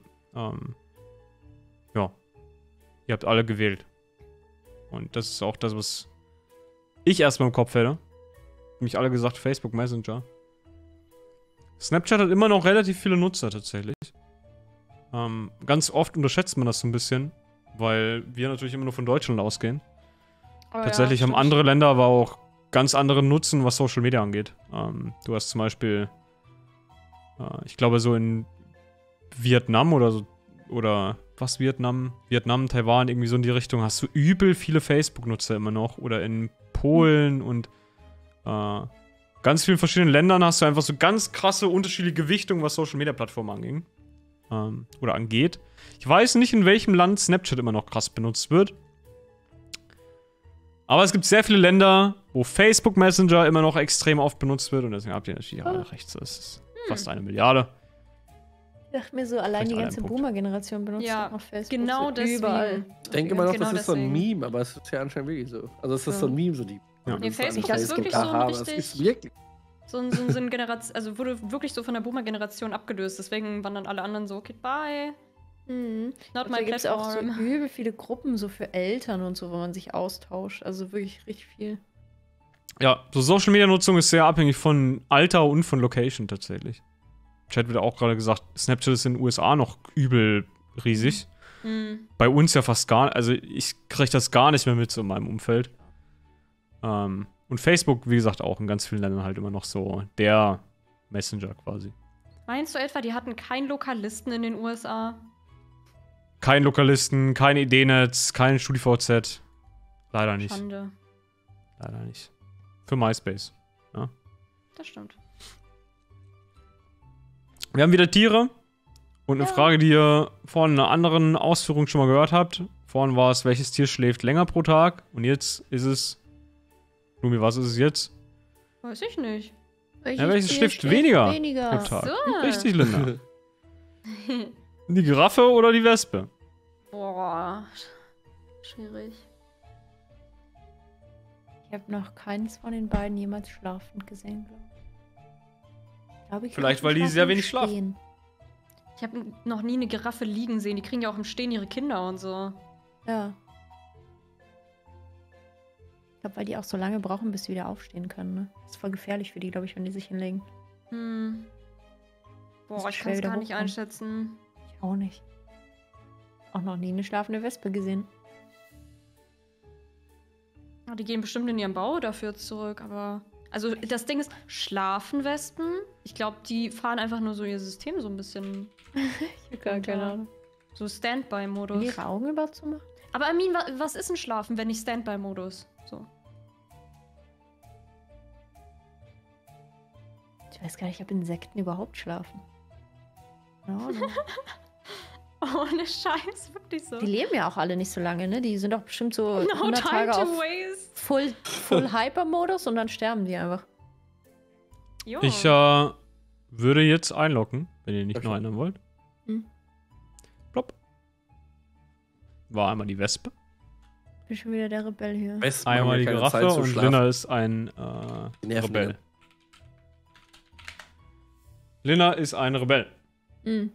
ja. Ihr habt alle gewählt. Und das ist auch das, was ich erstmal im Kopf hätte. Nämlich alle gesagt, Facebook Messenger. Snapchat hat immer noch relativ viele Nutzer tatsächlich. Ganz oft unterschätzt man das so ein bisschen, weil wir natürlich immer nur von Deutschland ausgehen. Oh, Tatsächlich ja, haben andere Länder aber auch ganz andere Nutzen, was Social Media angeht. Du hast zum Beispiel, ich glaube so in Vietnam oder so, oder was Vietnam, Taiwan, irgendwie so in die Richtung, hast du übel viele Facebook-Nutzer immer noch. Oder in Polen und ganz vielen verschiedenen Ländern hast du einfach so ganz krasse unterschiedliche Gewichtungen, was Social Media Plattformen anging. Oder angeht. Ich weiß nicht, in welchem Land Snapchat immer noch krass benutzt wird. Aber es gibt sehr viele Länder, wo Facebook Messenger immer noch extrem oft benutzt wird. Und deswegen habt ihr natürlich auch recht. Das ist fast 1 Milliarde. Ich dachte mir so, allein die Vielleicht ganze einen Punkt. Boomer-Generation benutzt Ja, auf Facebook. genau so deswegen. Überall. Ich denke immer noch, Genau das ist so ein deswegen. Meme, aber es ist ja anscheinend wirklich so. Also es ist so ein Meme, so die. Ja. Nee, Facebook das ist wirklich so ein aber es richtig- ist wirklich. So ein Generation, also wurde wirklich so von der Boomer-Generation abgelöst. Deswegen waren dann alle anderen so, okay, bye. Not Da my gibt es auch so platform. übel viele Gruppen so für Eltern und so, wo man sich austauscht. Also wirklich richtig viel. Ja, so Social Media Nutzung ist sehr abhängig von Alter und von Location tatsächlich. Chat wird auch gerade gesagt, Snapchat ist in den USA noch übel riesig. Bei uns ja fast gar nicht. Also ich kriege das gar nicht mehr mit so in meinem Umfeld. Und Facebook, wie gesagt, auch in ganz vielen Ländern halt immer noch so der Messenger quasi. Meinst du etwa, die hatten keinen Lokalisten in den USA? Kein Lokalisten, kein ID-Netz, kein StudiVZ. Leider nicht. Schande. Leider nicht. Für MySpace. Das stimmt. Wir haben wieder Tiere. Und eine Frage, die ihr vor einer anderen Ausführung schon mal gehört habt. Vorhin war es, welches Tier schläft länger pro Tag? Und jetzt ist es. Lumi, was ist es jetzt? Weiß ich nicht. welches schläft weniger pro Tag? So. Richtig, Linda. Die Giraffe oder die Wespe? Boah. Schwierig. Ich habe noch keins von den beiden jemals schlafend gesehen, glaube ich. Vielleicht, weil die sehr wenig schlafen. Ich habe noch nie eine Giraffe liegen sehen. Die kriegen ja auch im Stehen ihre Kinder und so. Ja. Ich glaube, weil die auch so lange brauchen, bis sie wieder aufstehen können. Ne? Das ist voll gefährlich für die, glaube ich, wenn die sich hinlegen. Boah, ich schwer kann es wieder gar nicht hochkommen. einschätzen. Ich auch nicht. Auch noch nie eine schlafende Wespe gesehen. Ah, die gehen bestimmt in ihren Bau dafür zurück, aber. Also, das Ding ist, schlafen Wespen? Ich glaube, die fahren einfach nur so ihr System so ein bisschen. Ich habe gar keine Ahnung. So Standby-Modus. Ihre Augen überhaupt zu machen? Aber Armin, was ist ein Schlafen, wenn nicht Standby-Modus? So. Ich weiß gar nicht, ob Insekten überhaupt schlafen. No. Ohne Scheiß, wirklich so. Die leben ja auch alle nicht so lange, ne? Die sind doch bestimmt so No 100 time Tage to auf waste. Full Hyper-Modus und dann sterben die einfach. Jo. Ich würde jetzt einloggen, wenn ihr nicht Okay. noch ändern wollt. Plopp. War einmal die Wespe, Bin schon wieder der Rebell hier. Wespen einmal haben die ja keine Giraffe Zeit zu und schlafen. Linna ist ein Die nerven Rebell. wieder. Linna ist ein Rebell. Mhm.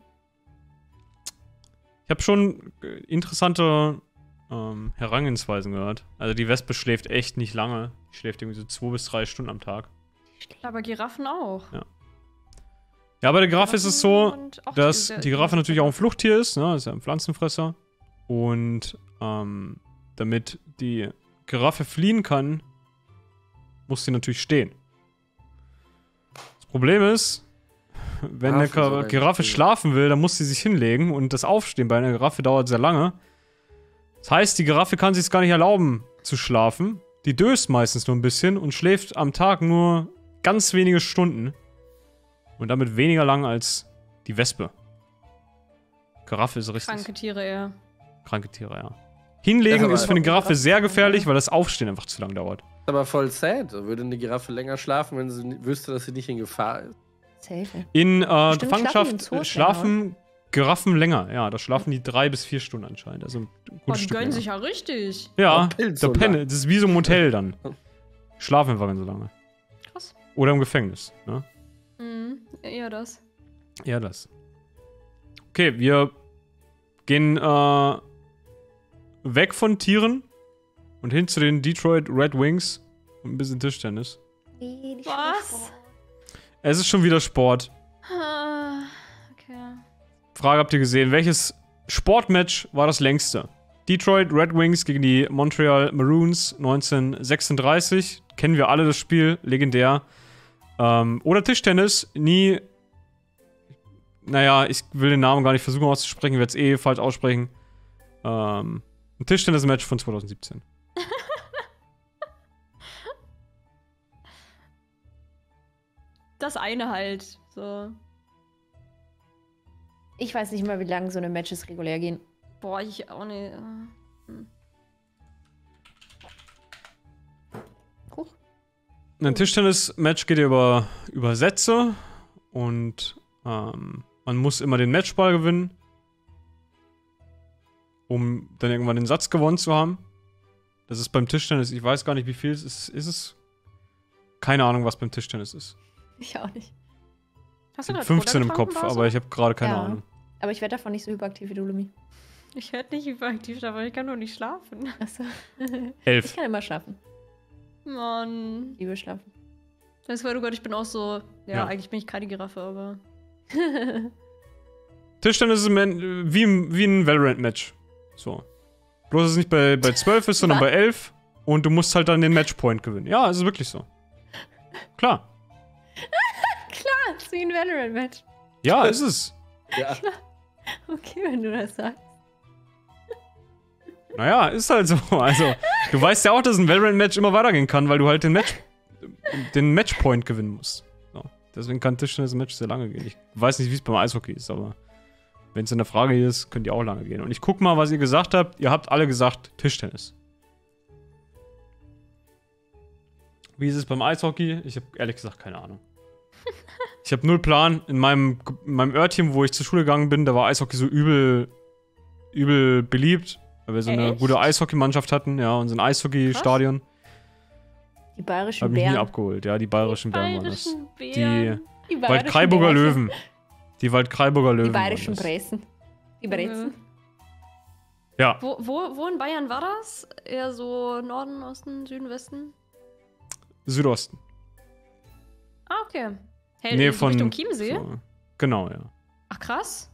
Ich habe schon interessante Herangehensweisen gehört. Also die Wespe schläft echt nicht lange. Die schläft irgendwie so 2 bis 3 Stunden am Tag. Aber Giraffen auch. Ja, bei der Giraffe ist es so, Und auch dass diese- die Giraffe natürlich auch ein Fluchttier ist, ne? Ist ja ein Pflanzenfresser. Und damit die Giraffe fliehen kann, muss sie natürlich stehen. Das Problem ist, wenn eine Giraffen sollen Giraffe stehen. schlafen will, dann muss sie sich hinlegen und das Aufstehen bei einer Giraffe dauert sehr lange. Das heißt, die Giraffe kann sich es gar nicht erlauben zu schlafen. Die döst meistens nur ein bisschen und schläft am Tag nur ganz wenige Stunden. Und damit weniger lang als Die Wespe. Giraffe ist richtig. Kranke Tiere, ja. Kranke Tiere, ja. Hinlegen Ja, ist für eine Giraffe sehr gefährlich, weil das Aufstehen einfach zu lang dauert. Aber voll sad. Würde eine Giraffe länger schlafen, wenn sie wüsste, dass sie nicht in Gefahr ist? Safe. In Stimmt, Gefangenschaft schlafen Giraffen länger. Ja, da schlafen die 3 bis 4 Stunden anscheinend. Also ein Oh, gutes die Stück gönnen länger. sich ja richtig. Ja, Oh, Pilz der so Penne, lang. das ist wie so ein Motel dann. Schlafen einfach so lange. Krass. Oder im Gefängnis, ne? Mhm, eher das. Ja, das. Okay, wir gehen weg von Tieren und hin zu den Detroit Red Wings und ein bisschen Tischtennis. Nee, nicht Was? Es ist schon wieder Sport. Ah, okay. Frage habt ihr gesehen, welches Sportmatch war das längste? Detroit Red Wings gegen die Montreal Maroons 1936. Kennen wir alle das Spiel, legendär. Oder Tischtennis, nie. Naja, ich will den Namen gar nicht versuchen auszusprechen, ich werde es eh falsch aussprechen. Ein Tischtennis-Match von 2017. Das eine halt. So. Ich weiß nicht mal, wie lange so eine Matches regulär gehen. Boah, ich auch nicht. Huch. Ein Tischtennis-Match geht ja über Sätze und man muss immer den Matchball gewinnen, um dann irgendwann den Satz gewonnen zu haben. Das ist beim Tischtennis, ich weiß gar nicht, wie viel es ist. Ist es? Keine Ahnung, was beim Tischtennis ist. Ich auch nicht. Hast du grad 15 im Cola Kopf, getrunken, aber ich habe gerade keine Ja. Ahnung. Aber ich werde davon nicht so hyperaktiv wie du, Lumi. Ich werde nicht überaktiv, aber ich kann nur nicht schlafen. Achso. 11. Ich kann immer schlafen. Mann. Ich liebe schlafen. Das war, oh Gott, ich bin auch so. Ja, Ja. eigentlich bin ich keine Giraffe, aber. Tischtennis ist wie ein Valorant-Match. So. Bloß, dass es nicht bei 12 ist, sondern Was? bei 11. Und du musst halt dann den Matchpoint gewinnen. Ja, es ist wirklich so. Klar. Klar, es ist wie ein Valorant-Match. Ja, ist es. Ja. Okay, wenn du das sagst. Naja, ist halt so. Also, du weißt ja auch, dass ein Valorant-Match immer weitergehen kann, weil du halt den Matchpoint gewinnen musst. So. Deswegen kann Tischtennis-Match sehr lange gehen. Ich weiß nicht, wie es beim Eishockey ist, aber wenn es in der Frage ist, könnt ihr auch lange gehen. Und ich guck mal, was ihr gesagt habt. Ihr habt alle gesagt Tischtennis. Wie ist es beim Eishockey? Ich habe ehrlich gesagt keine Ahnung. Ich habe null Plan. In meinem Örtchen, wo ich zur Schule gegangen bin, da war Eishockey so übel beliebt, weil wir so eine Echt? gute Eishockey-Mannschaft hatten, ja, und so ein Eishockey-Stadion. Die bayerischen Hab mich nie Bären. abgeholt, ja, die bayerischen Bären waren das. Bayerischen Die Bären. Die bayerischen Waldkraiburger Bärchen. Löwen. Die Waldkraiburger Löwen. Die bayerischen waren das. Brezen. Die Brezen. Ja, Wo in Bayern war das? Eher so Norden, Osten, Süden, Westen? Südosten. Ah, okay. Hey, Nähe so von. Richtung Chiemsee? So, genau, ja. Ach, krass.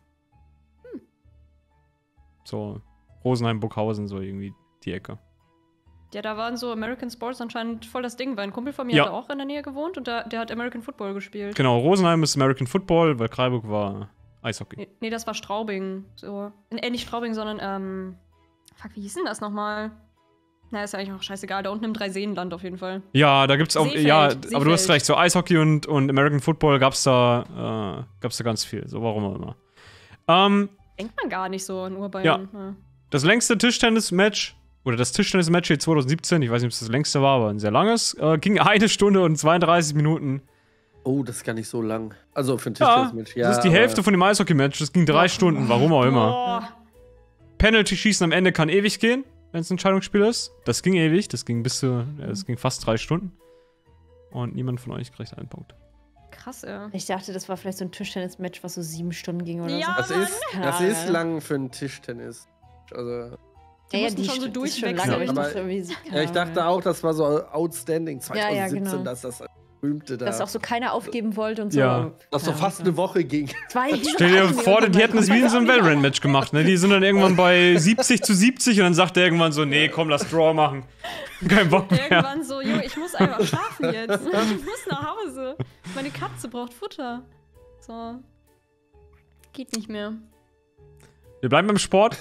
So Rosenheim, Burghausen, so irgendwie die Ecke. Ja, da waren so American Sports anscheinend voll das Ding, weil ein Kumpel von mir Ja. hat auch in der Nähe gewohnt und der hat American Football gespielt. Genau, Rosenheim ist American Football, weil Freiburg war Eishockey. Nee, das war Straubing. So. Nicht Straubing, sondern, fuck, wie hieß denn das nochmal? Na, ist ja eigentlich auch scheißegal. Da unten im Dreiseenland auf jeden Fall. Ja, da gibt's auch, Seefeld, ja, aber du hast Seefeld. recht, so Eishockey und American Football gab's da ganz viel, so warum auch immer. Denkt man gar nicht so in Urbayern. Ja. Das längste Tischtennis-Match, oder das Tischtennis-Match hier 2017, ich weiß nicht, ob es das längste war, aber ein sehr langes, ging 1 Stunde und 32 Minuten. Oh, das ist gar nicht so lang. Also für ein Ja, Tischtennis-Match. das ist die Hälfte von dem Eishockey-Match, das ging 3 Stunden, warum auch immer. Boah. Penalty-Schießen am Ende kann ewig gehen, wenn es ein Entscheidungsspiel ist. Das ging ewig, das ging das ging fast 3 Stunden. Und niemand von euch kriegt einen Punkt. Krass, ja. Ich dachte, das war vielleicht so ein Tischtennis-Match, was so 7 Stunden ging oder Ja, so. Das ist lang für ein Tischtennis. Also, Die mussten schon so stimmt, ist schon durchwechseln. lange, aber ich Aber- dachte irgendwie, ja, ich dachte auch, das war so outstanding 2017, Ja, genau. dass das berühmte da. dass auch so keiner aufgeben wollte und so. Ja. dass so fast eine Woche ging. Stell dir vor, die hätten das wie in so einem Valorant-Match gemacht, ne? Die sind dann irgendwann bei 70-70 und dann sagt der irgendwann so, nee, komm, lass Draw machen. Kein Bock mehr. Irgendwann so, Junge, ich muss einfach schlafen jetzt. Ich muss nach Hause. Meine Katze braucht Futter. So. Geht nicht mehr. Wir bleiben beim Sport.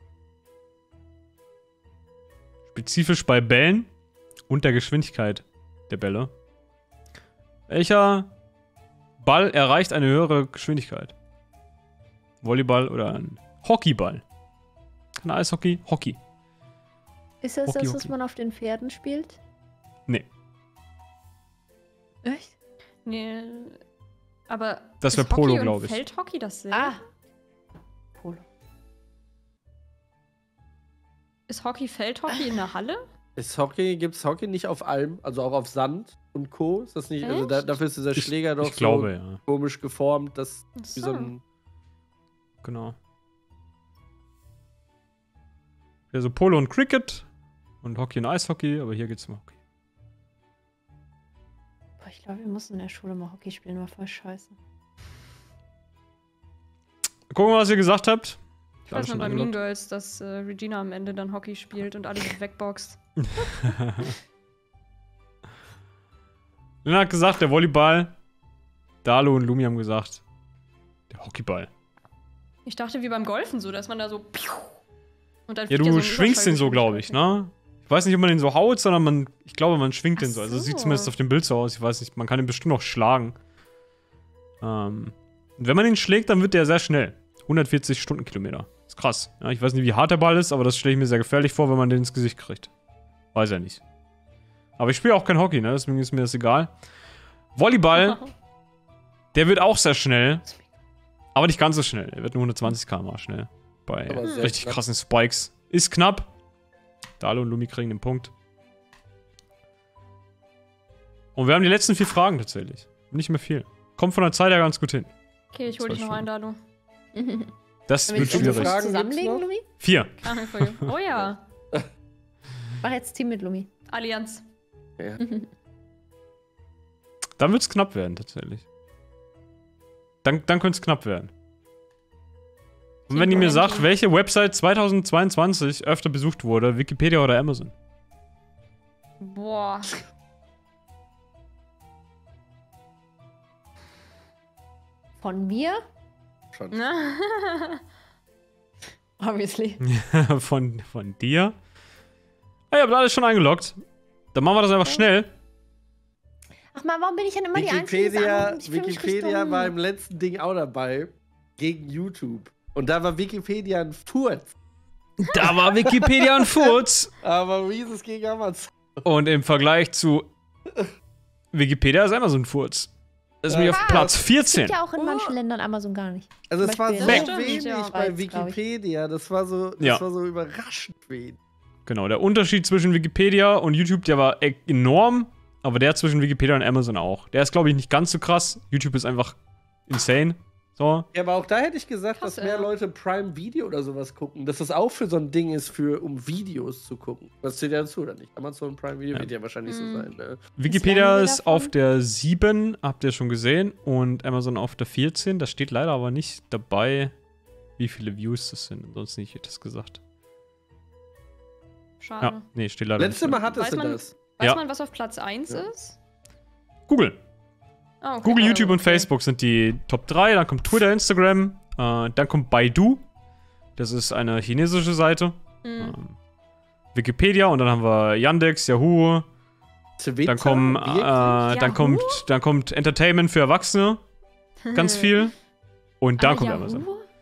Spezifisch bei Bällen und der Geschwindigkeit der Bälle. Welcher Ball erreicht eine höhere Geschwindigkeit? Volleyball oder ein Hockeyball? Kein Eishockey, Hockey. Ist das Hockey, das, was Hockey. man auf den Pferden spielt? Nee. Echt? Nee. Aber. Das ist wär Polo, Hockey und glaub ich. Feldhockey dasselbe? Ah. Polo. Ist Hockey Feldhockey in der Halle? Gibt's Hockey nicht auf Alm, also auch auf Sand und Co.? Ist das nicht? Also Echt? dafür ist dieser Schläger doch Ich glaube, so ja. komisch geformt, dass Ach wie so ein. Genau. Ja, so Polo und Cricket und Hockey und Eishockey, aber hier geht's um Hockey. Boah, ich glaube, wir mussten in der Schule mal Hockey spielen, war voll scheiße. Gucken wir, was ihr gesagt habt. Ich weiß noch bei Mean Girls, dass Regina am Ende dann Hockey spielt und alle wegboxt. Lena hat gesagt, der Volleyball. Dalu und Lumi haben gesagt, der Hockeyball. Ich dachte, wie beim Golfen so, dass man da so. Und dann Ja, fliegt du so eine schwingst den so, glaube ich, ne? Ich weiß nicht, ob man den so haut, sondern ich glaube, man schwingt den so. Also so. sieht zumindest auf dem Bild so aus. Ich weiß nicht, man kann ihn bestimmt auch schlagen. Und wenn man ihn schlägt, dann wird der sehr schnell. 140 Stundenkilometer. Ist krass. Ja, ich weiß nicht, wie hart der Ball ist, aber das stelle ich mir sehr gefährlich vor, wenn man den ins Gesicht kriegt. Weiß ja nicht. Aber ich spiele auch kein Hockey, ne? Deswegen ist mir das egal. Volleyball, der wird auch sehr schnell. Aber nicht ganz so schnell. Er wird nur 120 km/h schnell. Bei Aber sehr richtig knapp. krassen Spikes. Ist knapp. Dalo und Lumi kriegen den Punkt. Und wir haben die letzten 4 Fragen tatsächlich. Nicht mehr viel. Kommt von der Zeit her ganz gut hin. Okay, ich hol dich noch ein, Dalu. Das Wenn wird wir schwierig. Fragen zusammenlegen, gibt's noch? Lumi? 4. Oh ja. Mach jetzt Team mit Lumi. Allianz. Ja. Dann wird es knapp werden, tatsächlich. Dann könnte es knapp werden. Und wenn ihr mir sagt, welche Website 2022 öfter besucht wurde, Wikipedia oder Amazon? Boah. Von mir? Schon. Obviously. von dir? Ah, ihr habt alles schon eingeloggt. Dann machen wir das einfach schnell. Ach man, warum bin ich denn immer die Einzige? Wikipedia war im letzten Ding auch dabei. Gegen YouTube. Und da war Wikipedia ein Furz. Da war Wikipedia ein Furz. Aber wie ist es gegen Amazon? Und im Vergleich zu Wikipedia ist Amazon ein Furz. Das ist nämlich auf Platz Es 14. gibt ja auch in manchen Ländern Amazon gar nicht. Also es Zum war Beispiel so in Schweiz, wenig ja. bei Schweiz, glaub ich. Wikipedia. Das war so überraschend wenig. Genau, der Unterschied zwischen Wikipedia und YouTube, der war enorm. Aber der zwischen Wikipedia und Amazon auch. Der ist, glaube ich, nicht ganz so krass. YouTube ist einfach insane. So. Ja, aber auch da hätte ich gesagt, Krass, dass mehr ja. Leute Prime Video oder sowas gucken. Dass das auch für so ein Ding ist, um Videos zu gucken. Was zählt ja dazu, oder nicht? Amazon Prime Video wird ja wahrscheinlich so sein, ne? Wikipedia lernen wir ist davon? auf der 7, habt ihr schon gesehen. Und Amazon auf der 14. Da steht leider aber nicht dabei, wie viele Views das sind. Ansonsten hätte ich das gesagt. Schade. Ja, nee, steht leider Letztes nicht. Mal hattest Weiß du man- das. Weiß Ja. man, was auf Platz 1 Ja. ist? Google. Ah, okay. Google, Oh, YouTube und okay. Facebook sind die Top 3. Dann kommt Twitter, Instagram. Dann kommt Baidu. Das ist eine chinesische Seite. Mhm. Wikipedia und dann haben wir Yandex, Yahoo. Twitter? Dann kommen, Wirklich? dann kommt Entertainment für Erwachsene. Ganz viel. Und dann Aber kommt Yahoo? Amazon.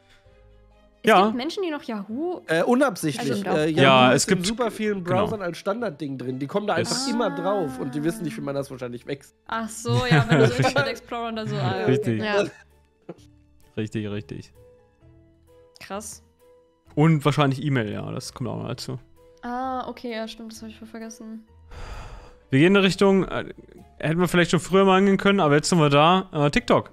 Es Ja. gibt Menschen, die noch Yahoo. Unabsichtlich. Also doch. Ja, es ist in gibt- super vielen genau. Browsern als Standardding drin. Die kommen da einfach Es- immer drauf und die wissen nicht, wie man das wahrscheinlich wächst. Ach so, ja, wenn du so Internet Explorer und dann so. Ah, ja, Richtig. okay. Ja. Richtig, richtig. Krass. Und wahrscheinlich E-Mail, ja, das kommt auch noch dazu. Ah, okay, ja, stimmt, das habe ich voll vergessen. Wir gehen in Richtung, hätten wir vielleicht schon früher mal angehen können, aber jetzt sind wir da. TikTok.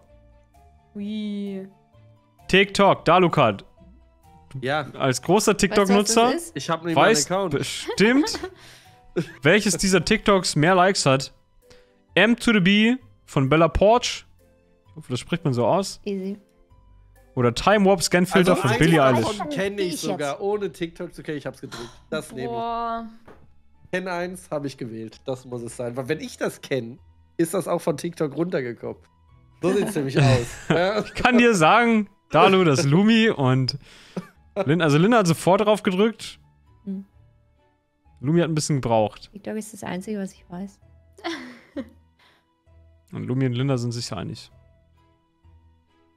Ui. TikTok, Dalukat. Ja, Als großer TikTok-Nutzer Weißt du, was das ist? ich habe nicht meinen weiß Account. bestimmt, welches dieser TikToks mehr Likes hat. M to the B von Bella Porch. Ich hoffe, das spricht man so aus. Easy. Oder Time Warp Scan Filter von eins Billie eigentlich- Eilish. davon kenne ich Ich sogar, ohne TikTok zu kennen. Ich hab's gedrückt. Das nehme Boah. ich. Kenn 1 habe ich gewählt. Das muss es sein. Weil wenn ich das kenne, ist das auch von TikTok runtergekommen. So sieht's nämlich aus. Ja. Kann dir sagen, Dalu, das ist Lumi und Linda hat sofort drauf gedrückt. Hm. Lumi hat ein bisschen gebraucht. TikTok ist das Einzige, was ich weiß. Und Lumi und Linda sind sich einig.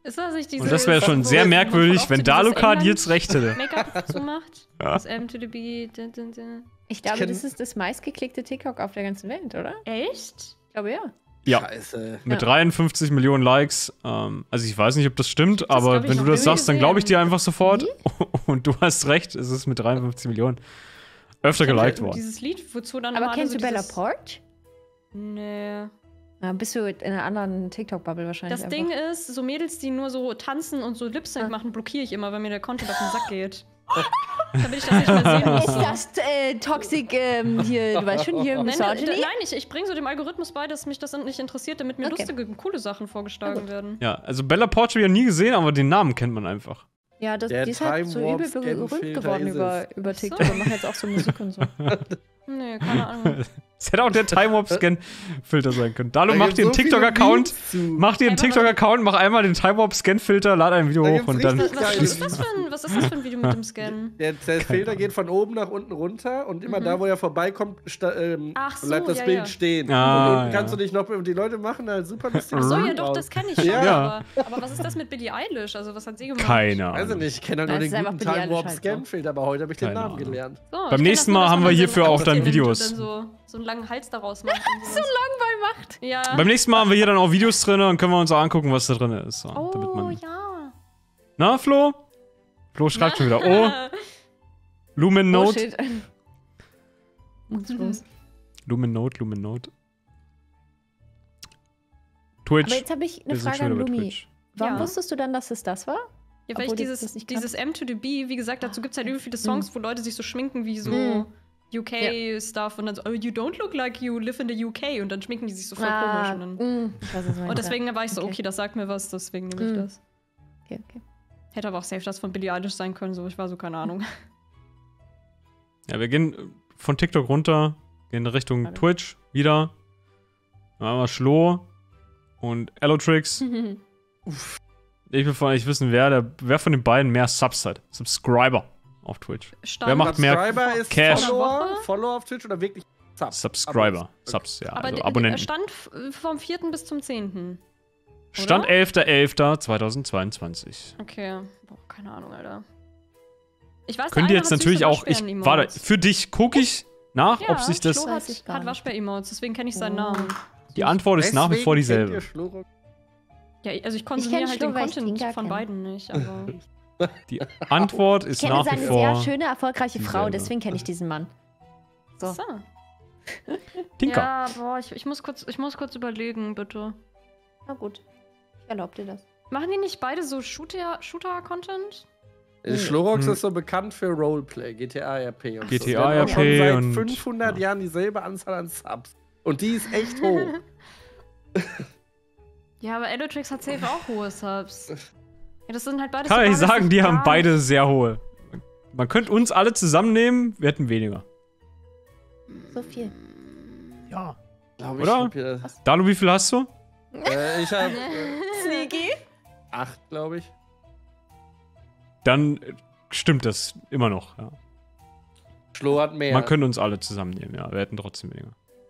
Ist das nicht diese... Und das wäre schon sehr merkwürdig, wenn Dalukad jetzt recht hätte. Make-up dazu macht. Ja. Das M to the B. Ich glaube, das ist das meistgeklickte TikTok auf der ganzen Welt, oder? Echt? Ich glaube, ja. Ja, Scheiße. mit 53 Millionen Likes. Also ich weiß nicht, ob das stimmt, Das aber glaub ich wenn du noch das nie sagst, dann glaube ich dir einfach sofort. Wie? Und du hast recht, es ist mit 53 Millionen öfter geliked worden. Dieses Lied, wozu dann Aber immer kennst du so Bella dieses- Porch? Nee. Bist du in einer anderen TikTok-Bubble wahrscheinlich. Das Ding ist, so Mädels, die nur so tanzen und so Lip-Sync machen, blockiere ich immer, weil mir der Content auf den Sack geht. Damit ich das nicht mehr sehen muss. Ist das Toxic hier, du weißt schon, hier Misogyny? Nein, ich bringe so dem Algorithmus bei, dass mich das nicht interessiert, damit mir Okay. lustige, coole Sachen vorgeschlagen werden. Ja, also Bella Porch habe ich ja nie gesehen, aber den Namen kennt man einfach. Ja, die Der ist halt so übel Time-Warp-Scan-Filter berühmt geworden ist über TikTok und macht jetzt auch so Musik und so. Nee, keine Ahnung. Das hätte auch der Time-Warp-Scan-Filter sein können. Dalu, Da mach gibt's dir einen so viele TikTok-Account, Memes zu. mach dir einen TikTok-Account, mach einmal den Time-Warp-Scan-Filter, lad ein Video Da hoch gibt's und dann... richtig Was ist das für ein Video mit dem Scan? Der Filter geht von oben nach unten runter und immer da, wo er vorbeikommt, Ach so, bleibt das ja, Bild ja. stehen. Ah, und unten kannst ja. du dich noch, die Leute machen halt super lustig. Ach so, ja doch, das kenne ich schon. Ja. Aber was ist das mit Billie Eilish? Also, was hat sie gemacht? Keine Weiß ich Ahnung. nicht, ich kenne halt nur Das den ist einfach guten Billie Time Eilish Warp halt Scan Filter, aber heute habe ich den Keine Namen Ahnung. gelernt. So, Beim nächsten Mal haben wir hierfür auch dann Videos. Und dann so einen langen Hals daraus macht. So lang bei Macht. Ja. Beim nächsten Mal haben wir hier dann auch Videos drin und können wir uns auch angucken, was da drin ist. So, damit Oh, man ja. Na, Flo? Flo schreibt schon wieder, oh, Lumen Oh, Note. shit. Was ist los? Lumen Note. Twitch. Aber jetzt habe ich eine Wir sind Frage schon an wieder bei Lumi. Twitch. Warum Ja. wusstest du dann, dass es das war? Ja, weil ich Obwohl du das nicht dieses M to the B, wie gesagt, dazu gibt es halt übel viele Songs, wo Leute sich so schminken wie so UK-Stuff und dann so, oh, you don't look like you live in the UK und dann schminken die sich so voll komisch. Und, dann, Ich weiß, was du meinst, und deswegen war ich so, Okay. okay, das sagt mir was, deswegen nehme ich das. Okay, okay. Hätte aber auch safe das von Billie Eilish sein können, so, ich war so, keine Ahnung. Ja, wir gehen von TikTok runter, gehen in Richtung Warte. Twitch wieder. Dann haben wir Schlo und Allotrix. Ich will von euch wissen, wer von den beiden mehr Subs hat. Subscriber auf Twitch. Stand, Wer macht mehr Subscriber ist Cash? Follower auf Twitch oder wirklich Subs? Subscriber. Abos. Subs, ja, aber also der Abonnenten. Stand vom 4. bis zum 10. Stand 11.11.2022. Okay. Boah, keine Ahnung, Alter. Ich weiß, Könnt ihr jetzt natürlich auch, warte, für dich gucke ich nach, ja, ob sich das, Schlo Weiß ich gar hat nicht. Waschbär-Emotes, deswegen kenne ich seinen Namen. die Antwort ist nach wie vor Deswegen kennt dieselbe. ihr Schlurrock? Ja, also ich konsumiere kenn halt Schlo, den weil ich Content Tinker von kenn. beiden nicht, aber... Die Antwort ist Ich kenne nach wie seine sehr vor schöne, erfolgreiche Frau, dieselbe. deswegen kenne ich diesen Mann. So. So. Tinker. Ja, boah, ich muss kurz überlegen, bitte. Na gut. Ich erlaube dir das. Machen die nicht beide so Shooter-Content? Schlurrox ist so bekannt für Roleplay, GTA RP und GTA so. Der hat auch schon RP seit und- 500 Jahren dieselbe Anzahl an Subs. Und die ist echt hoch. Ja, aber Allotrix hat safe auch hohe Subs. Ja, das sind halt beide Kann ich so sagen, die haben gar beide sehr hohe. Man könnte uns alle zusammennehmen, wir hätten weniger. So viel. Ja. Glaub Oder? hab hier- Dalu, wie viel hast du? ich habe Sneaky? 8, glaube ich. Dann stimmt das immer noch. Ja. Schlo hat mehr. Man könnte uns alle zusammennehmen, ja. Wir hätten trotzdem weniger.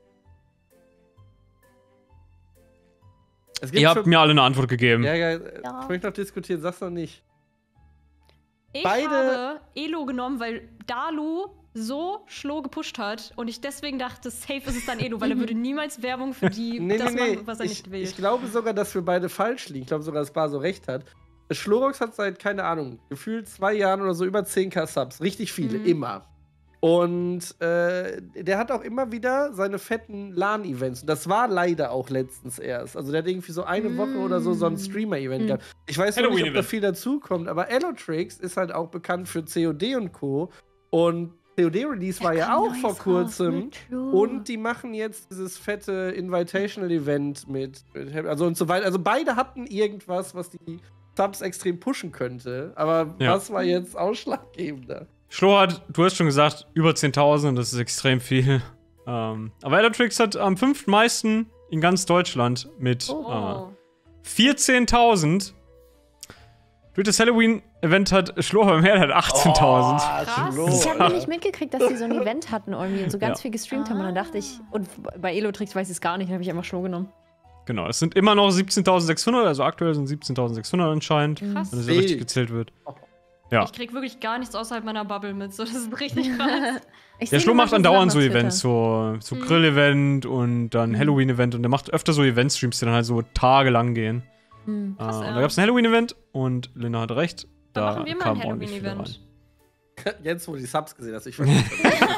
Es gibt Ihr habt für- mir alle eine Antwort gegeben. Ja, Ja. ich möchte noch diskutieren, sag's noch nicht. Ich Beide- habe Elo genommen, weil Dalu so Schlo gepusht hat und ich deswegen dachte, safe ist es dann Elo, weil er würde niemals Werbung für die das machen, was er nicht will. Ich glaube sogar, dass wir beide falsch liegen. Ich glaube sogar, dass Baso recht hat. Schlorox hat seit, keine Ahnung, gefühlt 2 Jahren oder so über 10.000 Subs. Richtig viele, immer. Und der hat auch immer wieder seine fetten LAN-Events. Und das war leider auch letztens erst. Also der hat irgendwie so eine Woche oder so ein Streamer-Event gehabt. Ich weiß noch nicht, ob da Halloween-Event. viel dazukommt, aber Allotrix ist halt auch bekannt für COD und Co. Und COD-Release war ja auch vor kurzem. Und die machen jetzt dieses fette Invitational-Event mit also und so weiter. Also beide hatten irgendwas, was die Subs extrem pushen könnte. Aber Ja. was war jetzt ausschlaggebender? Schlohart, du hast schon gesagt, über 10.000, das ist extrem viel. Aber Allotrix hat am 5. meisten in ganz Deutschland mit Oh. 14.000. Durch das Halloween-Event hat Schlohart mehr, hat 18.000. Krass. Ich habe nicht mitgekriegt, dass die so ein Event hatten irgendwie und so ganz Ja. viel gestreamt haben. Und dann dachte ich, und bei Elotrix weiß ich es gar nicht, habe ich einfach Schlo genommen. Genau, es sind immer noch 17.600, also aktuell sind 17.600 anscheinend, Krass. wenn es so richtig gezählt wird. Ja. Ich krieg wirklich gar nichts außerhalb meiner Bubble mit, so das ist richtig krass. Der Schlo macht andauernd so Events, so Grill-Event und dann Halloween-Event und der macht öfter so Event-Streams, die dann halt so tagelang gehen. Krass, Und da gab es ein Halloween-Event und Linda hat recht, Da da machen wir mal kam ein ordentlich viel rein. Halloween-Event. Jetzt, wo du die Subs gesehen hast, ich verstehe.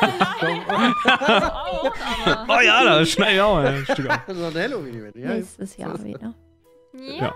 Auch, aber. Oh ja, da schneide ich auch ein Stück ab. Das ist noch ein Halloween-Event. Ja, Nächstes Jahr wieder. Ja.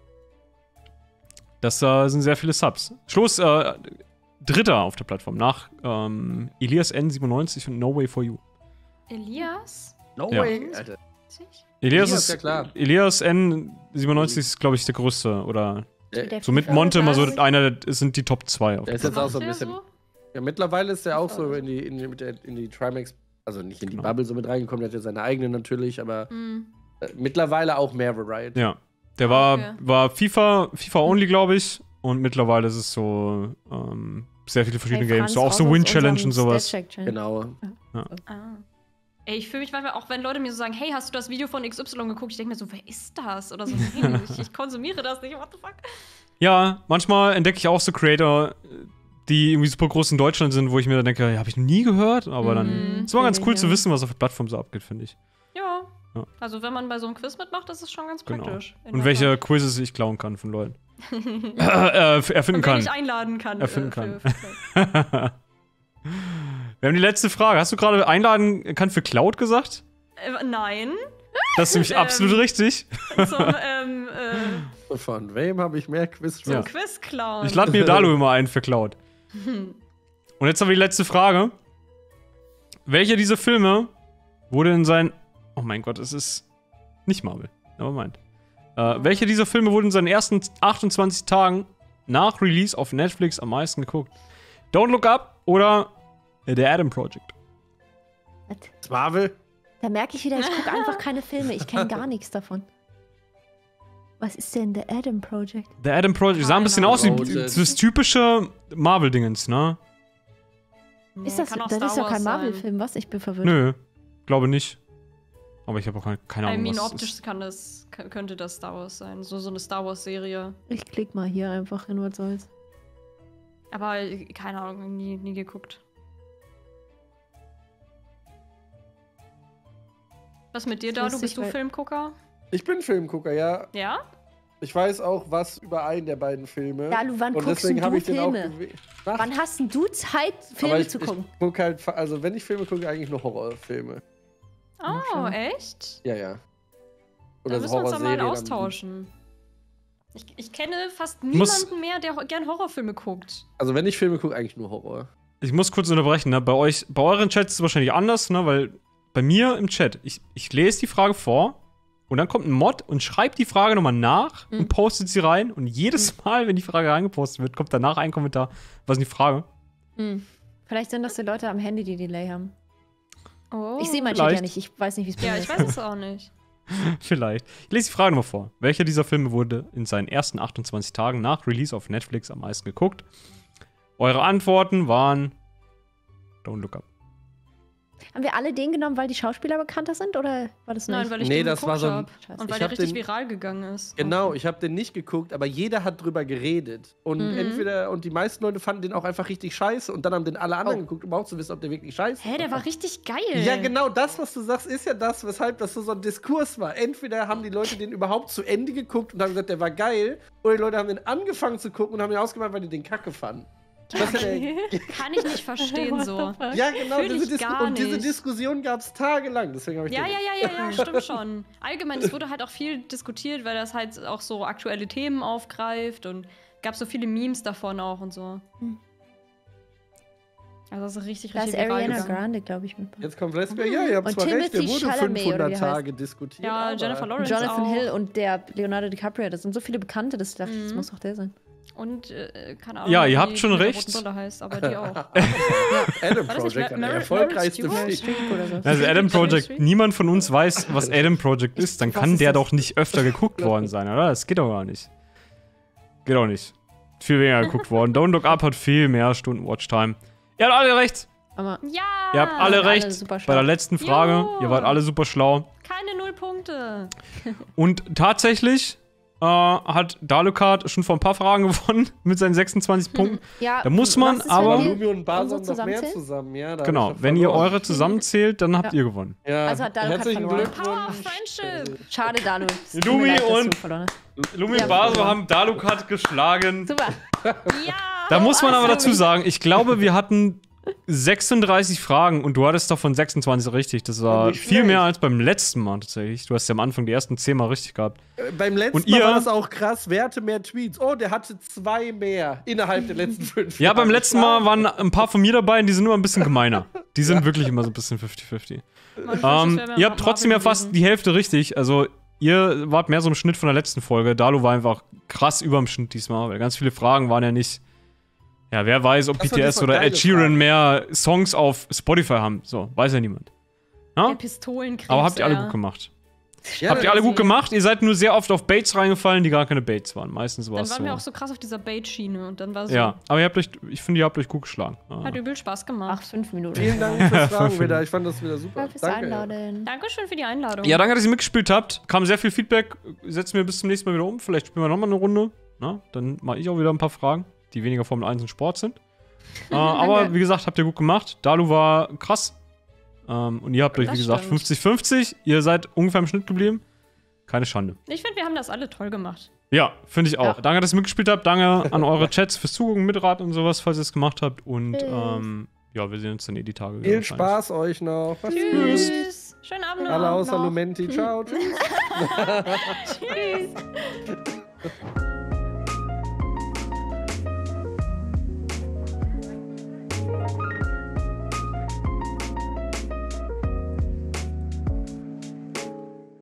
Das sind sehr viele Subs. Schluss, Dritter auf der Plattform nach Elias N97 und No Way For You. Elias? No Ja. way, Alter. Elias Elias, ist, ja klar. Elias N97 ist, glaube ich, der größte. Oder Der so mit FIFA Monte immer so was? einer, das sind die Top 2. Der ist jetzt auch so ein Macht der bisschen. Ja, mittlerweile ist er auch so in die Trimax, also nicht in die Genau. Bubble so mit reingekommen, der hat ja seine eigene natürlich, aber Mhm. mittlerweile auch mehr Variety. Ja. Der Okay. war FIFA-only, glaube ich. Und mittlerweile ist es so sehr viele verschiedene Games. So auch so Win-Challenge und sowas. Genau. Ah. Ey, ich fühle mich manchmal, auch wenn Leute mir so sagen, hey, hast du das Video von XY geguckt? Ich denke mir so, wer ist das? Oder so, nee, ich konsumiere das nicht, what the fuck? Ja, manchmal entdecke ich auch so Creator, die irgendwie super groß in Deutschland sind, wo ich mir dann denke, ja, habe ich noch nie gehört. Aber dann ist immer ganz cool zu wissen, was auf der Plattform so abgeht, finde ich. Ja. Ja. Also wenn man bei so einem Quiz mitmacht, das ist schon ganz Genau. praktisch. Und welche Quizzes ich klauen kann von Leuten. Erfinden Und kann. ich einladen kann. Erfinden kann. Für Wir haben die letzte Frage. Hast du gerade einladen kann für Cloud gesagt? nein. Das ist nämlich absolut richtig. Zum Von wem habe ich mehr Quiz? Ja. Quiz klauen. Ich lade mir Dalu immer ein für Cloud. Und jetzt haben wir die letzte Frage. Welcher dieser Filme wurde in seinen... Oh mein Gott, es ist nicht Marvel. Aber meint. Welcher dieser Filme wurde in seinen ersten 28 Tagen nach Release auf Netflix am meisten geguckt? Don't Look Up oder The Adam Project? Marvel? Da merke ich wieder, ich gucke einfach keine Filme. Ich kenne gar nichts davon. Was ist denn The Adam Project? The Adam Project sah ein bisschen aus wie Project. das typische Marvel-Dingens, ne? Ist das Kann auch ist Star doch Wars kein sein. Marvel-Film, was? Ich bin verwirrt. Nö, glaube nicht. Aber ich habe auch keine Ahnung, was optisch könnte das Star Wars sein. So eine Star Wars-Serie. Ich klicke mal hier einfach hin, was soll's. Aber keine Ahnung, nie geguckt. Was mit dir, Das Dalu? wusste Bist ich, du weil- Filmgucker? Ich bin Filmgucker, ja. Ja? Ich weiß auch was über einen der beiden Filme. Ja, Lu, wann und guckst deswegen du habe ich den auch Filme? Ach, Wann hast denn du Zeit, aber Filme zu gucken? Ich gucke halt, also wenn ich Filme gucke, eigentlich nur Horrorfilme. Oh, schön. echt? Ja, ja. Da müssen wir uns doch mal Horrorserien am- austauschen. Ich kenne fast Muss- niemanden mehr, der gern Horrorfilme guckt. Also wenn ich Filme gucke, eigentlich nur Horror. Ich muss kurz unterbrechen, ne? Bei euren Chats ist es wahrscheinlich anders, ne? Weil bei mir im Chat, ich lese die Frage vor und dann kommt ein Mod und schreibt die Frage nochmal nach und postet sie rein. Und jedes Mal, wenn die Frage reingepostet wird, kommt danach ein Kommentar. Was ist denn die Frage? Vielleicht sind das die Leute am Handy, die Delay haben. Oh. Ich sehe mein Chat vielleicht. ja nicht. Ich weiß nicht, wie es bei Ja, mir ich ist. weiß es auch nicht. Vielleicht. Ich lese die Frage nochmal vor. Welcher dieser Filme wurde in seinen ersten 28 Tagen nach Release auf Netflix am meisten geguckt? Eure Antworten waren Don't Look Up. Haben wir alle den genommen, weil die Schauspieler bekannter sind? Oder war das nicht? Nein, weil ich Nee, den das war geguckt so ein- hab. Scheiße. Und weil Ich der hab richtig den- viral gegangen ist. Genau, ich habe den nicht geguckt, aber jeder hat drüber geredet. Und und die meisten Leute fanden den auch einfach richtig scheiße und dann haben den alle anderen geguckt, um auch zu wissen, ob der wirklich scheiße Hä, der war richtig geil. Ja, genau, das, was du sagst, ist ja das, weshalb das so ein Diskurs war. Entweder haben die Leute den überhaupt zu Ende geguckt und haben gesagt, der war geil, oder die Leute haben den angefangen zu gucken und haben ihn ausgemacht, weil die den Kacke fanden. Das ist ja der- Kann ich nicht verstehen so. ja, genau, Fühl ich gar und diese nicht. Diskussion gab es tagelang. Deswegen habe ich Ja, den stimmt schon. Allgemein, es wurde halt auch viel diskutiert, weil das halt auch so aktuelle Themen aufgreift und gab so viele Memes davon auch und so. Also das ist richtig, Da ist richtig viral Ariana gegangen. Grande, glaube ich, mit. Jetzt kommt Lesbian. Ja, ihr habt Und zwar recht, der Timothy wurde Chalamet, oder wie 500 heißt- Tage diskutiert. Ja, aber Jennifer Lawrence Jonathan auch. Hill und der Leonardo DiCaprio. Das sind so viele Bekannte, dass ich dachte, das muss doch der sein. Und, keine Ahnung, Ja, ihr wie habt die schon mit der recht. roten Brille heißt, aber die auch. Adam War das nicht Project, der Meryl erfolgreichste Stewart? Film. Streep oder so. Also Adam Project, Streep? niemand von uns weiß, was Adam Project ist. Dann Was kann ist der das? doch nicht öfter geguckt worden sein, oder? Das geht doch gar nicht. Geht auch nicht. Viel weniger geguckt worden. Don't Look Up hat viel mehr Stunden Watchtime. Ihr habt alle recht. Aber Ja! Ihr habt alle alle recht super schlau. bei der letzten Frage. Jo. Ihr wart alle super schlau. Keine 0 Punkte. Und tatsächlich hat Dalukart schon vor ein paar Fragen gewonnen mit seinen 26 Punkten. Ja, da muss man aber. Lumi und Bason unsere noch mehr zusammenzählen? zusammen, ja. Genau, wenn ihr eure zusammenzählt, dann habt ihr gewonnen. Ja. Also hat Dalukart herzlichen verloren. Power of Glückwunsch. Friendship. Schade, Dalu. Lumi und- verloren hast. Lumi Ja, und Baso verloren. haben Dalukart geschlagen. Super. Ja. Da muss man aber Lumi. dazu sagen, ich glaube, wir hatten 36 Fragen und du hattest davon 26 richtig. Das war nicht viel schlecht. mehr als beim letzten Mal tatsächlich. Du hast ja am Anfang die ersten 10 Mal richtig gehabt. Beim letzten Und Mal ihr- war das auch krass. Wer hatte mehr Tweets? Oh, der hatte 2 mehr innerhalb der letzten 5 Ja, beim Jahre. letzten Mal waren ein paar von mir dabei und die sind nur ein bisschen gemeiner. Die sind wirklich immer so ein bisschen 50-50. Ihr habt trotzdem ja fast die Hälfte richtig. Also, ihr wart mehr so im Schnitt von der letzten Folge. Dalu war einfach krass über dem Schnitt diesmal, weil ganz viele Fragen waren ja nicht. Ja, wer weiß, ob Das waren BTS diesmal oder geile Ed Sheeran Fragen. mehr Songs auf Spotify haben. So, weiß ja niemand. Ja? Der Pistolenkrebs. Aber habt ihr alle ja. gut gemacht. Ja, Habt ihr alle das- gut gemacht? Ihr seid nur sehr oft auf Baits reingefallen, die gar keine Baits waren. Meistens war Dann es waren so. wir auch so krass auf dieser Bait-Schiene und dann war so. Ja, aber ihr habt euch, ich finde, ihr habt euch gut geschlagen. Hat übel Spaß gemacht. Ach, 5 Minuten. Vielen Dank fürs Fragen wieder. Ich fand das wieder super. Danke fürs Danke. Einladen. Dankeschön für die Einladung. Ja, danke, dass ihr mitgespielt habt. Kam sehr viel Feedback. Setzen wir bis zum nächsten Mal wieder um. Vielleicht spielen wir nochmal eine Runde. Na, dann mache ich auch wieder ein paar Fragen, die weniger Formel 1 und Sport sind. Aber wie gesagt, habt ihr gut gemacht. Dalu war krass. Und ihr habt euch, wie Das gesagt, stimmt. 50-50. Ihr seid ungefähr im Schnitt geblieben. Keine Schande. Ich finde, wir haben das alle toll gemacht. Ja, finde ich auch. Ja. Danke, dass ihr mitgespielt habt. Danke an eure Chats fürs Zugucken, Mitraten und sowas, falls ihr es gemacht habt. Und Tschüss. ja, wir sehen uns dann die Tage wieder. Viel wahrscheinlich. Spaß euch noch. Macht's gut. Tschüss. Schönen Abend noch. Alle außer noch. Lumenti. Ciao. Tschüss. Tschüss.